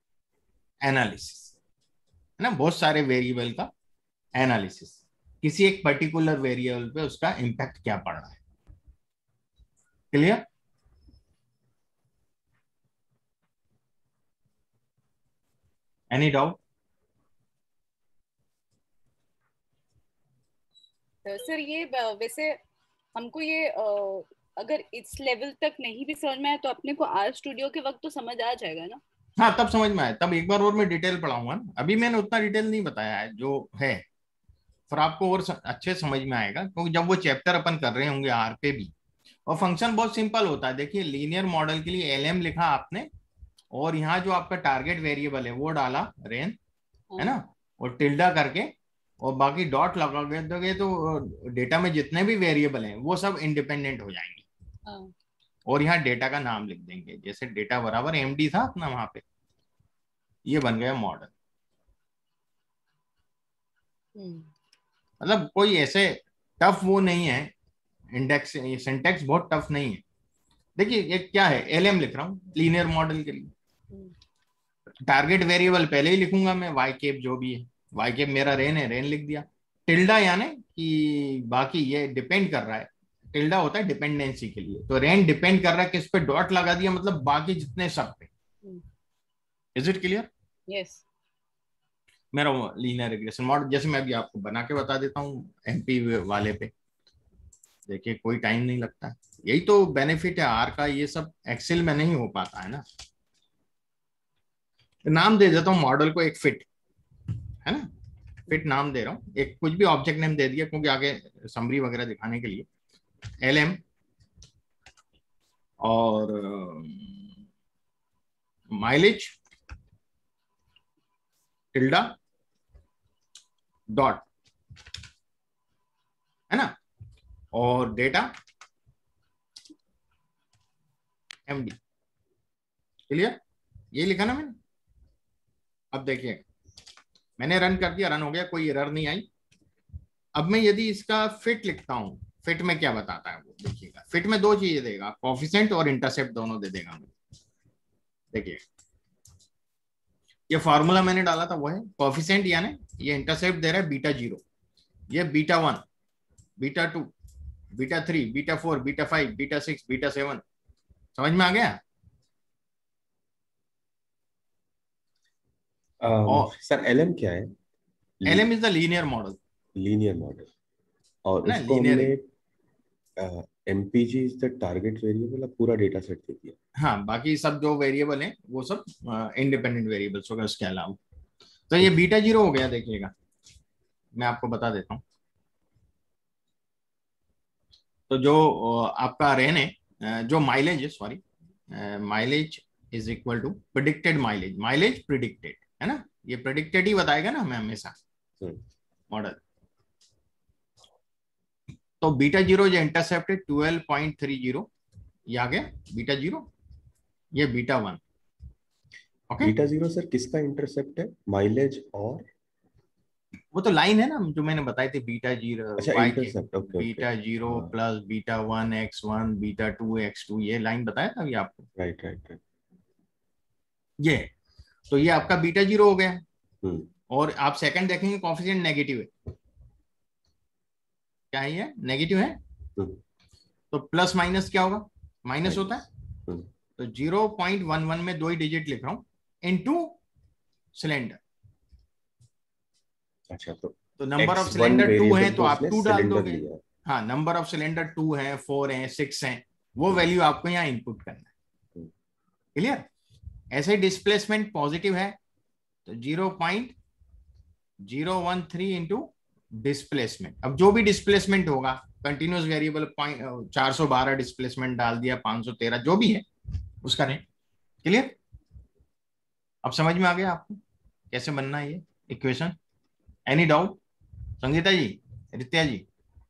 एनालिसिस, है ना, बहुत सारे वेरिएबल का एनालिसिस, किसी एक पर्टिकुलर वेरिएबल पे उसका इम्पैक्ट क्या पड़ रहा है। क्लियर? Any doubt? सर ये वैसे हमको ये अगर इस लेवल तक नहीं भी समझ में आया तो अपने को आर स्टूडियो के वक्त तो समझ आ जाएगा ना? हाँ, तब समझ में आया, तब एक बार और मैं डिटेल पढ़ाऊंगा ना, अभी मैंने उतना डिटेल नहीं बताया है जो है, फिर आपको और अच्छे समझ में आएगा, क्योंकि जब वो चैप्टर अपन कर रहे होंगे आर पे भी। और फंक्शन बहुत सिंपल होता है, देखिए लीनियर मॉडल के लिए एलएम लिखा आपने, और यहाँ जो आपका टारगेट वेरिएबल है वो डाला रेन, है ना, और टिल्डा करके, और बाकी डॉट लगा दोगे तो डेटा में जितने भी वेरिएबल हैं वो सब इंडिपेंडेंट हो जाएंगे। और यहाँ डेटा का नाम लिख देंगे, जैसे डेटा बराबर एमडी था अपना वहां पे, ये बन गया मॉडल। मतलब कोई ऐसे टफ वो नहीं है, इंडेक्स सिंटैक्स बहुत टफ नहीं है। देखिए ये क्या है, एलएम लिख रहा हूँ लीनियर मॉडल के लिए, टारगेट वेरिएबल पहले ही लिखूंगा मैं, वाई केप जो भी है, वाई केप मेरा रेन है, रेन लिख दिया, टिल्डा यानी कि बाकी ये डिपेंड कर रहा है, टिल्डा होता है डिपेंडेंसी के लिए, तो रेन डिपेंड कर रहा है किस पे, डॉट लगा दिया मतलब बाकी जितने सब पे। Is it clear? यस। मेरा लीनियर रिग्रेशन मॉडल जैसे मैं अभी आपको बना के बता देता हूँ एमपी वाले पे, देखिए कोई टाइम नहीं लगता है, यही तो बेनिफिट है आर का, ये सब एक्सेल में नहीं हो पाता है ना। नाम दे देता हूँ मॉडल को एक फिट, है ना, फिट नाम दे रहा हूँ, एक कुछ भी ऑब्जेक्ट नेम दे दिया क्योंकि आगे समरी वगैरह दिखाने के लिए, एलएम और माइलेज टिल्डा डॉट, है ना, और डेटा एमडी। क्लियर? ये लिखा ना मैंने। अब देखिए मैंने रन कर दिया, रन हो गया, कोई एरर नहीं आई। अब मैं यदि इसका फिट लिखता हूं, फिट में क्या बताता है वो देखिएगा, फिट में दो चीजें देगा, कोफिशिएंट और इंटरसेप्ट दोनों दे देगा मुझे। देखिए ये फॉर्मूला मैंने डाला था वो है कोफिशिएंट, यानी ये इंटरसेप्ट दे रहा है बीटा 0, ये beta 1, beta 2, beta 3, beta 4, beta 5, beta 6, beta 7। समझ में आ गया? और सर एलएम क्या है? LM is the linear model, linear model, और ना उसको लीनियर। हमने MPG is the target variable, पूरा डेटा सेट दे दिया। हाँ, बाकी सब जो वेरिएबल हैं वो सब इंडिपेंडेंट वेरिएबल्स होगा उसके अलावा। तो ये बीटा 0 हो गया, देखिएगा मैं आपको बता देता हूँ। तो जो आपका रेन है, जो माइलेज है, sorry, mileage is equal to predicted mileage, mileage predicted, है ना, ये प्रिडिक्टेड ही बताएगा ना हमें हमेशा मॉडल। तो बीटा 0 जो इंटरसेप्ट है 12.30, ये आ गया बीटा 0, ये बीटा 1। ओके, बीटा 0 सर किसका इंटरसेप्ट है? माइलेज और वो तो लाइन है ना जो मैंने बताई थी, बीटा 0 अच्छा वाई के, intercept, okay beta 0 plus beta 1 x1 beta 2 x2, ये लाइन बताया था अभी आपको। Right right right. ये तो ये आपका बीटा 0 हो गया। और आप सेकंड देखेंगे कोफिशिएंट नेगेटिव है, क्या है ये, नेगेटिव है, तो प्लस माइनस क्या होगा, माइनस होता है। तो 0.11 में 2 ही डिजिट लिख रहा हूं, इनटू सिलेंडर। अच्छा, तो नंबर ऑफ सिलेंडर 2 है तो आप 2 डाल दोगे। लिया। हाँ, नंबर ऑफ सिलेंडर 2 है, 4 है, 6 है, वो वैल्यू आपको यहाँ इनपुट करना है। क्लियर? ऐसे डिस्प्लेसमेंट पॉजिटिव है तो 0.013 इंटू डिस्प्लेसमेंट। अब जो भी डिस्प्लेसमेंट होगा, कंटिन्यूस वेरिएबल 412 डिस्प्लेसमेंट डाल दिया, 513 जो भी है उसका नहीं। क्लियर? अब समझ में आ गया आपको कैसे बनना है ये equation? Any doubt? Sangeeta ji, Ritya ji?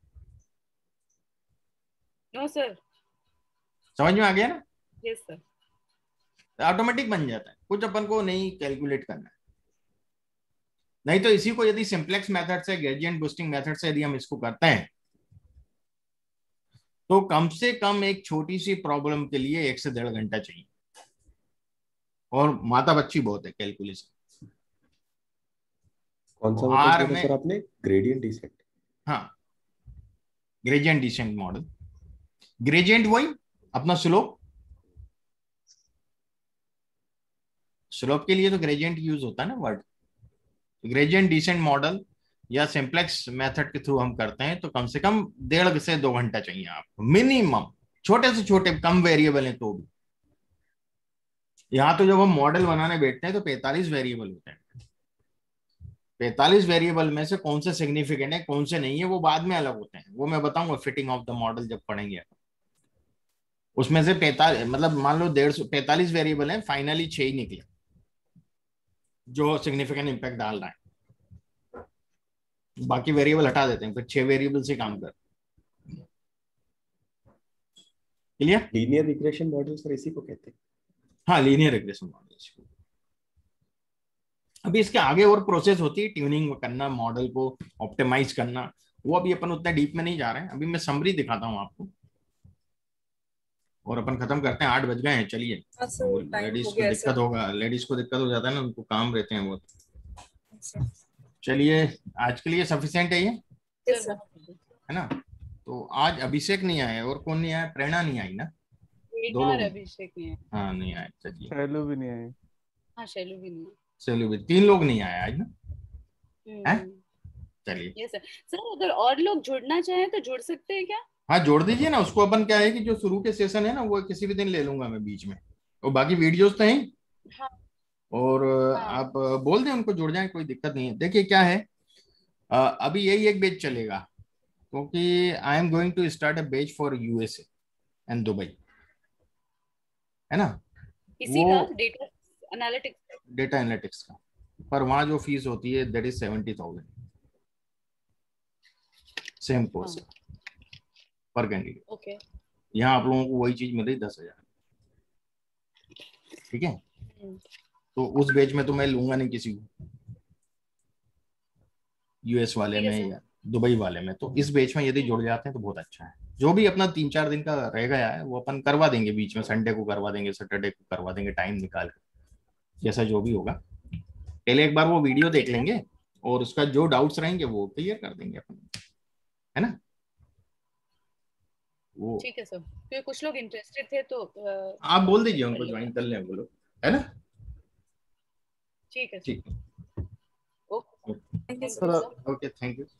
No sir. समझ में आ गया ना? Yes sir. ऑटोमेटिक बन जाता है, कुछ अपन को नहीं कैलकुलेट करना है। नहीं तो इसी को यदि सिंप्लेक्स मेथड से, ग्रेडियंट बूस्टिंग मेथड से यदि हम इसको करते हैं तो कम से कम एक छोटी सी प्रॉब्लम के लिए 1 से 1.5 घंटा चाहिए, और माता बच्ची बहुत है कैलकुलेशन। कौन सा तो मतलब आर बोला में, सर आपने? Gradient descent? हाँ ग्रेडियंट डिसेंट मॉडल। ग्रेडियंट वही अपना स्लोप, स्लोप के लिए तो ग्रेडियंट यूज होता है ना वर्ड। ग्रेडियंट डिसेंट मॉडल या सिंप्लेक्स मेथड के थ्रू हम करते हैं तो कम से कम 1.5 से 2 घंटा चाहिए आपको मिनिमम, छोटे से छोटे कम वेरिएबल है तो भी। यहाँ तो जब हम मॉडल बनाने बैठते हैं तो 45 वेरिएबल होते हैं। 45 वेरिएबल में से कौन से सिग्निफिकेंट है कौन से नहीं है वो बाद में अलग होते हैं, वो मैं बताऊंगा फिटिंग ऑफ द मॉडल जब पढ़ेंगे। उसमें से 45 मतलब मान लो 150 45 वेरिएबल है, फाइनली 6 ही निकले जो सिग्निफिकेंट इंपैक्ट डाल रहा है, बाकी वेरिएबल हटा देते हैं, फिर 6 वेरिएबल से काम कर। Clear? Linear regression model sir इसी को कहते हैं। हाँ लीनियर रिग्रेशन मॉडल। अभी इसके आगे और प्रोसेस होती है, ट्यूनिंग करना, मॉडल को ऑप्टिमाइज करना, वो अभी अपन उतना डीप में नहीं जा रहे हैं। अभी मैं समरी दिखाता हूँ आपको और अपन खत्म करते हैं। 8 बज गए हैं, चलिए। टाइम लेडीज हो को गया दिक्कत होगा, लेडीज को दिक्कत हो जाता है ना, उनको काम रहते हैं बहुत। चलिए आज के लिए सफिशिएंट है ये, सर। है ना? तो आज अभिषेक नहीं आए और कौन नहीं आया? प्रेरणा नहीं आई ना? एक 2 बार लोग अभिषेक नहीं है। हाँ नहीं आए। चलिए शैलू भी नहीं आई। हाँ शैलू भी नहीं है। चलो भी 3 लोग नहीं आए आज ना, हैं? चलिए यस सर। सर अगर और लोग जुड़ना चाहें तो जुड़ सकते हैं क्या? हाँ जोड़ दीजिए ना उसको। अपन क्या है कि जो शुरू के सेशन है ना वो किसी भी दिन ले लूंगा मैं बीच में, और बाकी वीडियोस तो हैं। हाँ और हाँ आप बोल दें उनको जुड़ जाए, कोई दिक्कत नहीं है। देखिए क्या है, अभी यही एक बैच चलेगा क्योंकि I am going to start a batch for USA and Dubai, है ना? इसी वो का डेटा एनालिटिक्स। डेटा एनालिटिक्स का, पर वहां जो फीस होती है दैट इज 70,000 सेम कोर्स हाँ पर कैंडिडेट। ओके। यहाँ आप लोगों को वही चीज मिल रही 10,000, ठीक है? तो उस बैच में तो मैं लूंगा नहीं किसी को, यूएस वाले ठीक है में सर। या दुबई वाले में। तो इस बैच में यदि जुड़ जाते हैं तो बहुत अच्छा है। जो भी अपना 3-4 दिन का रह गया है वो अपन करवा देंगे बीच में, संडे को करवा देंगे, सैटरडे को करवा देंगे, टाइम निकाल कर, जैसा जो भी होगा। पहले एक बार वो वीडियो देख ठीक है। लेंगे और उसका जो डाउट्स रहेंगे वो क्लियर कर देंगे अपन, है ना? वो ठीक है सर, क्योंकि कुछ लोग इंटरेस्टेड थे तो आप बोल दीजिए कर उनको लेंगे। ज्वाइन कर लें वो लोग, है ना? ठीक है सर। ठीक है, okay thank you sir sir. Okay thank you.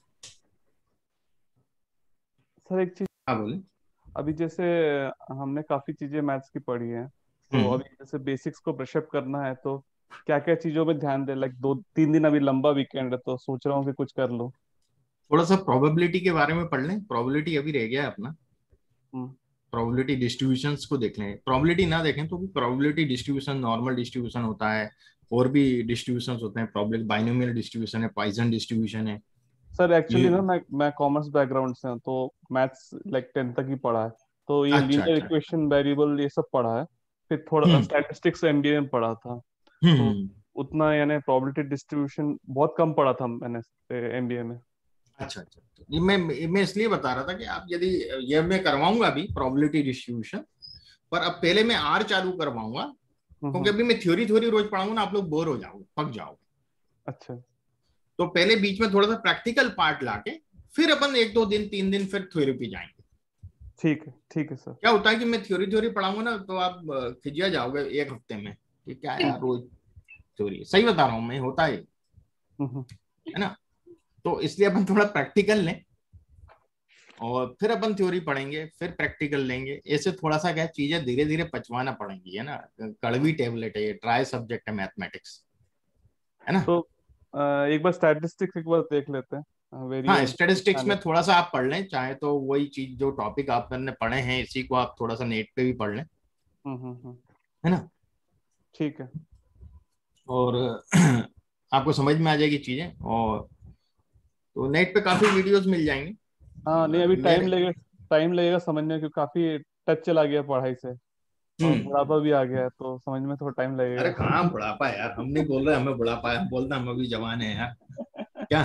Sir एक चीज, हाँ बोले। अभी जैसे हमने काफी चीजें मैथ्स की पढ़ी हैं, तो हम्म, अभी जैसे बेसिक्स को ब्रशअप करना है तो क्या क्या चीजों पे ध्यान दे? लाइक 2-3 दिन अभी लंबा वीकेंड है तो सोच रहा हूँ कि कुछ कर लूँ। थोड़ा सा प्रोबेबिलिटी के बारे में पढ़ लें। प्रोबेबिलिटी अभी रह गया है अपना, हम्म। प्रोबेबिलिटी डिस्ट्रीब्यूशंस को देख लें। प्रोबेबिलिटी ना देखें तो भी प्रोबेबिलिटी डिस्ट्रीब्यूशन, नॉर्मल डिस्ट्रीब्यूशन होता है, और भी डिस्ट्रीब्यूशंस होते हैं। प्रोबेबिलिटी बाइनोमियल डिस्ट्रीब्यूशन है, पॉइसन डिस्ट्रीब्यूशन है। सर ये एक्चुअली ना मैं कॉमर्स बैकग्राउंड से हूँ, तो मैथ्स लाइक 10th तक ही पढ़ा है। तो ये अच्छा लीनियर अच्छा। इक्वेशन, वेरिएबल, ये सब पढ़ा है। फिर थोड़ा हम्म स्टैटिस्टिक्स एमबीए में पढ़ा था, तो हम्म। उतना यानी प्रोबेबिलिटी डिस्ट्रीब्यूशन बहुत कम पढ़ा था मैंने एमबीए में। अच्छा अच्छा। ये मैं इसलिए बता रहा था कि आप यदि, ये मैं करवाऊंगा अभी प्रोबेबिलिटी डिस्ट्रीब्यूशन, पर अब पहले मैं आर चालू करवाऊंगा क्योंकि हम्म। अभी मैं थ्योरी थ्योरी रोज पढ़ाऊंगा ना, आप लोग बोर हो जाओगे, पक जाओगे। अच्छा। तो पहले बीच में थोड़ा सा प्रैक्टिकल पार्ट लाके फिर अपन 1-2 दिन 3 दिन फिर थ्योरी पे जाएंगे। ठीक है सर। क्या होता है कि मैं थ्योरी थ्योरी पढ़ाऊंगा ना तो आप खिजिया जाओगे 1 हफ्ते में कि क्या यार रोज थ्योरी। सही बता रहा हूँ मैं, होता हम्म। है ना? तो इसलिए अपन थोड़ा प्रैक्टिकल लें और फिर अपन थ्योरी पढ़ेंगे, फिर प्रैक्टिकल लेंगे। ऐसे थोड़ा सा क्या चीजें धीरे धीरे पचवाना पड़ेंगी, है ना? कड़वी टेबलेट है ये, ट्राई सब्जेक्ट है मैथमेटिक्स, है ना? तो एक बार स्टैटिस्टिक्स एक बार देख लेते हैं, हाँ वेरिएंस। स्टेटिस्टिक्स में थोड़ा सा आप पढ़ लें, चाहे तो वही चीज जो टॉपिक आपने पढ़े हैं इसी को आप थोड़ा सा नेट पे भी पढ़ लें, हम्म। है ना? ठीक है। और आपको समझ में आ जाएगी चीजें। और तो नेट पे काफी वीडियोस मिल जाएंगे। हाँ नहीं, अभी मेरे टाइम लगेगा समझने, क्योंकि काफी टच चला गया पढ़ाई से, और हम्म। बुढ़ापा भी आ गया है, तो समझ में थोड़ा टाइम अरे लगेगा। कहाँ बुढ़ापा है यार, हम नहीं बोल रहे हमें बुढ़ापा है, हम बोलते हैं हम अभी जवान है यार, क्या?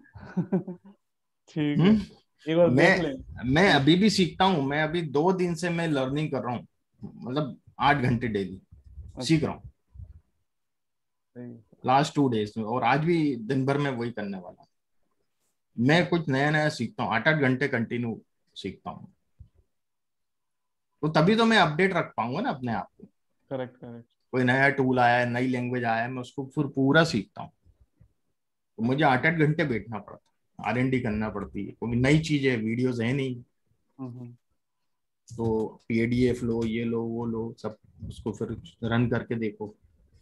ठीक है, एक बार देख लें। मैं अभी भी सीखता हूँ। मैं अभी 2 दिन से मैं लर्निंग कर रहा हूँ, मतलब 8 घंटे डेली सीख अच्छा, रहा हूँ। सही है। लास्ट 2 डेज में, और आज भी दिन भर में वही करने वाला हूँ। मैं कुछ नया नया सीखता हूँ, 8-8 घंटे कंटिन्यू सीखता हूँ, तो तभी तो मैं अपडेट रख पाऊंगा ना अपने आप को। Correct correct. कोई नया टूल आया है, नई लैंग्वेज आया है, मैं उसको फिर पूरा सीखता हूँ। तो मुझे 8-8 घंटे बैठना पड़ता है, R&D करना पड़ती है, क्योंकि नई चीजें, वीडियोस है नहीं, तो PDF लो, ये लो, वो लो, सब उसको फिर रन करके देखो।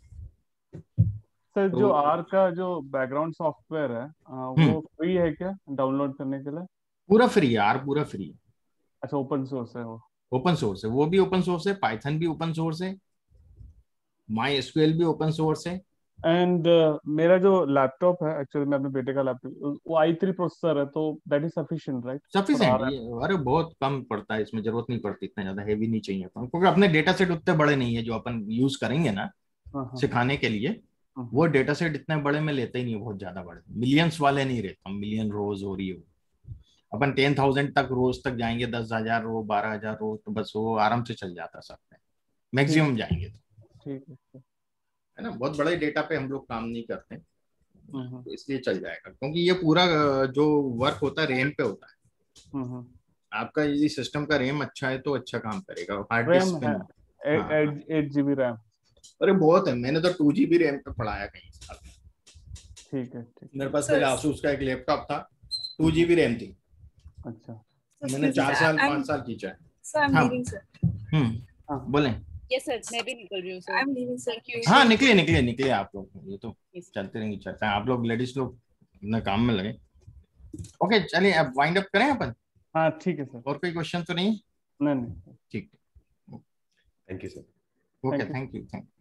सर तो जो आर का जो बैकग्राउंड सॉफ्टवेयर है वो फ्री है क्या डाउनलोड करने के लिए? पूरा फ्री है यार, पूरा फ्री है। अच्छा, ओपन सोर्स है वो? ओपन सोर्स है, वो भी ओपन सोर्स है, पाइथन भी ओपन सोर्स है, MySQL भी ओपन सोर्स है। एंड मेरा जो लैपटॉप है, एक्चुअली मैं अपने बेटे का लैपटॉप, वो i3 प्रोसेसर है, तो that is sufficient right? Sufficient ये, अरे बहुत कम पड़ता है, इसमें जरूरत नहीं पड़ती, इतना ज्यादा हैवी नहीं चाहिए अपन, क्योंकि अपने डेटा सेट उतने बड़े नहीं है जो अपन यूज करेंगे ना सिखाने के लिए। वो डेटा सेट इतने बड़े में लेते ही नहीं, बहुत ज्यादा बड़े, मिलियंस वाले नहीं रहता, मिलियन रोज हो रही हो, अपन 10,000 तक रोज तक जाएंगे, 10,000 रो, 12,000 रो, तो बस वो आराम से चल जाता सब में, मैक्सिमम जाएंगे तो। ठीक है ना, बहुत बड़े डेटा पे हम लोग काम नहीं करते, है। तो इसलिए चल जाएगा, क्योंकि ये पूरा जो वर्क होता है रैम पे होता है। आपका यदि सिस्टम का रैम अच्छा है तो अच्छा काम करेगा, हार्ड रैम डिस्क पे है नहीं। हाँ, 8 GB रैम। अरे बहुत है, मैंने तो 2 GB रैम पे पढ़ाया कहीं साल। ठीक है ठीक। मेरे पास पहले आसूस का एक लैपटॉप था, 2 GB रैम थी। अच्छा, मैंने 4 साल 5 साल खींचा है। So I'm हाँ। leaving, sir. बोले। यस सर, मैं भी निकल रही हूँ sir. I'm leaving, sir. Thank you. हाँ, निकले निकले निकले आप लोग, ये तो Yes. चलते रहेंगे चर्चा, आप लोग लेडीज लोग अपने काम में लगे। ओके, चलिए अब वाइंड अप करें अपन। हाँ ठीक है सर। और कोई क्वेश्चन तो नहीं? नहीं नहीं। ठीक, thank you sir. Okay, Thank you. Thank you.